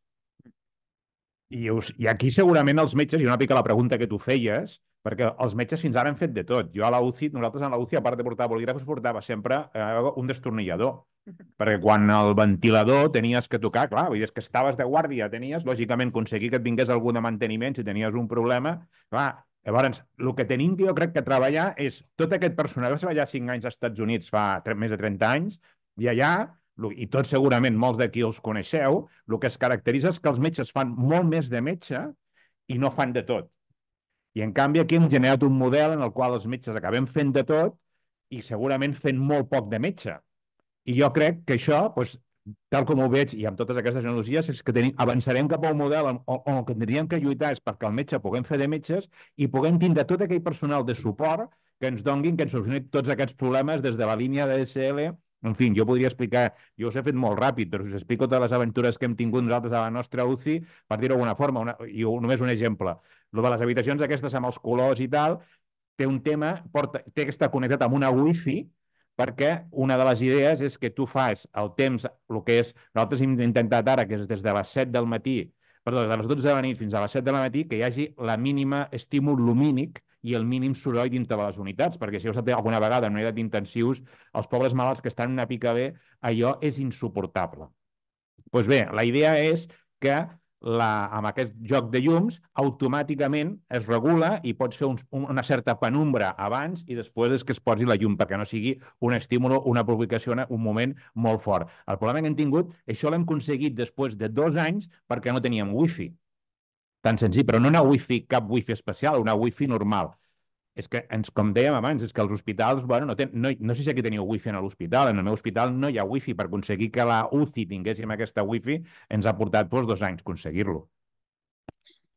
I, us, I aquí segurament els metges, i una mica la pregunta que tu feies, perquè els metges fins ara han fet de tot. Jo a la U C I, nosaltres a la U C I, a part de portar bolígrafos, portava sempre eh, un destornillador. Perquè quan el ventilador tenies que tocar, clar, vull dir, és que estaves de guàrdia, tenies, lògicament, aconseguir que et vingués algun de manteniment si tenies un problema. Clar, llavors, el que tenim que jo crec que treballar és tot aquest personal. Va treballar cinc anys als Estats Units fa més de trenta anys, i allà, i tots segurament molts d'aquí els coneixeu, el que es caracteritza és que els metges fan molt més de metge i no fan de tot. I en canvi aquí hem generat un model en el qual els metges acabem fent de tot i segurament fent molt poc de metge. I jo crec que això, doncs, tal com ho veig i amb totes aquestes tecnologies, és que tenim, avançarem cap a un model on, on el que tindríem que lluitar és perquè el metge puguem fer de metges i puguem tindre tot aquell personal de suport que ens donguin, que ens solucionin tots aquests problemes des de la línia de A D S L. En fi, jo podria explicar, jo us he fet molt ràpid, però us explico totes les aventures que hem tingut nosaltres a la nostra U C I, per dir-ho d'alguna forma, una, i només un exemple. Lo de les habitacions aquestes amb els colors i tal, té un tema, porta, té que estar connectat amb una Wi-Fi, perquè una de les idees és que tu fas el temps, el que és, nosaltres hem intentat ara, que és des de les set del matí, perdó, des de les dotze de la nit fins a les set de la matí, que hi hagi la mínima estímul lumínic i el mínim soroll dintre de les unitats, perquè si heu estat alguna vegada en una unitat d'intensius, els pobres malalts que estan en una pica bé, allò és insuportable. Doncs bé, la idea és que la, amb aquest joc de llums automàticament es regula i pots fer un, una certa penumbra abans i després és que es posi la llum perquè no sigui un estímul, una publicació, un moment molt fort. El problema que hem tingut, això l'hem aconseguit després de dos anys perquè no teníem wifi. Tan senzill, però no una wifi, cap wifi especial, una wifi normal. És que, ens, com dèiem abans, és que els hospitals, bueno, no, ten, no, no sé si aquí teniu wifi en l'hospital, en el meu hospital no hi ha wifi, per aconseguir que la U C I tinguéssim aquesta wifi ens ha portat doncs, dos anys aconseguir-lo.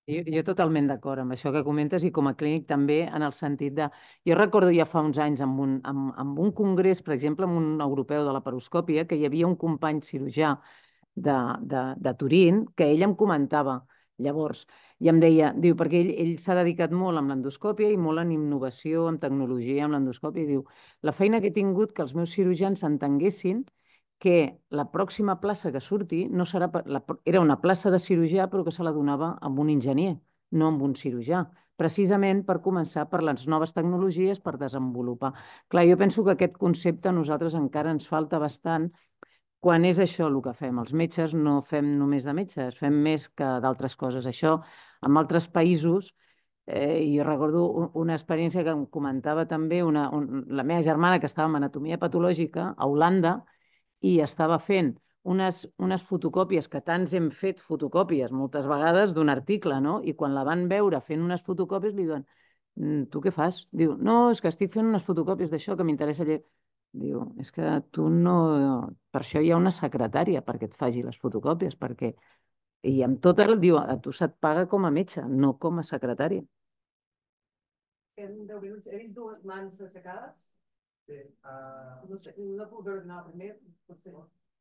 Jo, jo totalment d'acord amb això que comentes i com a clínic també en el sentit de... Jo recordo ja fa uns anys amb un, amb, amb un congrés, per exemple, amb un europeu de la paroscòpia, que hi havia un company cirurgià de, de, de Turín que ell em comentava llavors i em deia, diu, perquè ell, ell s'ha dedicat molt amb l'endoscòpia i molt en innovació, en tecnologia, amb l'endoscòpia, i diu, la feina que he tingut que els meus cirurgians entenguessin que la pròxima plaça que surti no serà per, la, era una plaça de cirurgià però que se la donava amb un enginyer, no amb un cirurgià, precisament per començar per les noves tecnologies per desenvolupar. Clar, jo penso que aquest concepte a nosaltres encara ens falta bastant quan és això el que fem. Els metges no fem només de metges, fem més que d'altres coses. Això, en altres països, eh, jo recordo una experiència que em comentava també una, un, la meva germana que estava en anatomia patològica a Holanda i estava fent unes, unes fotocòpies, que tants hem fet fotocòpies moltes vegades d'un article, no? I quan la van veure fent unes fotocòpies li diuen, tu què fas? Diu, no, és que estic fent unes fotocòpies d'això que m'interessa llegir. Diu, és que tu no... Per això hi ha una secretària perquè et faci les fotocòpies, perquè... I amb tot el... Diu, a tu se't paga com a metge, no com a secretària. He vist dues mans aixecades? Sí. No sé, no puc veure una primer, potser.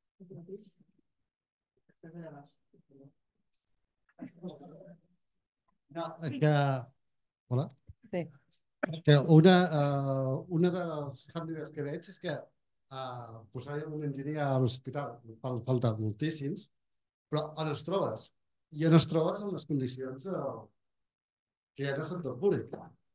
Després allà baix. No, que... Hola? Sí. Que una, uh, una dels canvis que veig és que uh, posar un enginyer a l'hospital fa falta moltíssims, però on es trobes? I on es trobes en les condicions uh, que hi ha en el sector públic.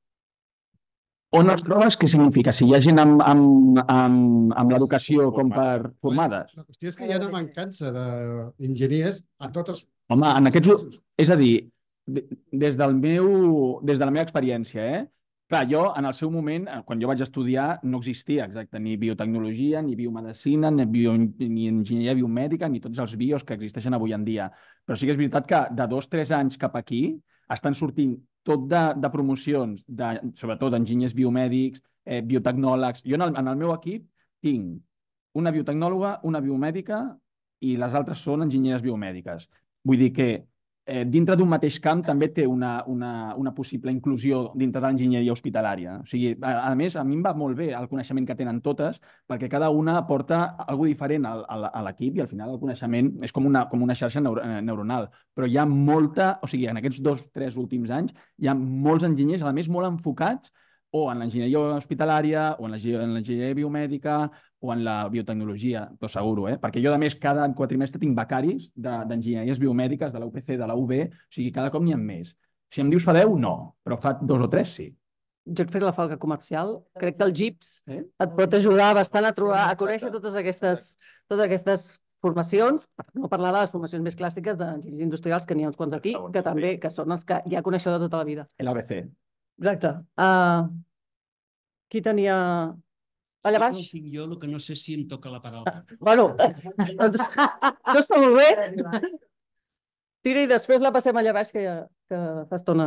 On els trobes, què significa? Si hi ha gent amb, amb, amb, amb l'educació com per formades? La qüestió és que hi ha una mancança d'enginyers a tots els... Home, en aquests... És a dir, des del meu... des de la meva experiència, eh? Clar, jo, en el seu moment, quan jo vaig estudiar, no existia exacte ni biotecnologia, ni biomedicina, ni, bio, ni enginyeria biomèdica, ni tots els bios que existeixen avui en dia. Però sí que és veritat que de dos o tres anys cap aquí estan sortint tot de, de promocions, de, sobretot d'enginyers biomèdics, eh, biotecnòlegs. Jo en el, en el meu equip tinc una biotecnòloga, una biomèdica i les altres són enginyeres biomèdiques. Vull dir que eh, dintre d'un mateix camp també té una, una, una possible inclusió dintre de l'enginyeria hospitalària. O sigui, a, a més, a mi em va molt bé el coneixement que tenen totes, perquè cada una aporta alguna diferent al, al, a l'equip i al final el coneixement és com una, com una xarxa neuro, neuronal. Però hi ha molta, o sigui, en aquests dos, tres últims anys, hi ha molts enginyers, a més, molt enfocats o en l'enginyeria hospitalària, o en l'enginyeria biomèdica, o en la biotecnologia, t'ho asseguro, eh? Perquè jo, a més, cada quatrimestre tinc becaris d'enginyeries biomèdiques, de la U P C, de la U B, o sigui, cada cop n'hi ha més. Si em dius fa deu, no, però fa dos o tres, sí. Jo et faré la falca comercial. Crec que el G I P S eh? et pot ajudar bastant a trobar, a conèixer totes aquestes, totes aquestes formacions, per no parlar de les formacions més clàssiques d'enginyers industrials, que n'hi ha uns quants aquí, que també que són els que ja coneixeu de tota la vida. L'A B C. Exacte. Uh, qui tenia... Allà baix? No tinc jo, el que no sé si em toca la paraula. Ah, bueno, doncs, això està molt bé. Tira i després la passem allà baix, que, ja, que fa estona.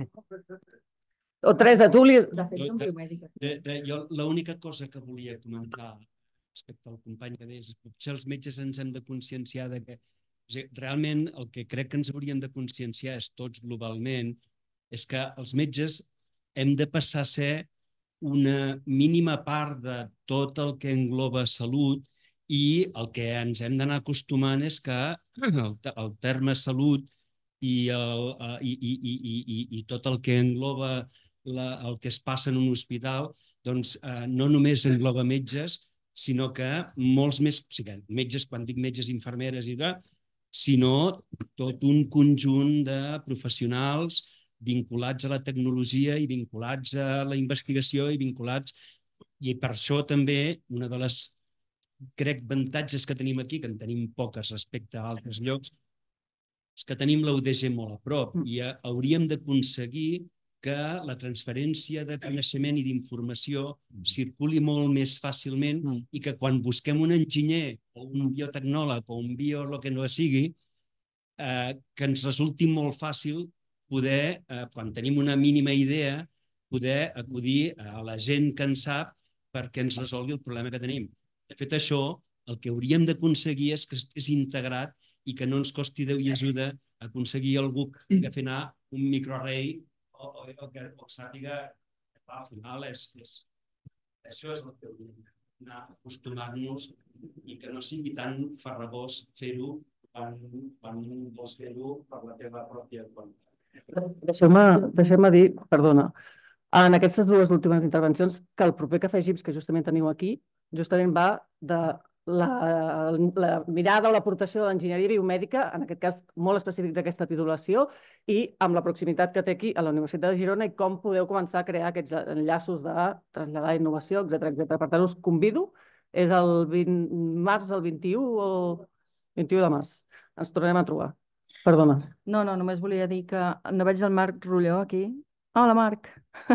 O Teresa, tu li... De, de, de, de, jo l'única cosa que volia comentar respecte al company que deies, potser els metges ens hem de conscienciar de que realment el que crec que ens hauríem de conscienciar és tots globalment, és que els metges hem de passar a ser una mínima part de tot el que engloba salut i el que ens hem d'anar acostumant és que el, el terme salut i, el, i, i, i, i, i tot el que engloba la, el que es passa en un hospital, doncs eh, no només engloba metges, sinó que molts més, o sigui, metges, quan dic metges, infermeres i tal, sinó tot un conjunt de professionals vinculats a la tecnologia i vinculats a la investigació i vinculats... I per això també una de les, crec, avantatges que tenim aquí, que en tenim poques respecte a altres llocs, és que tenim l'A U D G molt a prop i hauríem d'aconseguir que la transferència de coneixement i d'informació circuli molt més fàcilment i que quan busquem un enginyer o un biotecnòleg o un bio, el que no sigui, eh, que ens resulti molt fàcil poder, eh, quan tenim una mínima idea, poder acudir a la gent que en sap perquè ens resolgui el problema que tenim. De fet, això, el que hauríem d'aconseguir és que estés integrat i que no ens costi Déu i ajuda aconseguir algú que fer anar un microrei o, o, o que o sàpiga que al final és, és, això és el que hauríem d'anar acostumant-nos i que no sigui tan farragós fer-ho quan, quan vols fer-ho per la teva pròpia qualitat. Deixeu-me deixeu-me dir, perdona, en aquestes dues últimes intervencions, que el proper Cafè Gips que justament teniu aquí, justament va de la, la mirada o l'aportació de l'enginyeria biomèdica, en aquest cas molt específic d'aquesta titulació, i amb la proximitat que té aquí a la Universitat de Girona i com podeu començar a crear aquests enllaços de traslladar innovació, etcètera, etcètera. Per tant, us convido, és el vint març, el vint-i-u o vint-i-u de març. Ens tornarem a trobar. Perdona. No, no, només volia dir que no veig el Marc Rulló aquí. Hola, Marc.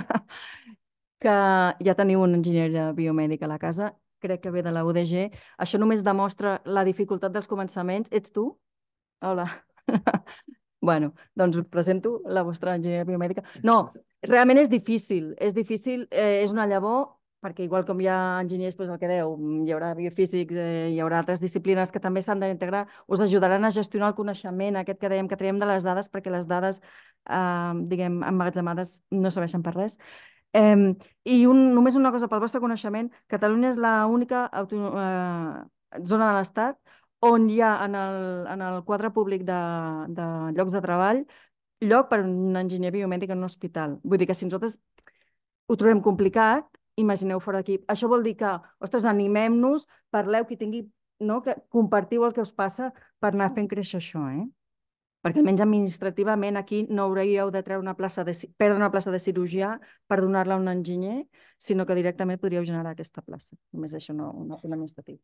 Que ja teniu un enginyer biomèdic a la casa, crec que ve de la U D G. Això només demostra la dificultat dels començaments. Ets tu? Hola. Bueno, doncs us presento la vostra enginyeria biomèdica. No, realment és difícil. És difícil, eh, és una llavor, perquè igual com hi ha enginyers, doncs el que deu, hi haurà biofísics, eh, hi haurà altres disciplines que també s'han d'integrar, us ajudaran a gestionar el coneixement aquest que dèiem que traiem de les dades, perquè les dades, eh, diguem, emmagatzemades no serveixen per res. Eh, I un, només una cosa pel vostre coneixement, Catalunya és l'única eh, zona de l'Estat on hi ha en el, en el quadre públic de, de llocs de treball lloc per a un enginyer biomèdic en un hospital. Vull dir que si nosaltres ho trobem complicat, imagineu fora d'aquí. Això vol dir que, ostres, animem-nos, parleu, qui tingui, no? Que compartiu el que us passa per anar fent créixer això, eh? Perquè almenys administrativament aquí no hauríeu de treure una plaça de, perdre una plaça de cirurgià per donar-la a un enginyer, sinó que directament podríeu generar aquesta plaça. Només això no, no és administratiu.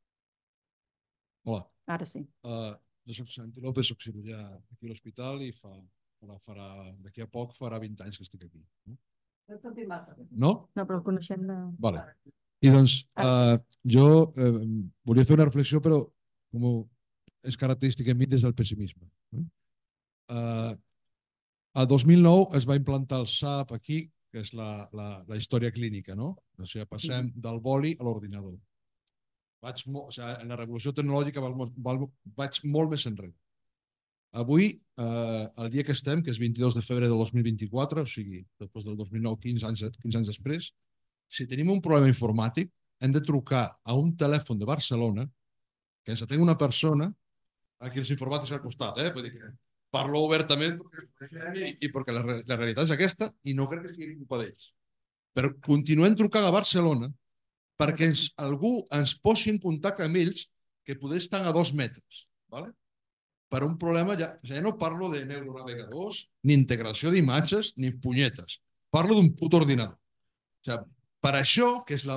Hola. Ara sí. Uh, jo soc Santi López, soc cirurgià aquí a l'hospital i fa, farà, d'aquí a poc farà vint anys que estic aquí. No? No? No, però el coneixem de... Vale. I doncs uh, jo uh, volia fer una reflexió, però com és característica en mi des del pessimisme. Uh, el dos mil nou es va implantar el S A P aquí, que és la, la, la història clínica, no? O sigui, passem del boli a l'ordinador. Vaig o sigui, en la revolució tecnològica val, val, vaig molt més enrere. Avui, eh, el dia que estem, que és vint-i-dos de febrer del dos mil vint-i-quatre, o sigui, després del dos mil nou, quinze anys, quinze anys després, si tenim un problema informàtic, hem de trucar a un telèfon de Barcelona que ens atén una persona, aquí els informàtics al costat, eh? Vull dir que parlo obertament i, i perquè la, la realitat és aquesta i no crec que sigui culpa d'ells. Però continuem trucant a Barcelona perquè ens, algú ens posi en contacte amb ells que poder estar a dos metres. ¿Vale? Per un problema, ja, ja no parlo de neuronavegadors, ni integració d'imatges, ni punyetes. Parlo d'un puto ordinador. O sigui, per això, que és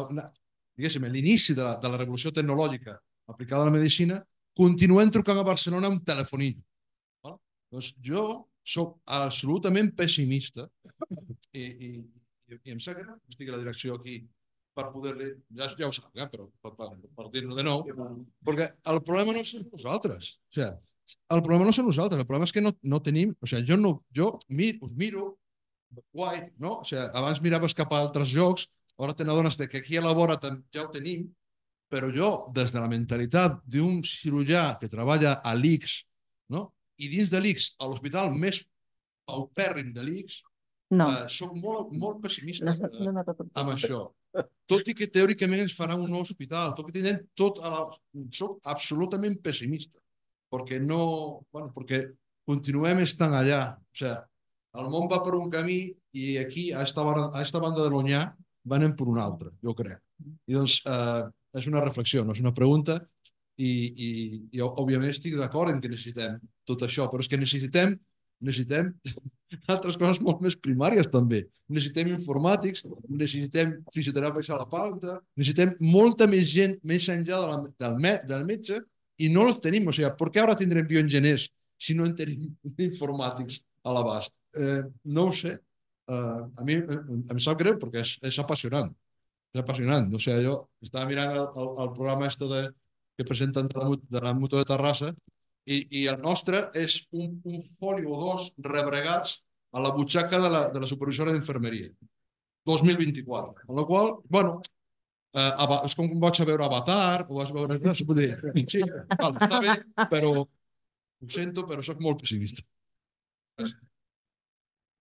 l'inici de, la, de la revolució tecnològica aplicada a la medicina, continuem trucant a Barcelona amb telefonillo. ¿Vale? Doncs jo soc absolutament pessimista i, i, i em sap greu que estigui a la direcció aquí per poder-li, ja, ja ho sap, eh? Però per, per, per dir-ho de nou, perquè el problema no són nosaltres. O sigui, el problema no són nosaltres, el problema és que no, no tenim, o sigui, jo, no, jo mir, us miro, guai, no? O sigui, abans miraves cap a altres jocs, ara te n'adones que aquí a la vora ja ho tenim, però jo, des de la mentalitat d'un cirurgià que treballa a l'I C S, no? I dins de l'I C S, a l'hospital més paupèrrim de l'I C S, no. uh, soc molt, molt pessimista no, no, no, no, amb això. Tot i que teòricament ens farà un nou hospital, tot i que tenen tot a la... Soc absolutament pessimista, perquè no... Bueno, perquè continuem estant allà. O sigui, el món va per un camí i aquí, a esta, a esta banda de l'Onyà, van per un altre, jo crec. I doncs, eh, és una reflexió, no és una pregunta, i, i, i òbviament estic d'acord en que necessitem tot això, però és que necessitem necessitem altres coses molt més primàries també. Necessitem informàtics, necessitem fisioteràpics a la pauta, necessitem molta més gent més enllà de la, del, me, del metge i no els tenim. O sigui, per què ara tindrem bioenginyers si no en tenim informàtics a l'abast? Eh, no ho sé. Eh, a mi em sap greu perquè és, és apassionant. És apassionant. O sigui, jo estava mirant el, el, el programa este de, que presenten de la, de la Mutua de Terrassa i, i el nostre és un, un foli o dos rebregats a la butxaca de la, de la supervisora d'infermeria. dos mil vint-i-quatre. Amb la qual, bueno, eh, és com vaig a veure Avatar, o vas veure... No, dir, sí, val, està bé, però ho sento, però soc molt pessimista. Gràcies.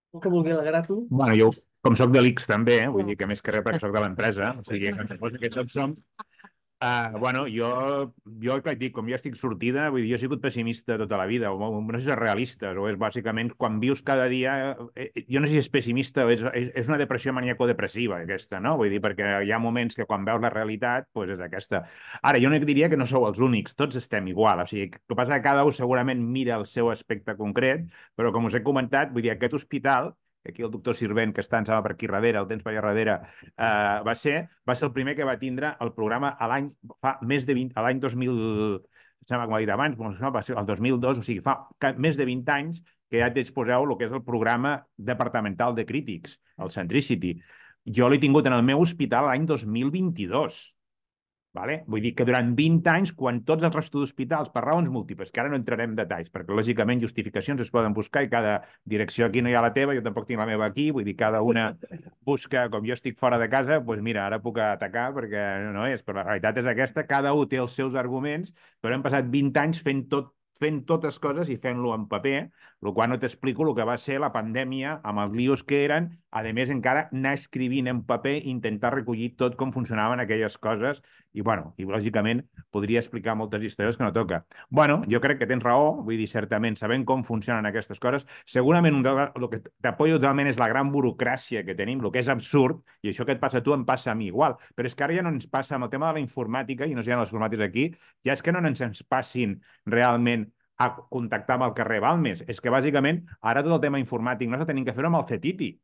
Que vulgui alegrar-lo. Bueno, jo, com soc de l'I C S també, vull dir que més que res perquè soc de l'empresa, o sigui, que ens posa que tots som, Uh, bueno, jo, jo que et dic, com ja estic sortida, vull dir, jo he sigut pessimista tota la vida, o no sé si és realista, o és bàsicament quan vius cada dia, eh, jo no sé si és pessimista o és, és, és una depressió maníaco-depressiva aquesta, no? Vull dir, perquè hi ha moments que quan veus la realitat, doncs és aquesta. Ara, jo no diria que no sou els únics, tots estem igual, o sigui, el que passa que cada un segurament mira el seu aspecte concret, però com us he comentat, vull dir, aquest hospital, aquí el doctor Sirvent, que està, em sembla, per aquí darrere, el temps per allà darrere, eh, va, ser, va ser el primer que va tindre el programa a l'any, fa més de vint, a l'any dos mil, em sembla que m'ho ha dit abans, va ser el dos mil dos, o sigui, fa més de vint anys que ja disposeu el que és el programa departamental de crítics, el Centricity. Jo l'he tingut en el meu hospital l'any dos mil vint-i-dos. Vale? Vull dir que durant vint anys, quan tots els restos d'hospitals, per raons múltiples, que ara no entrarem en detalls, perquè lògicament justificacions es poden buscar i cada direcció aquí no hi ha la teva, jo tampoc tinc la meva aquí, vull dir, cada una busca, com jo estic fora de casa, doncs mira, ara puc atacar perquè no és, però la realitat és aquesta, cada un té els seus arguments, però hem passat vint anys fent tot fent totes coses i fent-lo en paper, el qual no t'explico el que va ser la pandèmia amb els lios que eren, a més encara anar escrivint en paper i intentar recollir tot com funcionaven aquelles coses i, bueno, i lògicament podria explicar moltes històries que no toca. Bueno, jo crec que tens raó, vull dir, certament, sabent com funcionen aquestes coses, segurament un del, el que t'apoyo totalment és la gran burocràcia que tenim, el que és absurd, i això que et passa a tu em passa a mi igual, però és que ara ja no ens passa amb el tema de la informàtica, i no sé si hi ha les informàtiques aquí, ja és que no ens ens passin realment a contactar amb el carrer Balmes. És que, bàsicament, ara tot el tema informàtic no s'ha tenim que fer-ho amb el C E T I.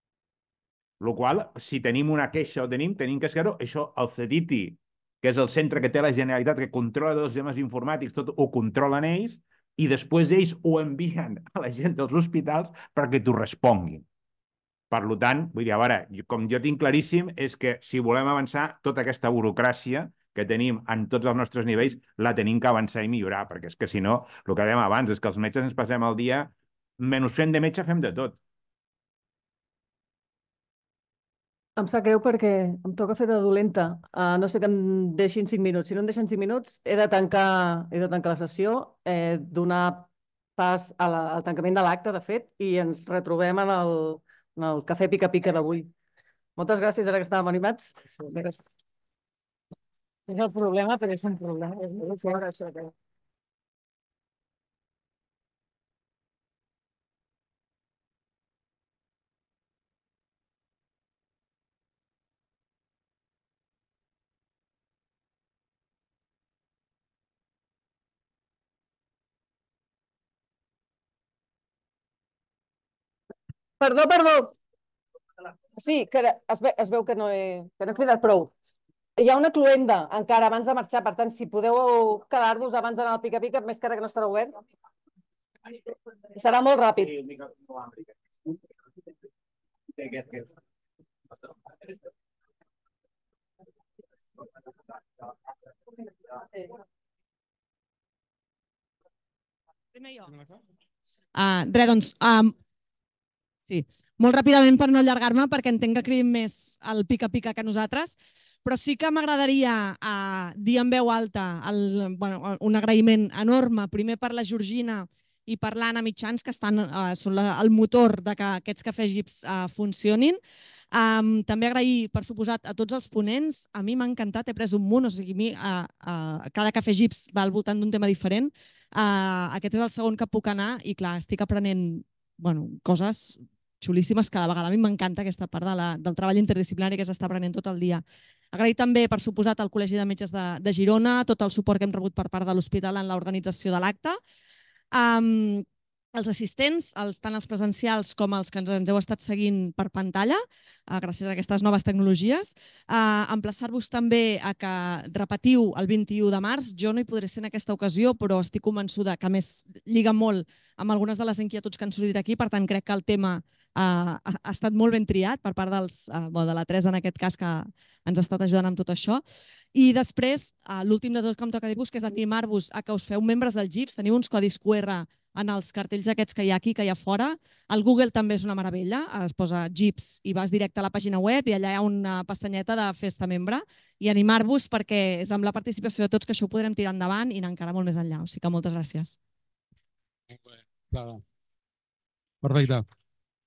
El qual, si tenim una queixa o tenim, tenim que fer-ho, això, el C E T I, que és el centre que té la Generalitat, que controla tots els temes informàtics, tot ho controlen ells, i després ells ho envien a la gent dels hospitals perquè t'ho responguin. Per tant, vull dir, a veure, com jo tinc claríssim, és que si volem avançar, tota aquesta burocràcia que tenim en tots els nostres nivells, la tenim que avançar i millorar, perquè és que si no, el que dèiem abans, és que els metges ens passem el dia, menys fent de metge, fem de tot. Em sap greu perquè em toca fer de dolenta. Uh, no sé que em deixin cinc minuts. Si no em deixen cinc minuts, he de tancar, he de tancar la sessió, eh, donar pas a la, al tancament de l'acte, de fet, i ens retrobem en el, en el cafè pica-pica d'avui. Moltes gràcies, ara que estàvem animats. Gràcies. És el problema, però és un problema. És molt fort, això. Perdó, perdó. Sí, que es, ve, es veu que no he, que no he cridat prou. Hi ha una cluenda encara abans de marxar, per tant, si podeu quedar-vos abans d'anar al pica-pica, més que ara que no estarà obert. Serà molt ràpid. Primer jo. Uh, res, doncs, um, sí, molt ràpidament per no allargar-me, perquè entenc que cridin més el pica-pica que nosaltres, però sí que m'agradaria uh, dir en veu alta el, bueno, un agraïment enorme, primer per la Georgina i per l'Anna Mitjans, que estan, uh, són la, el motor de que aquests cafès Gips uh, funcionin. Um, també agrair, per suposat, a tots els ponents. A mi m'ha encantat, he pres un munt, o sigui, a mi uh, uh, cada cafè Gips va al voltant d'un tema diferent. Uh, aquest és el segon que puc anar i, clar, estic aprenent bueno, coses xulíssimes cada vegada. A mi m'encanta aquesta part de la, del treball interdisciplinari que s'està aprenent tot el dia. Agrair també, per suposat, al Col·legi de Metges de, de Girona, tot el suport que hem rebut per part de l'hospital en l'organització de l'acte. Um, els assistents, els, tant els presencials com els que ens, ens heu estat seguint per pantalla, uh, gràcies a aquestes noves tecnologies. Uh, emplaçar-vos també a que repetiu el vint-i-u de març. Jo no hi podré ser en aquesta ocasió, però estic convençuda que a més lliga molt amb algunes de les inquietuds que han sortit aquí, per tant crec que el tema uh, ha estat molt ben triat per part dels, uh, bueno, de la Teresa en aquest cas, que ens ha estat ajudant amb tot això. I després, uh, l'últim de tot que em toca dir-vos, que és animar-vos a que us feu membres del Gips. Teniu uns codis Q R en els cartells aquests que hi ha aquí, que hi ha fora. El Google també és una meravella, es posa Gips i vas directe a la pàgina web i allà hi ha una pestanyeta de festa membre, i animar-vos perquè és amb la participació de tots que això ho podrem tirar endavant i anar encara molt més enllà. O sigui que moltes gràcies. Perfecte.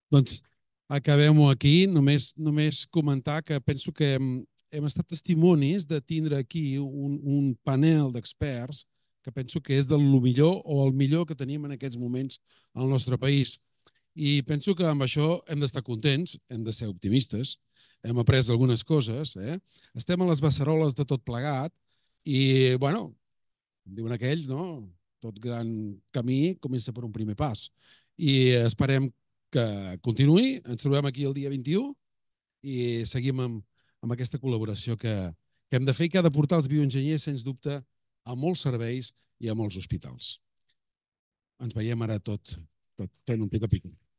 Doncs acabem-ho aquí. Només, només comentar que penso que hem, hem estat testimonis de tindre aquí un, un panel d'experts que penso que és del millor o el millor que tenim en aquests moments al nostre país. I penso que amb això hem d'estar contents, hem de ser optimistes, hem après algunes coses, eh? Estem a les beceroles de tot plegat i, bueno, diuen aquells, no? Tot gran camí comença per un primer pas. I esperem que continuï, ens trobem aquí el dia vint-i-u i seguim amb, amb aquesta col·laboració que, que hem de fer i que ha de portar els bioenginyers, sens dubte, a molts serveis i a molts hospitals. Ens veiem ara tot, tot fent un pica-pica.